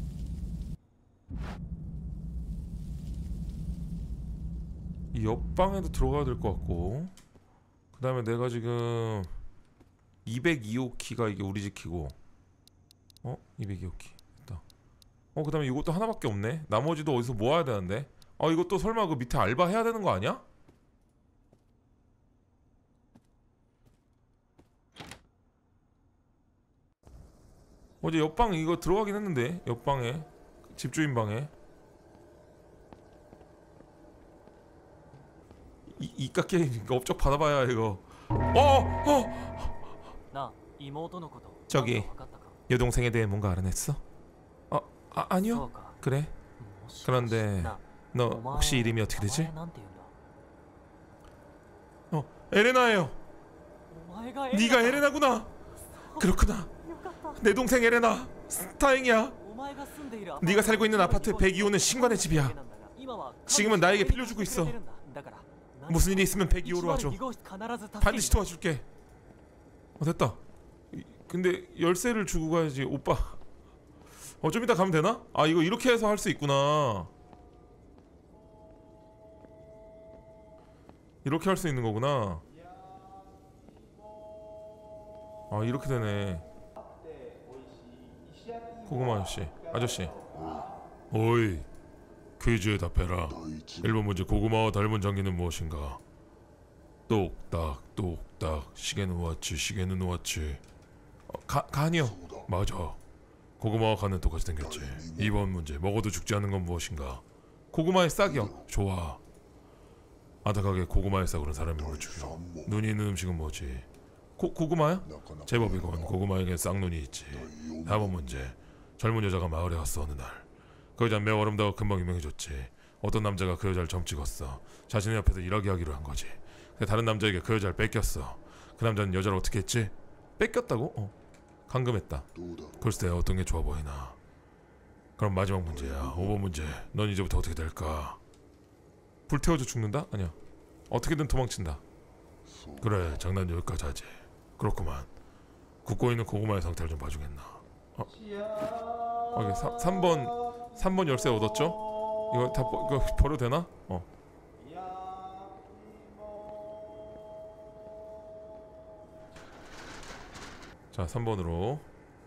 이 옆방에도 들어가야 될 것 같고, 그 다음에 내가 지금 이백이 호 키가 이게 우리 집 키고, 어? 이백이 호 키 됐다. 어, 그 다음에 이것도 하나밖에 없네. 나머지도 어디서 모아야 되는데. 아, 이것도 설마 그 밑에 알바 해야 되는 거 아니야? 어제 옆방 이거 들어가긴 했는데, 옆방에 집주인 방에 이, 이깟 게임 업적 받아봐야 이거. 어! 어! 저기 여동생에 대해 뭔가 알아냈어? 어? 아, 아니요? 그래? 그런데 너 혹시 이름이 어떻게 되지? 어, 에레나예요. 네가 에레나구나. 그렇구나. 내 동생 에레나. 다행이야. 네가 살고 있는 아파트 백이 호는 신관의 집이야. 지금은 나에게 빌려주고 있어. 무슨 일이 있으면 백이 호로 와줘. 반드시 도와줄게. 어, 됐다. 근데 열쇠를 주고 가야지. 오빠 어, 좀 이따 가면 되나? 아, 이거 이렇게 해서 할 수 있구나. 이렇게 할 수 있는 거구나. 아 이렇게 되네. 고구마 아저씨 아저씨 오이 퀴즈에 답해라. 일 번 문제 고구마와 닮은 장기는 무엇인가? 똑딱 똑딱 시계는 왔지 시계는 왔지. 어, 가, 간이요. 맞아. 고구마와 간은 똑같이 생겼지. 이 번 문제 먹어도 죽지 않는 건 무엇인가? 고구마의 싹이요. 좋아. 아득하게 고구마의 싹으로 사람이 물 죽여. 눈이 있는 음식은 뭐지? 고, 고구마야? 제법 이건 고구마에겐 쌍눈이 있지. 사 번 문제 젊은 여자가 마을에 왔어 어느 날. 그 여자는 매우 아름다워 금방 유명해졌지. 어떤 남자가 그 여자를 점 찍었어. 자신의 옆에서 일하게 하기로 한 거지. 근데 다른 남자에게 그 여자를 뺏겼어. 그 남자는 여자를 어떻게 했지? 뺏겼다고? 어. 감금했다. 글쎄 어떤 게 좋아 보이나. 그럼 마지막 문제야. 오 번 문제 넌 이제부터 어떻게 될까? 불태워져 죽는다? 아니야. 어떻게든 도망친다. 그래 장난 여기까지 하지. 그렇구만. 굽고 있는 고구마의 상태를 좀 봐주겠나. 어? 어 이게 삼 번 삼 번 열쇠 얻었죠? 이거 다 버, 이거 버려도 되나? 어. 자 삼 번으로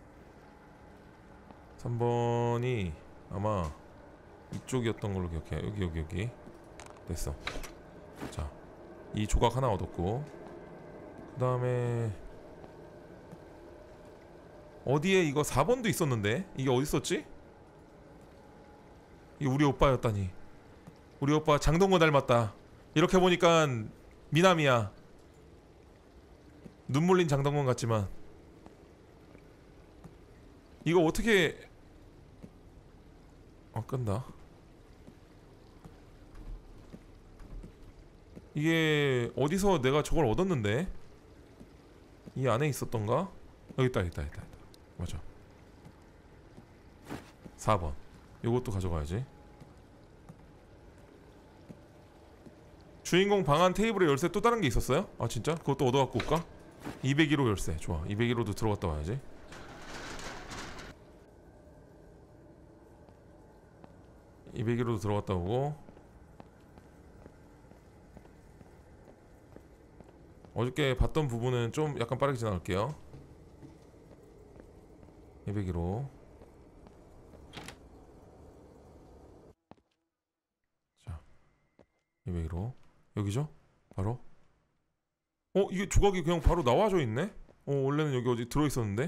삼 번이 아마 이쪽이었던 걸로 기억해. 여기 여기 여기 됐어. 자 이 조각 하나 얻었고 그 다음에 어디에 이거 사 번도 있었는데 이게 어디 있었지? 이게 우리 오빠였다니. 우리 오빠 장동건 닮았다. 이렇게 보니까 미남이야. 눈물린 장동건 같지만 이거 어떻게 어 끈다. 이게 어디서 내가 저걸 얻었는데 이 안에 있었던가? 여기 있다 있다 있다 있다. 맞아. 사 번 요것도 가져가야지. 주인공 방안 테이블에 열쇠 또 다른 게 있었어요? 아 진짜? 그것도 얻어갖고 올까? 이백일 호 열쇠. 좋아. 이백일 호도 들어갔다 와야지. 이백일 호도 들어갔다 오고. 어저께 봤던 부분은 좀 약간 빠르게 지나갈게요. 이백일 호. 자 이백일 호 여기죠? 바로. 어? 이게 조각이 그냥 바로 나와져 있네? 어 원래는 여기 어디 들어있었는데?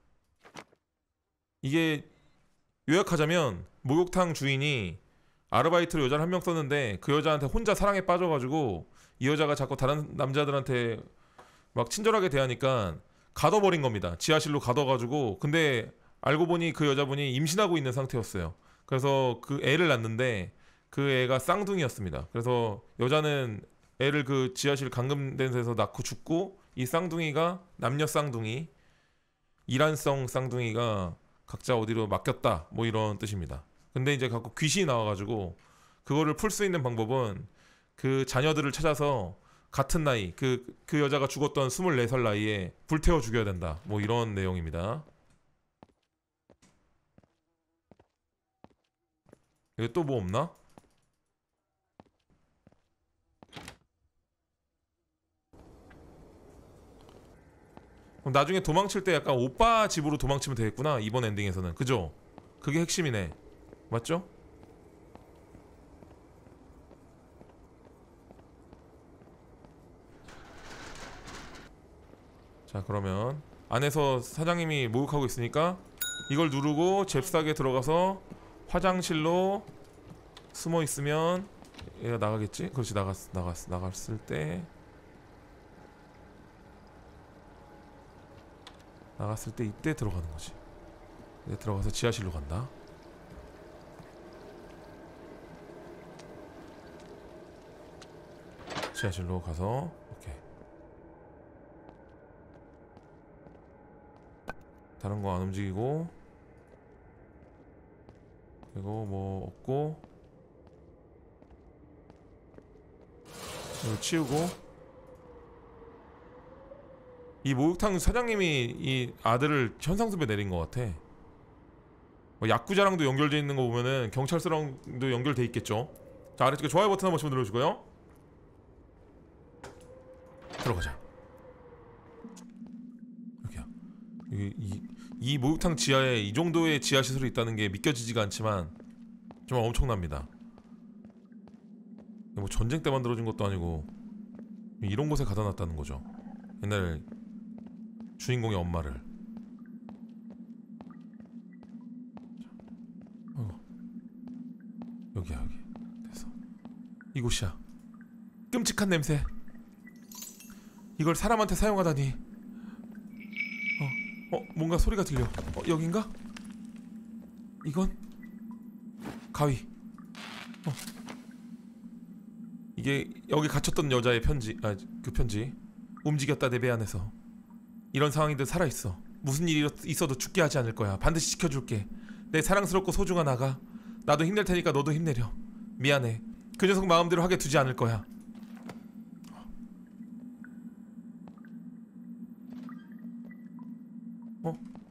이게 요약하자면 목욕탕 주인이 아르바이트로 여자를 한 명 썼는데 그 여자한테 혼자 사랑에 빠져가지고 이 여자가 자꾸 다른 남자들한테 막 친절하게 대하니까 가둬버린 겁니다. 지하실로 가둬가지고. 근데 알고 보니 그 여자분이 임신하고 있는 상태였어요. 그래서 그 애를 낳는데 그 애가 쌍둥이였습니다. 그래서 여자는 애를 그 지하실 감금된 데서 낳고 죽고 이 쌍둥이가 남녀 쌍둥이 이란성 쌍둥이가 각자 어디로 맡겼다 뭐 이런 뜻입니다. 근데 이제 갖고 귀신이 나와가지고 그거를 풀 수 있는 방법은 그 자녀들을 찾아서 같은 나이 그, 그 여자가 죽었던 스물네 살 나이에 불태워 죽여야 된다 뭐 이런 내용입니다. 여기 또 뭐 없나? 그럼 나중에 도망칠 때 약간 오빠 집으로 도망치면 되겠구나. 이번 엔딩에서는. 그죠? 그게 핵심이네. 맞죠? 자 그러면 안에서 사장님이 목욕하고 있으니까 이걸 누르고 잽싸게 들어가서 화장실로 숨어 있으면 얘가 나가겠지? 그렇지. 나갔, 나갔, 나갔을 때 나갔을 때 이때 들어가는 거지. 이제 들어가서 지하실로 간다. 지하실로 가서 오케이. 다른 거 안 움직이고 그리고 뭐 없고 이거 치우고. 이 목욕탕 사장님이 이 아들을 현상수배 내린 것 같아. 뭐 야구자랑도 연결돼 있는 거 보면은 경찰서랑도 연결돼 있겠죠. 자 아래쪽에 좋아요 버튼 한 번씩 눌러주고요. 들어가자. 여기야. 이, 이, 이 목욕탕 지하에 이 정도의 지하 시설이 있다는 게 믿겨지지가 않지만 정말 엄청납니다. 뭐 전쟁 때 만들어진 것도 아니고 이런 곳에 가다 놨다는 거죠. 옛날 주인공의 엄마를. 어. 여기야 여기. 됐어. 이곳이야. 끔찍한 냄새. 이걸 사람한테 사용하다니. 어, 어, 뭔가 소리가 들려. 어, 여긴가? 이건 가위. 어. 이게 여기 갇혔던 여자의 편지. 아, 그 편지. 움직였다 내 배 안에서. 이런 상황이든 살아있어. 무슨 일이 있어도 죽게 하지 않을 거야. 반드시 지켜줄게. 내 사랑스럽고 소중한 아가. 나도 힘낼 테니까 너도 힘내려. 미안해. 그 녀석 마음대로 하게 두지 않을 거야. 어?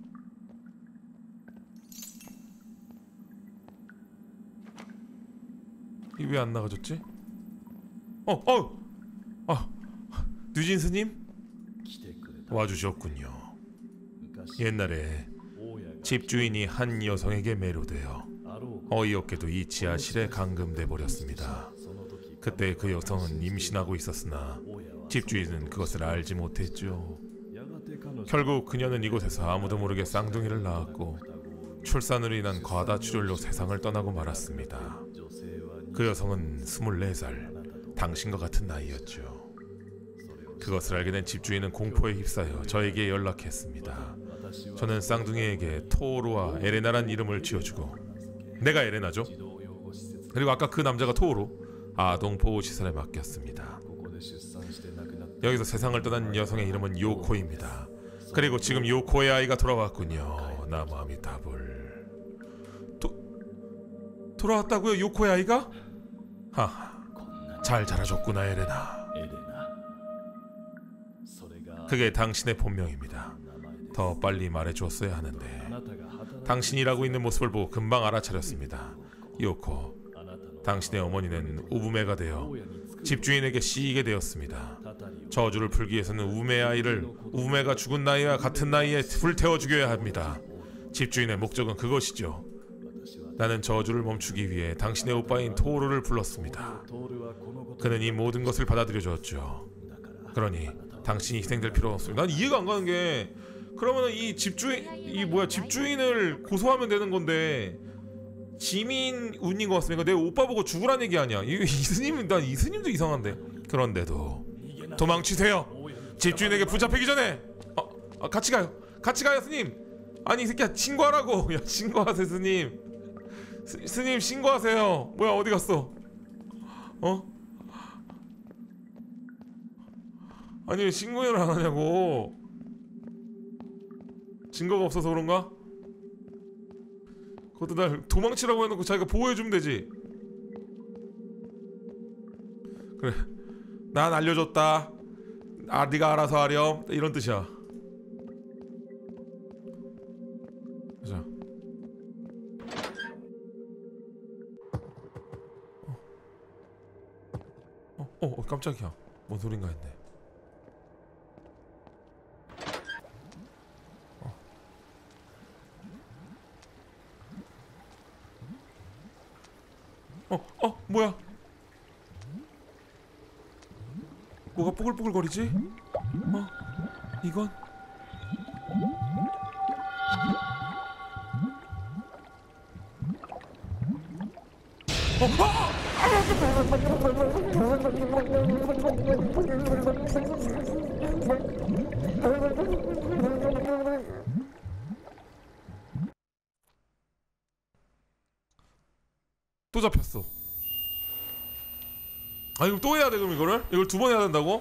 이 왜 안 나가졌지? 어! 어! 아! 뉴진 스님? 와주셨군요. 옛날에 집주인이 한 여성에게 매료되어 어이없게도 이 지하실에 감금돼 버렸습니다. 그때 그 여성은 임신하고 있었으나 집주인은 그것을 알지 못했죠. 결국 그녀는 이곳에서 아무도 모르게 쌍둥이를 낳았고 출산으로 인한 과다 출혈로 세상을 떠나고 말았습니다. 그 여성은 스물네 살, 당신과 같은 나이였죠. 그것을 알게 된 집주인은 공포에 휩싸여 저에게 연락했습니다. 저는 쌍둥이에게 토오루와 에레나란 이름을 지어주고, 내가 에레나죠. 그리고 아까 그 남자가 토오루, 아동 보호시설에 맡겼습니다. 여기서 세상을 떠난 여성의 이름은 요코입니다. 그리고 지금 요코의 아이가 돌아왔군요. 나무아미 다불. 도, 돌아왔다고요? 요코의 아이가? 하하, 잘 자라줬구나 에레나. 그게 당신의 본명입니다. 더 빨리 말해주었어야 하는데 당신이라고 있는 모습을 보고 금방 알아차렸습니다. 요코, 당신의 어머니는 우부메가 되어 집주인에게 씌이게 되었습니다. 저주를 풀기 위해서는 우부메의 아이를 우부메가 죽은 나이와 같은 나이에 불태워 죽여야 합니다. 집주인의 목적은 그것이죠. 나는 저주를 멈추기 위해 당신의 오빠인 토오루를 불렀습니다. 그는 이 모든 것을 받아들여 줬죠. 그러니 당신이 희생될 필요가 없습니다. 난 이해가 안 가는 게, 그러면은 이 집주인, 이 뭐야, 집주인을 고소하면 되는 건데 지민 운인 것 같습니다. 내 오빠 보고 죽으란 얘기 아니야. 이, 이 스님은, 난 이 스님도 이상한데. 그런데도 도망치세요. 집주인에게 붙잡히기 전에. 어, 어, 같이 가요. 같이 가요, 스님. 아니 이 새끼야, 신고하라고. 야, 신고하세요, 스님. 스, 스님 신고하세요. 뭐야, 어디 갔어? 어? 아니 왜 신고를 안 하냐고. 증거가 없어서 그런가? 그것도 날 도망치라고 해놓고 자기가 보호해주면 되지. 그래, 난 알려줬다. 아, 네가 알아서 하렴, 이런 뜻이야. 자, 어, 어, 어, 깜짝이야. 뭔 소린가 했네. 어, 어, 뭐야? 뭐가 뽀글뽀글거리지? 어, 이건? 어, 아! 또 잡혔어. 아, 이거 또 해야 돼? 그럼 이거를? 이걸 두 번 해야 된다고?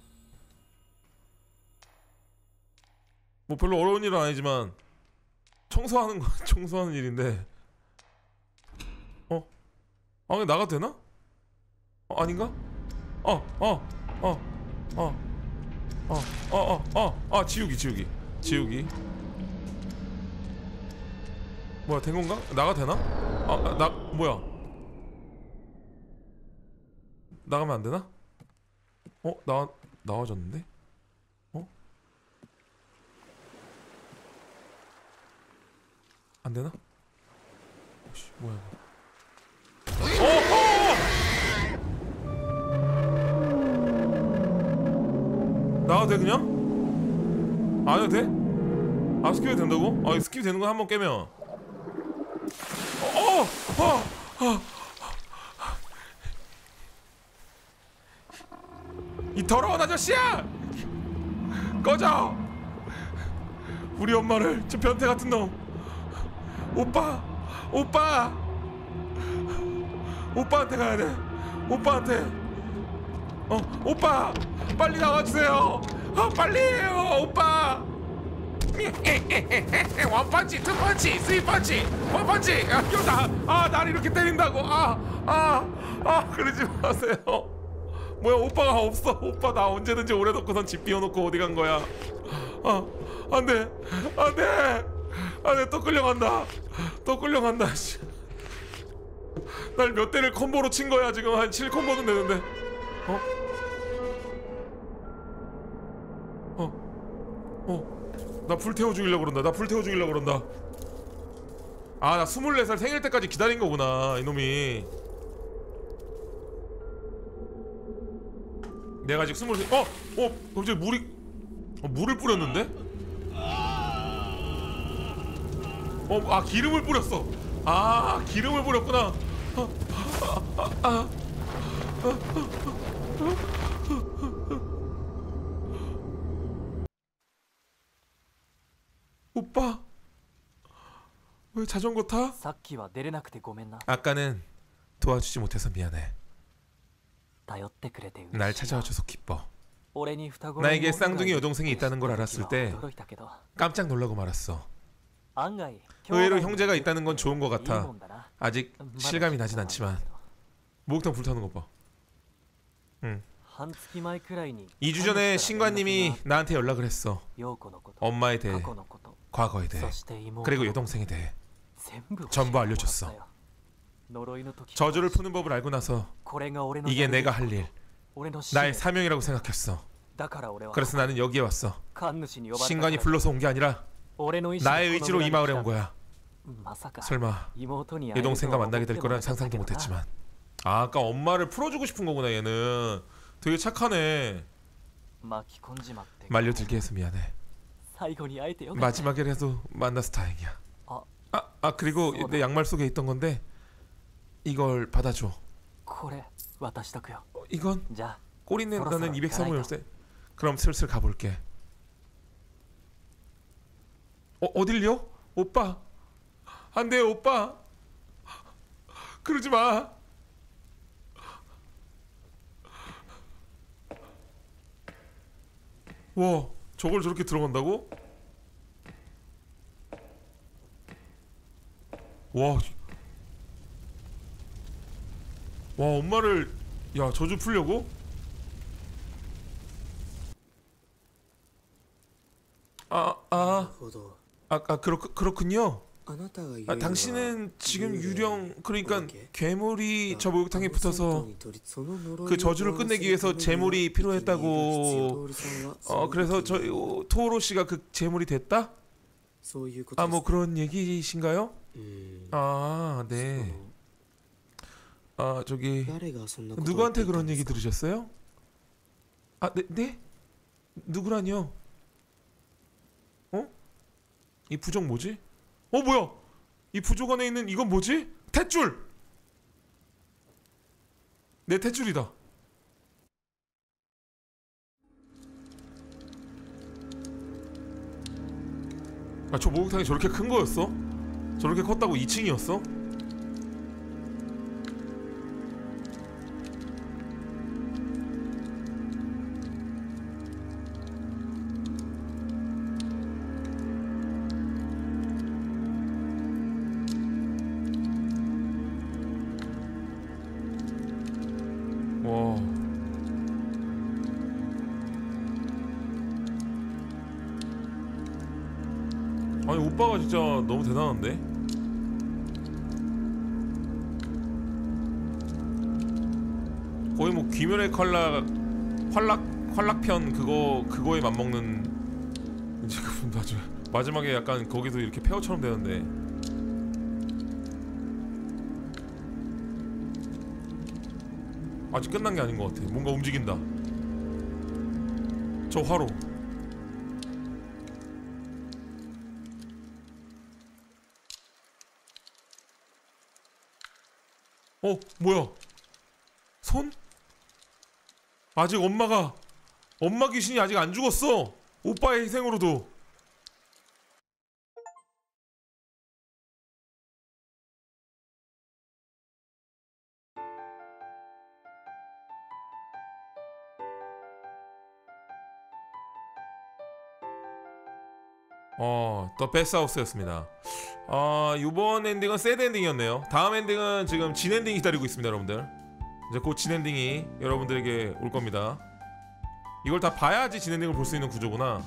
뭐 별로 어려운 일은 아니지만 청소하는 거 청소하는 일인데. 어? 아, 그냥 나가도 되나? 어, 아닌가? 어, 어, 어, 어, 어, 어, 어, 어, 아, 지우기, 지우기, 지우기. 뭐야, 된 건가? 나가도 되나? 아, 나 뭐야? 나가면 안 되나? 어, 나 나와졌는데? 어? 안 되나? 오씨 뭐야 이거? 어! 나와도 돼 그냥? 안 해도 돼? 아 스킵이 된다고? 아 스킵이 되는 건 한 번 깨면 어! 어! 어! 어! 이 더러운 아저씨야! 꺼져! 우리 엄마를 저 변태 같은 놈 오빠! 오빠! 오빠한테 가야 돼 오빠한테 어 오빠! 빨리 나와주세요! 어 빨리해요 오빠! 원펀치 투펀치 쓰리펀치 원펀치 야 이거 나, 아 나를 이렇게 때린다고 아 아 아 그러지 마세요 뭐야 오빠가 없어 오빠 나 언제든지 오래 놓고선 집 비워놓고 어디 간 거야 아 안돼 안돼 안돼 또 끌려간다 또 끌려간다 날 몇 대를 콤보로 친 거야 지금 한 칠 콤보는 되는데 어? 어? 어? 나 불태워 죽이려고 그런다 나 불태워 죽이려고 그런다 아 나 스물네 살 생일 때까지 기다린 거구나 이놈이 내가 아직 스물 어? 어? 갑자기 물이 어, 물을 뿌렸는데? 어? 아 기름을 뿌렸어 아 기름을 뿌렸구나 아, 아, 아, 아. 오빠 왜 자전거 타? 아까는 도와주지 못해서 미안해 날 찾아와줘서 기뻐 나에게 쌍둥이 여동생이 있다는 걸 알았을 때 깜짝 놀라고 말았어 의외로 형제가 있다는 건 좋은 것 같아 아직 실감이 나진 않지만 목욕탕 불타는 거 봐 응. 이 주 전에 신관님이 나한테 연락을 했어 엄마에 대해 과거에 대해 그리고 여동생에 대해 전부 알려줬어 저주를 푸는 법을 알고 나서 이게 내가 할 일 나의 사명이라고 생각했어 그래서 나는 여기에 왔어 신관이 불러서 온 게 아니라 나의 의지로 이 마을에 온 거야 설마 여동생과 만나게 될 거란 상상도 못했지만 아, 아까 엄마를 풀어주고 싶은 거구나 얘는 되게 착하네 말려들게 해서 미안해 마지막이라도 만나서 다행이야 아, 아 그리고 내 양말 속에 있던 건데 이걸 받아줘 어, 이건 꼬리 낸다는 이백삼 호 열쇠 그럼 슬슬 가볼게 어, 어딜요? 오빠 안돼요 오빠 그러지마 와 저걸 저렇게 들어간다고? 와, 와 엄마를 야 저주 풀려고? 아, 아, 아, 아 그렇, 그렇군요. 아, 당신은 지금 유령 그러니까 괴물이 저 목욕탕에 붙어서 그 저주를 끝내기 위해서 재물이 필요했다고 어 그래서 저 토오로 씨가 그 재물이 됐다? 아 뭐 그런 얘기이신가요? 아 네. 아 저기 누구한테 그런 얘기 들으셨어요? 아 네? 네? 누구라뇨? 어? 이 부적 뭐지? 어 뭐야? 이 부족 안에 있는 이건 뭐지? 탯줄! 내 탯줄이다. 아 저 목욕탕이 저렇게 큰 거였어? 저렇게 컸다고 이 층이었어? 아니 오빠가 진짜 너무 대단한데? 거의 뭐 귀멸의 칼날 활락 활락편 그거 그거에 맞먹는 지금 나중에 마지막에 약간 거기도 이렇게 페어처럼 되는데 아직 끝난 게 아닌 것 같아. 뭔가 움직인다. 저 화로. 어 뭐야? 손? 아직 엄마가 엄마 귀신이 아직 안 죽었어. 오빠의 희생으로도. 어, 더 베스트하우스였습니다. 어, 이번 엔딩은 새드 엔딩이었네요. 다음 엔딩은 지금 진 엔딩이 기다리고 있습니다, 여러분들. 이제 곧 진 엔딩이 여러분들에게 올 겁니다. 이걸 다 봐야지 진 엔딩을 볼 수 있는 구조구나.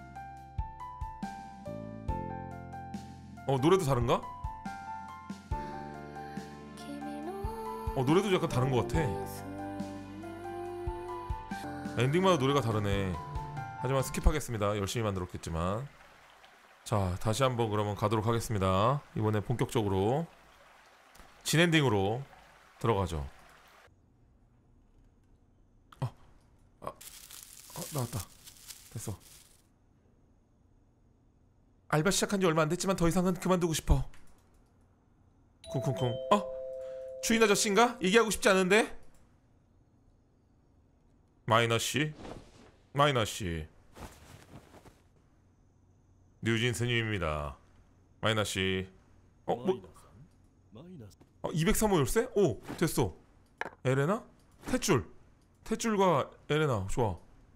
어, 노래도 다른가? 어, 노래도 약간 다른 것 같아. 엔딩마다 노래가 다르네. 하지만 스킵하겠습니다. 열심히 만들었겠지만. 자, 다시 한번 그러면 가도록 하겠습니다. 이번에 본격적으로 진엔딩으로 들어가죠. 아, 아, 아, 나왔다. 됐어. 알바 시작한 지 얼마 안 됐지만 더 이상은 그만두고 싶어. 쿵쿵쿵. 어? 주인 아저씨인가? 얘기하고 싶지 않은데? 마이너씨? 마이너씨. 뉴진 스님입니다. 마이너씨. 어? 뭐? 어, 이백삼 호 열쇠? 오! 됐어. 에레나? 탯줄. 탯줄과 에레나. 좋아.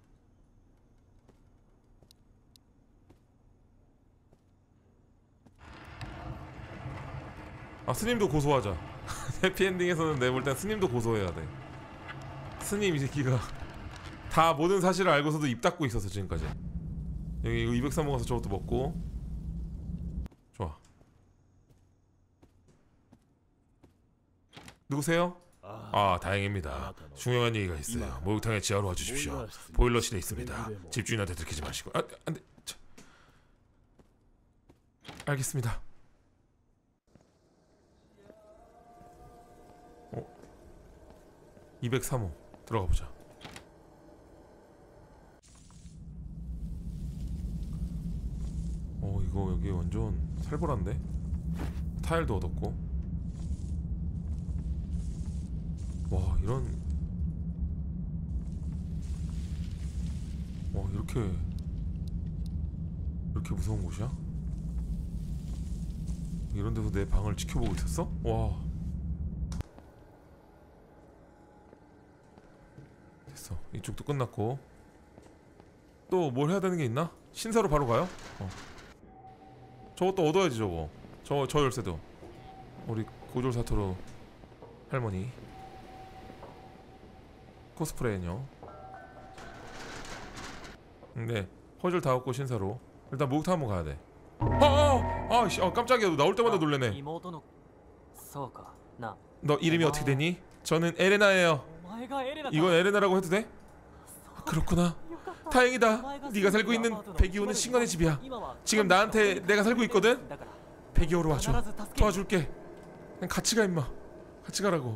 아, 스님도 고소하자. 해피엔딩에서는 내볼 땐 스님도 고소해야 돼. 스님 이 새끼가 다 모든 사실을 알고서도 입 닫고 있었어 지금까지. 여기 이거 이백삼 호 가서 저것도 먹고. 좋아. 누구세요? 아, 다행입니다. 중요한 얘기가 있어요. 목욕탕에 지하로 와주십시오. 보일러실에 있습니다. 집주인한테 들키지 마시고. 아, 안돼. 알겠습니다. 어? 이백삼 호 들어가 보자. 어, 이거 여기 완전 살벌한데? 타일도 얻었고. 와, 이런. 와, 이렇게 이렇게 무서운 곳이야? 이런 데서 내 방을 지켜보고 있었어? 와. 됐어. 이쪽도 끝났고. 또 뭘 해야 되는 게 있나? 신사로 바로 가요? 어. 저것도 얻어야지 저거. 저, 저 열쇠도. 우리 고졸사토로 할머니 코스프레녀. 네, 허절 다 얻고 신사로. 일단 목욕탕 한번 가야 돼. 어어! 아씨, 어, 깜짝이야. 너 나올 때마다 놀래네. 너 이름이 어떻게 되니? 저는 에레나예요. 이건 에레나라고 해도 돼? 아, 그렇구나. 다행이다. 네가 살고 있는 백이호는 신관의 집이야. 지금 나한테 내가 살고 있거든. 백이호로 와줘. 도와줄게. 그냥 같이 가 임마. 같이 가라고.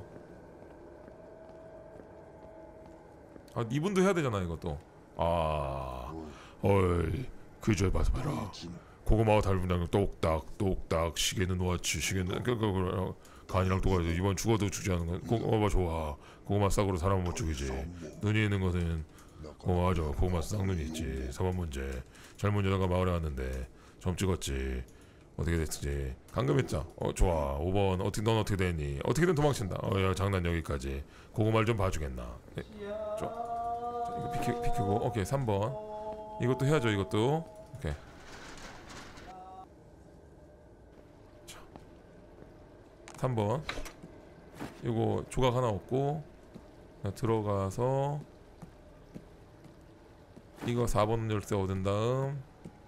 아, 이분도 해야 되잖아 이것도. 아, 어이, 그저 봐서 봐라. 고구마와 달분당 똑딱 똑딱. 시계는 왔지. 시계는 그, 그, 그, 간이랑 똑같아. 이번 죽어도 죽지 않는 건 고구마 좋아. 고구마 싹으로 사람은 못 죽이지. 눈이 있는 것은 어, 맞아. 고구마 쌍눈이 있지. 사 번 문제. 젊은 여자가 마을에 왔는데 점 찍었지. 어떻게 됐지? 감금했자. 어, 좋아. 오 번 어떻게 넌 어떻게 됐니? 어떻게든 도망친다. 어, 야, 장난 여기까지. 고구마를 좀 봐주겠나? 네. 자, 자, 이거 비키, 비키고. 오케이. 삼 번. 이것도 해야죠. 이것도. 오케이. 자, 삼 번. 이거 조각 하나 얻고 들어가서 이거 사 번 열쇠 얻은 다음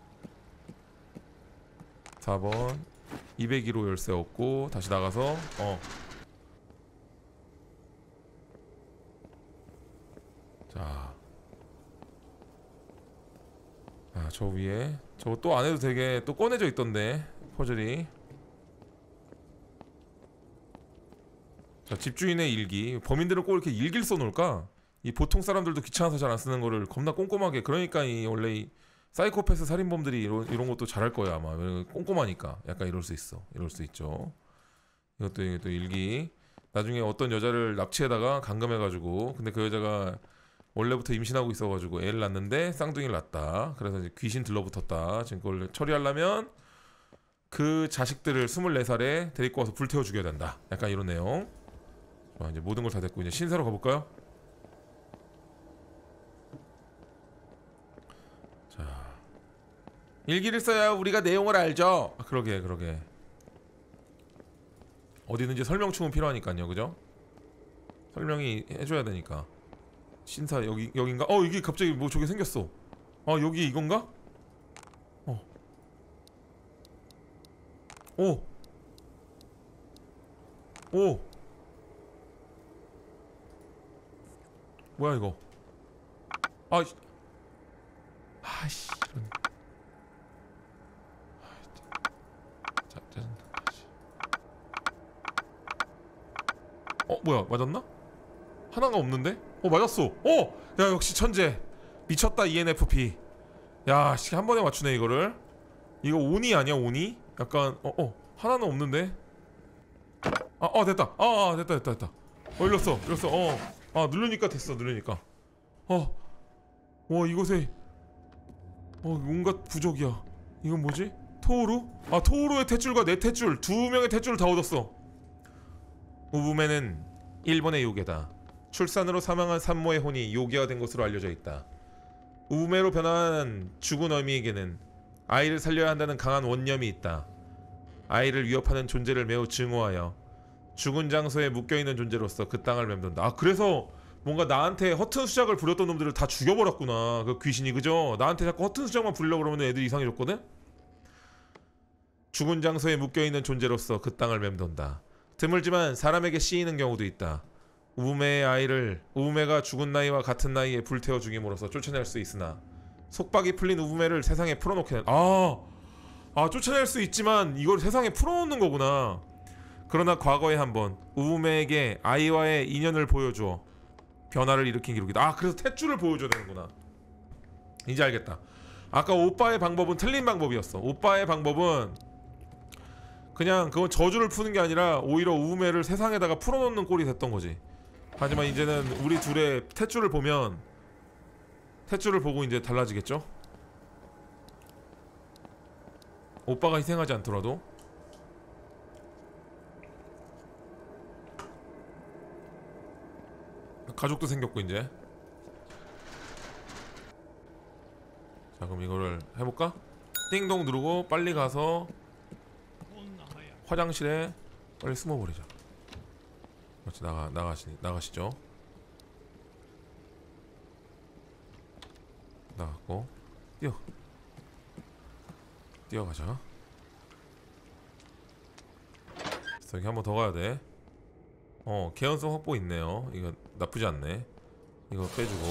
사 번 이백일 호 열쇠 얻고 다시 나가서 어. 자, 아, 저 위에 저거 또 안 해도 되게 또 꺼내져 있던데 퍼즐이. 자, 집주인의 일기. 범인들은 꼭 이렇게 일기를 써놓을까? 이 보통 사람들도 귀찮아서 잘 안 쓰는 거를 겁나 꼼꼼하게. 그러니까 이 원래 이 사이코패스 살인범들이 이런, 이런 것도 잘할 거야 아마. 꼼꼼하니까 약간 이럴 수 있어. 이럴 수 있죠. 이것도 이것도 일기. 나중에 어떤 여자를 납치해다가 감금해가지고, 근데 그 여자가 원래부터 임신하고 있어가지고 애를 낳는데 쌍둥이를 낳았다. 그래서 이제 귀신 들러붙었다. 지금 그걸 처리하려면 그 자식들을 스물네 살에 데리고 와서 불태워 죽여야 된다. 약간 이런 내용. 자, 이제 모든 걸 다 됐고 이제 신사로 가볼까요? 자, 일기를 써야 우리가 내용을 알죠. 아, 그러게 그러게. 어디든지 설명충은 필요하니까요, 그죠? 설명이 해줘야 되니까. 신사 여기 여긴가? 어, 여기 갑자기 뭐 저기 생겼어. 아, 여기 이건가? 어. 오. 오. 뭐야 이거? 아, 아씨. 자, 짜증나. 어, 뭐야? 맞았나? 하나가 없는데? 어, 맞았어. 어! 야, 역시 천재. 미쳤다 이엔에프피. 야, 씨, 한 번에 맞추네 이거를. 이거 오니 아니야, 오니? 약간 어, 어. 하나는 없는데. 아, 어, 됐다. 아, 아, 됐다, 됐다, 됐다. 어, 일렀어. 일렀어. 어. 아, 누르니까 됐어. 누르니까. 어. 와, 이곳에 어, 온갖 부족이야. 이건 뭐지? 토우루? 아, 토우루의 탯줄과 내 탯줄, 두 명의 탯줄을 다 얻었어. 우부메는 일본의 요괴다. 출산으로 사망한 산모의 혼이 요괴화된 것으로 알려져 있다. 우부메로 변한 죽은 어미에게는 아이를 살려야 한다는 강한 원념이 있다. 아이를 위협하는 존재를 매우 증오하여 죽은 장소에 묶여있는 존재로서 그 땅을 맴돈다. 아, 그래서 뭔가 나한테 허튼 수작을 부렸던 놈들을 다 죽여버렸구나, 그 귀신이. 그죠? 나한테 자꾸 허튼 수작만 부리려고 그러면 애들이 이상해졌거든? 죽은 장소에 묶여있는 존재로서 그 땅을 맴돈다. 드물지만 사람에게 씌이는 경우도 있다. 우부메의 아이를 우부메가 죽은 나이와 같은 나이에 불태워 죽임으로써 쫓아낼 수 있으나 속박이 풀린 우부메를 세상에 풀어놓게. 아, 아 쫓아낼 수 있지만 이걸 세상에 풀어놓는 거구나. 그러나 과거에 한번 우부메에게 아이와의 인연을 보여주어 변화를 일으킨 기록이다. 아, 그래서 탯줄을 보여줘야 되는구나. 이제 알겠다. 아까 오빠의 방법은 틀린 방법이었어. 오빠의 방법은 그냥 그건 저주를 푸는 게 아니라 오히려 우부메를 세상에다가 풀어놓는 꼴이 됐던 거지. 하지만 이제는 우리 둘의 탯줄을 보면, 탯줄을 보고 이제 달라지겠죠? 오빠가 희생하지 않더라도. 가족도 생겼고 이제. 자, 그럼 이거를 해볼까? 띵동 누르고 빨리 가서 화장실에 빨리 숨어버리자. 그렇지. 나가, 나가시, 나가시죠. 나갔고 뛰어 뛰어가자. 여기 한 번 더 가야 돼. 어, 개연성 확보 있네요. 이거 나쁘지 않네. 이거 빼주고.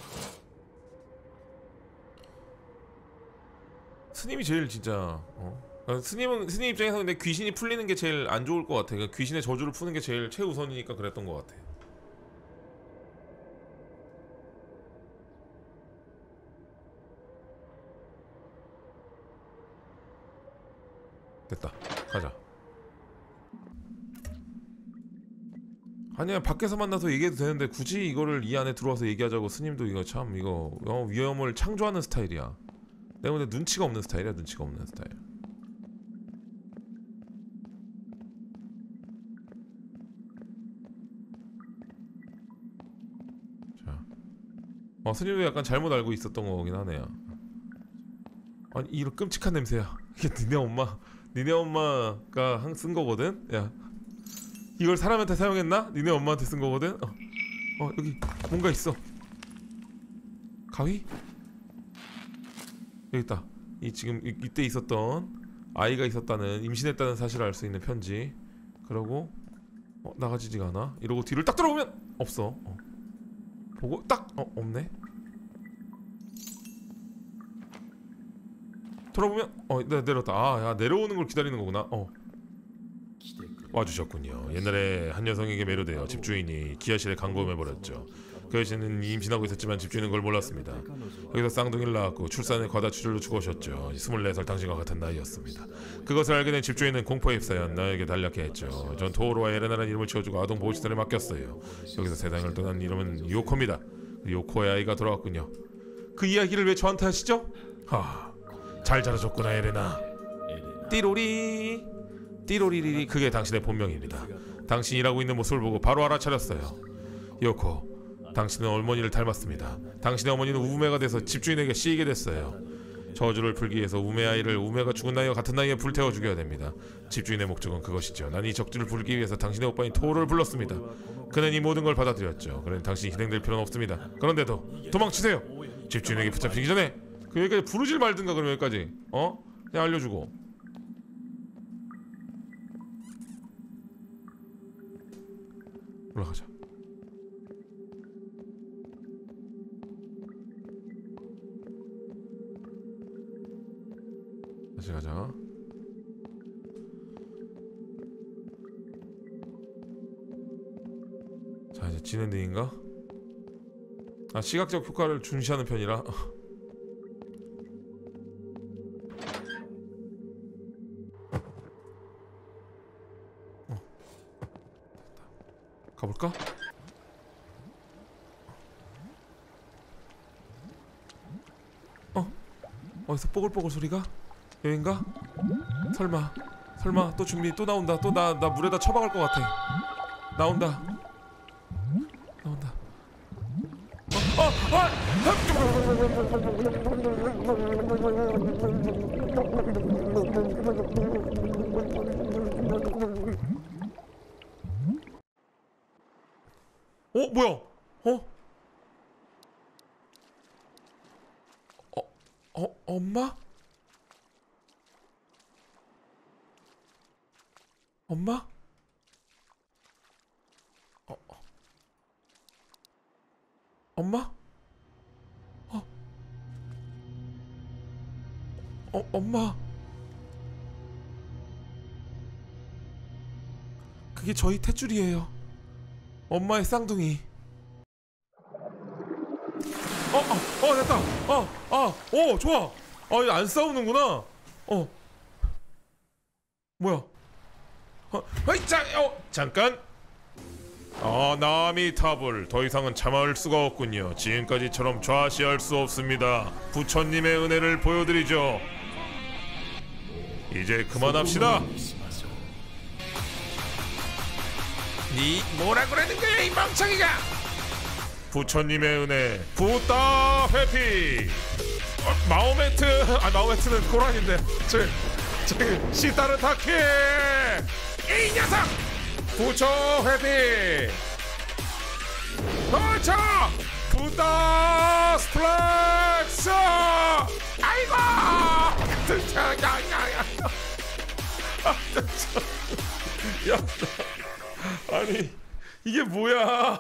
스님이 제일 진짜 어? 그러니까 스님은, 스님 입장에서 근데 귀신이 풀리는 게 제일 안 좋을 것 같아. 그러니까 귀신의 저주를 푸는 게 제일 최우선이니까 그랬던 것 같아. 됐다. 가자. 아니야, 밖에서 만나서 얘기해도 되는데 굳이 이거를 이 안에 들어와서 얘기하자고. 스님도 이거 참 이거 어, 위험을 창조하는 스타일이야. 내가 근데 눈치가 없는 스타일이야. 눈치가 없는 스타일. 자, 어, 스님도 약간 잘못 알고 있었던 거긴 하네요. 아니, 이런 끔찍한 냄새야. 이게 니네 엄마, 니네 엄마가 한 쓴 거거든. 야, 이걸 사람한테 사용했나? 니네 엄마한테 쓴 거거든. 어, 어 여기 뭔가 있어. 가위? 여기 있다. 이 지금 이, 이때 있었던 아이가 있었다는, 임신했다는 사실을 알 수 있는 편지. 그러고 어, 나가지지가 않아. 이러고 뒤를 딱 돌아보면 없어. 어. 보고 딱 어, 없네. 돌아보면 어 네, 내렸다. 아, 야, 내려오는 걸 기다리는 거구나. 어. 와주셨군요. 옛날에 한 여성에게 매료되어 집주인이 기아실에 감금해버렸죠. 그 여신은 임신하고 있었지만 집주인은 그걸 몰랐습니다. 거기서 쌍둥이를 낳았고 출산에 과다출혈로 죽으셨죠. 스물네 살 당신과 같은 나이였습니다. 그것을 알게 된 집주인은 공포에 휩싸여 나에게 달렸게 했죠. 전 토오로와 에레나라는 이름을 지어주고 아동보호시설에 맡겼어요. 여기서 세상을 떠난 이름은 요코입니다. 요코의 아이가 돌아왔군요. 그 이야기를 왜 저한테 하시죠? 하, 잘 자라줬구나 에레나. 띠로리 띠로리리리. 그게 당신의 본명입니다. 당신이 일하고 있는 모습을 보고 바로 알아차렸어요. 요코, 당신은 어머니를 닮았습니다. 당신의 어머니는 우메가 돼서 집주인에게 씌이게 됐어요. 저주를 풀기 위해서 우메 아이를 우메가 죽은 나이와 같은 나이에 불태워 죽여야 됩니다. 집주인의 목적은 그것이죠. 난 이 적주를 풀기 위해서 당신의 오빠인 토오를 불렀습니다. 그는 이 모든 걸 받아들였죠. 그는 당신이 희생될 필요는 없습니다. 그런데도 도망치세요. 집주인에게 붙잡히기 전에. 그 여기까지 부르질 말든가. 그럼 여기까지 어? 그냥 알려주고. 올라가자. 다시 가자. 자, 이제 진엔딩인가? 아, 시각적 효과를 중시하는 편이라. 어. 가볼까? 어? 어디서 뽀글뽀글 소리가? 여긴가? 설마 설마 또 준비 또 나온다. 또 나 나 물에다 처박을 것 같아. 나온다. 나온다. 어, 어, 어? 어, 뭐야? 어? 어, 어, 엄마? 엄마? 어, 어. 엄마? 어? 어, 엄마? 그게 저희 탯줄이에요. 엄마의 쌍둥이. 어, 어, 어, 됐다. 어, 아, 오, 좋아. 아, 안 싸우는구나. 어, 뭐야? 어, 어이, 자, 어, 잠깐. 아, 나미타불. 더 이상은 참아올 수가 없군요. 지금까지처럼 좌시할 수 없습니다. 부처님의 은혜를 보여드리죠. 이제 그만합시다. 니 뭐라 그러는 거야 이 멍청이가. 부처님의 은혜 부따 회피. 어, 마호메트. 아, 마호메트는 코란인데. 저기 저기 시타르타키 이 녀석. 부처 회피. 부처 부따 스플렉스. 아이고. 야야야. 야. 아니 이게 뭐야?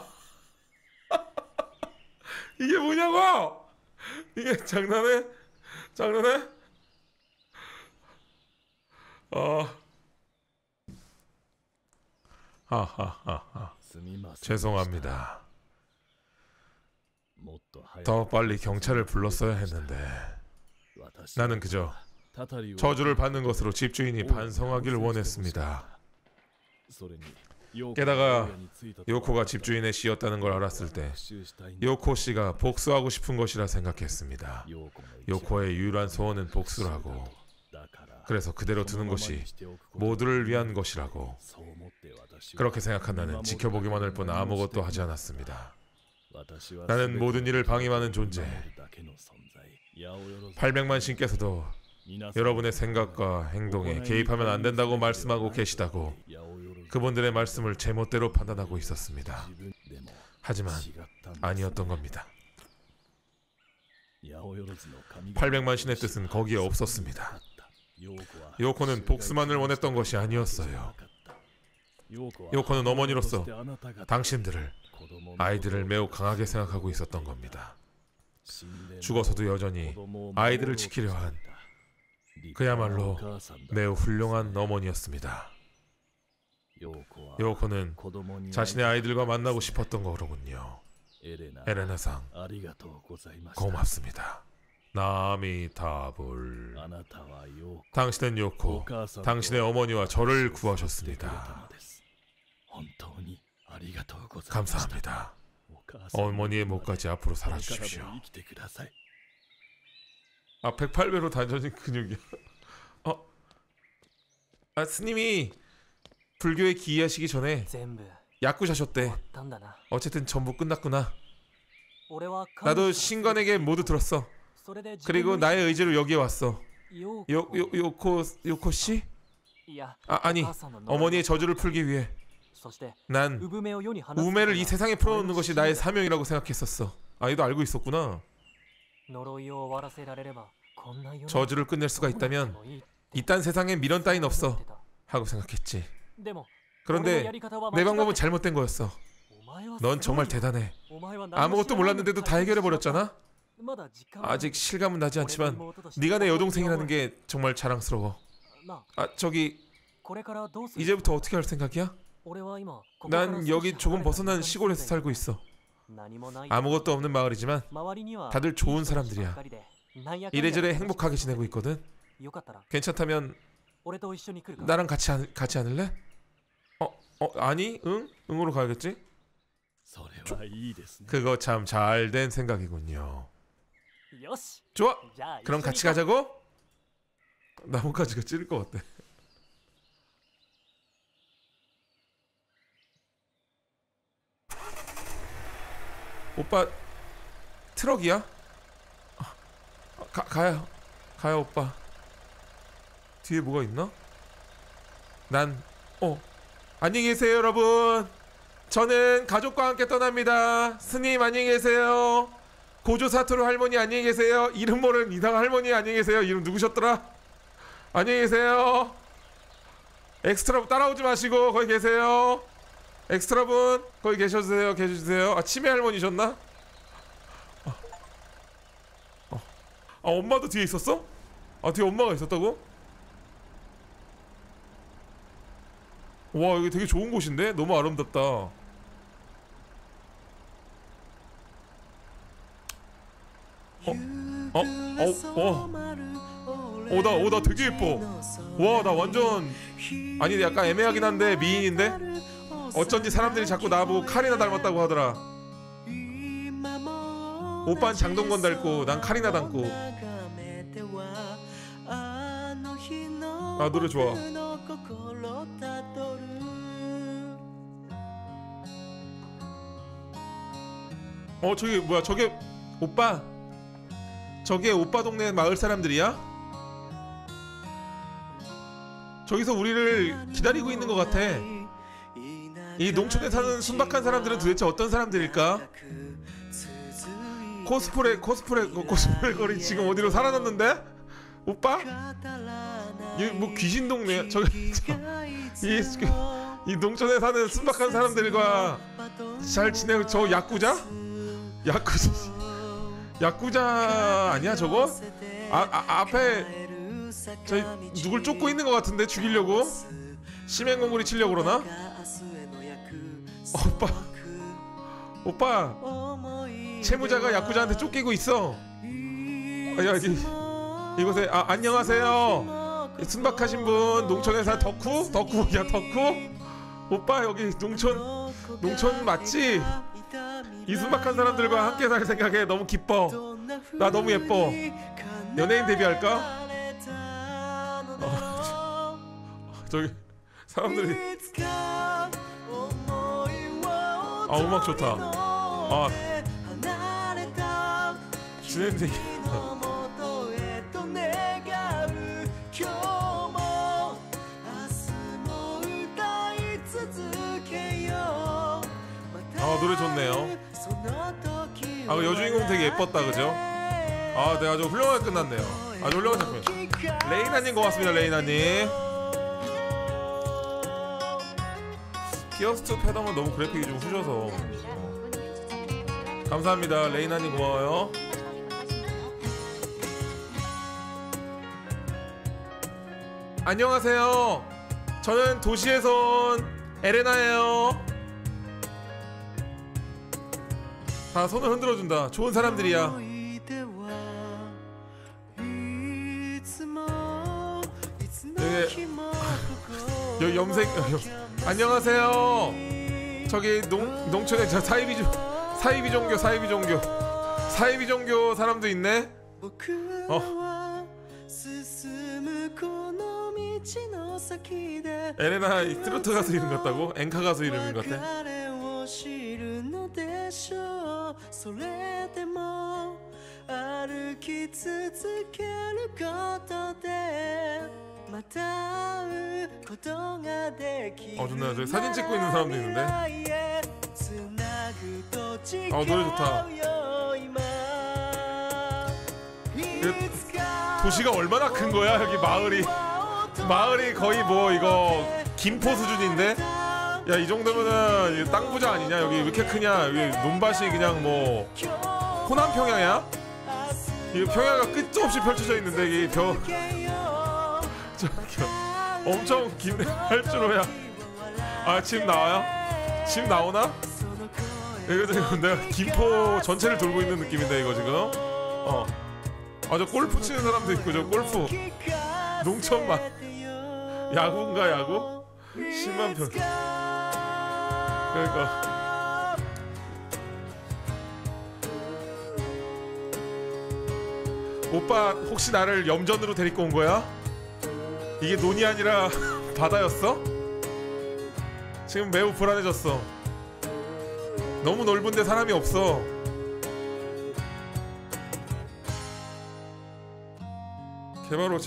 이게 뭐냐고? 이게 장난해? 장난해? 어. 하하하하. 죄송합니다. 더 빨리 경찰을 불렀어야 했는데 나는 그저 저주를 받는 것으로 집주인이 반성하길 원했습니다. 게다가 요코가 집주인의 시였다는 걸 알았을 때 요코 씨가 복수하고 싶은 것이라 생각했습니다. 요코의 유일한 소원은 복수라고. 그래서 그대로 두는 것이 모두를 위한 것이라고. 그렇게 생각한 나는 지켜보기만 할 뿐 아무것도 하지 않았습니다. 나는 모든 일을 방임하는 존재. 팔백만 신께서도 여러분의 생각과 행동에 개입하면 안 된다고 말씀하고 계시다고 그분들의 말씀을 제멋대로 판단하고 있었습니다. 하지만 아니었던 겁니다. 팔백만 신의 뜻은 거기에 없었습니다. 요코는 복수만을 원했던 것이 아니었어요. 요코는 어머니로서 당신들을, 아이들을 매우 강하게 생각하고 있었던 겁니다. 죽어서도 여전히 아이들을 지키려 한 그야말로 매우 훌륭한 어머니였습니다. 요코는 자신의 아이들과 만나고 싶었던 거로군요. 에레나상, 고맙습니다. 나미타불. 당신은 요코, 당신의 어머니와 저를 구하셨습니다. 감사합니다. 어머니의 목까지 앞으로 살아주십시오. 아, 백팔 배로 단전인 근육이야. 어? 아, 스님이 불교에 기이하시기 전에 야쿠자셨대. 어쨌든 전부 끝났구나. 나도 신관에게 모두 들었어. 그리고 나의 의지로 여기에 왔어. 요, 요, 요코, 요코 씨? 아, 아니, 어머니의 저주를 풀기 위해 난 우매를 이 세상에 풀어놓는 것이 나의 사명이라고 생각했었어. 아, 얘도 알고 있었구나. 저주를 끝낼 수가 있다면 이딴 세상에 미련 따윈 없어 하고 생각했지. 그런데 내 방법은 잘못된 거였어. 넌 정말 대단해. 아무것도 몰랐는데도 다 해결해버렸잖아. 아직 실감은 나지 않지만 네가 내 여동생이라는 게 정말 자랑스러워. 아, 저기 이제부터 어떻게 할 생각이야? 난 여기 조금 벗어난 시골에서 살고 있어. 아무것도 없는 마을이지만 다들 좋은 사람들이야. 이래저래 행복하게 지내고 있거든. 괜찮다면 나랑 같이 안, 같이 않을래? 어? 어? 아니? 응? 응으로 가야겠지? 조, 그거 참 잘된 생각이군요. 좋아! 그럼 같이 가자고? 나뭇가지가 찌를 것 같아. 오빠 트럭이야? 가, 가요 가요 오빠. 뒤에 뭐가 있나? 난 어 안녕히 계세요 여러분. 저는 가족과 함께 떠납니다. 스님 안녕히 계세요. 고조 사토루 할머니 안녕히 계세요. 이름 모르는 이상한 할머니 안녕히 계세요. 이름 누구셨더라? 안녕히 계세요. 엑스트라 따라오지 마시고 거기 계세요. 엑스트라분 거기 계셔주세요. 계셔주세요. 아, 치매 할머니셨나? 어. 어. 아, 엄마도 뒤에 있었어? 아, 뒤에 엄마가 있었다고? 와, 여기 되게 좋은 곳인데? 너무 아름답다. 어? 어? 어? 어? 어, 나, 어, 나 되게 예뻐. 와, 나 완전 아니, 약간 애매하긴 한데 미인인데? 어쩐지 사람들이 자꾸 나보고 카리나 닮았다고 하더라. 오빠는 장동건 닮고 난 카리나 닮고. 아, 노래 좋아. 어, 저기 뭐야, 저게 오빠. 저게 오빠 동네 마을 사람들이야? 저기서 우리를 기다리고 있는 것 같아. 이 농촌에 사는 순박한 사람들은 도대체 어떤 사람들일까? 코스프레 코스프레 코스프레 거리 지금 어디로 살아났는데? 오빠? 이 뭐 귀신 동네 저기 이, 이 농촌에 사는 순박한 사람들과 잘 지내고 저 야쿠자? 야쿠자 야쿠자 아니야 저거? 아, 아 앞에 저 누굴 쫓고 있는 것 같은데 죽이려고? 심행공구리 치려고 그러나? 오빠 오빠 채무자가 야쿠자한테 쫓기고 있어. 아, 여기 이곳에 아 안녕하세요. 순박하신 분 농촌에 사는 덕후? 덕후야 덕후? 오빠 여기 농촌 농촌 맞지? 이 순박한 사람들과 함께 살 생각에 너무 기뻐. 나 너무 예뻐. 연예인 데뷔할까? 어, 저기 사람들이 아 음악 좋다. 아 진행되기 아 노래 좋네요. 아 여주인공 되게 예뻤다 그죠? 아 내가 좀 훌륭하게 끝났네요. 아주 훌륭한 작품. 레이나님 고맙습니다. 레이나님. 피어스트 패덤은 너무 그래픽이 좀 후져서. 감사합니다. 레이나님 고마워요. 안녕하세요. 저는 도시에서 온 에레나예요. 다 손을 흔들어준다. 좋은 사람들이야. 여기 여, 염색 여, 안녕하세요. 저기 농, 농촌에 저 사이비 종 사이비 종교 사이비 종교 사이비 종교 사람도 있네. 어. 에레나 이 트로트 가수 이름 같다고? 엔카 가수 이름인 것 같아. 어 좋네. 저기 사진 찍고 있는 사람도 있는데. 아 노래 좋다. 도시가 얼마나 큰 거야 여기 마을이. 마을이 거의 뭐 이거 김포 수준인데. 야 이 정도면은 땅 부자 아니냐. 여기 왜 이렇게 크냐. 여기 논밭이 그냥 뭐 호남 평야야? 이 평야가 끝도 없이 펼쳐져 있는데 이 벼 저기요 엄청 긴 할주로야. 아 집 나와요? 집 나오나? 이거 지금 내가 김포 전체를 돌고 있는 느낌인데 이거 지금. 어. 아 저 골프 치는 사람도 있고 저 골프 농촌만 야구인가 야구? 십만 평. 그러니까 오빠 혹시 나를 염전으로 데리고 온 거야? 이게 논이 아니라 바다였어? 지금 매우 불안해졌어. 너무 넓은데 사람이 없어. 개발오지.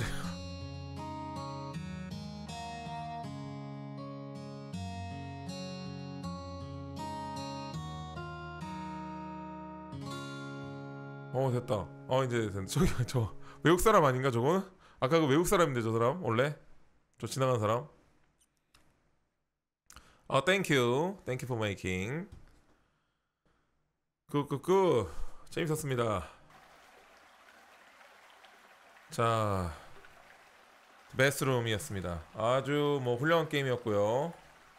어 됐다. 어 이제 됐네. 저기 저 외국 사람 아닌가 저거는? 아까 그 외국 사람인데 저 사람 원래 저 지나간 사람. 어 땡큐 땡큐 포 메이킹. 굿굿굿 재밌었습니다. 자 베스트룸이었습니다. 아주 뭐 훌륭한 게임이었고요.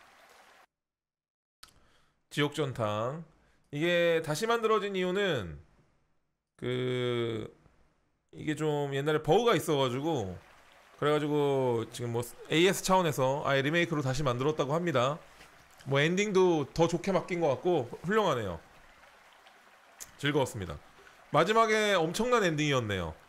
지옥전탕 이게 다시 만들어진 이유는 그 이게 좀 옛날에 버그가 있어가지고 그래가지고 지금 뭐 에이에스 차원에서 아예 리메이크로 다시 만들었다고 합니다. 뭐 엔딩도 더 좋게 바뀐 것 같고 훌륭하네요. 즐거웠습니다. 마지막에 엄청난 엔딩이었네요.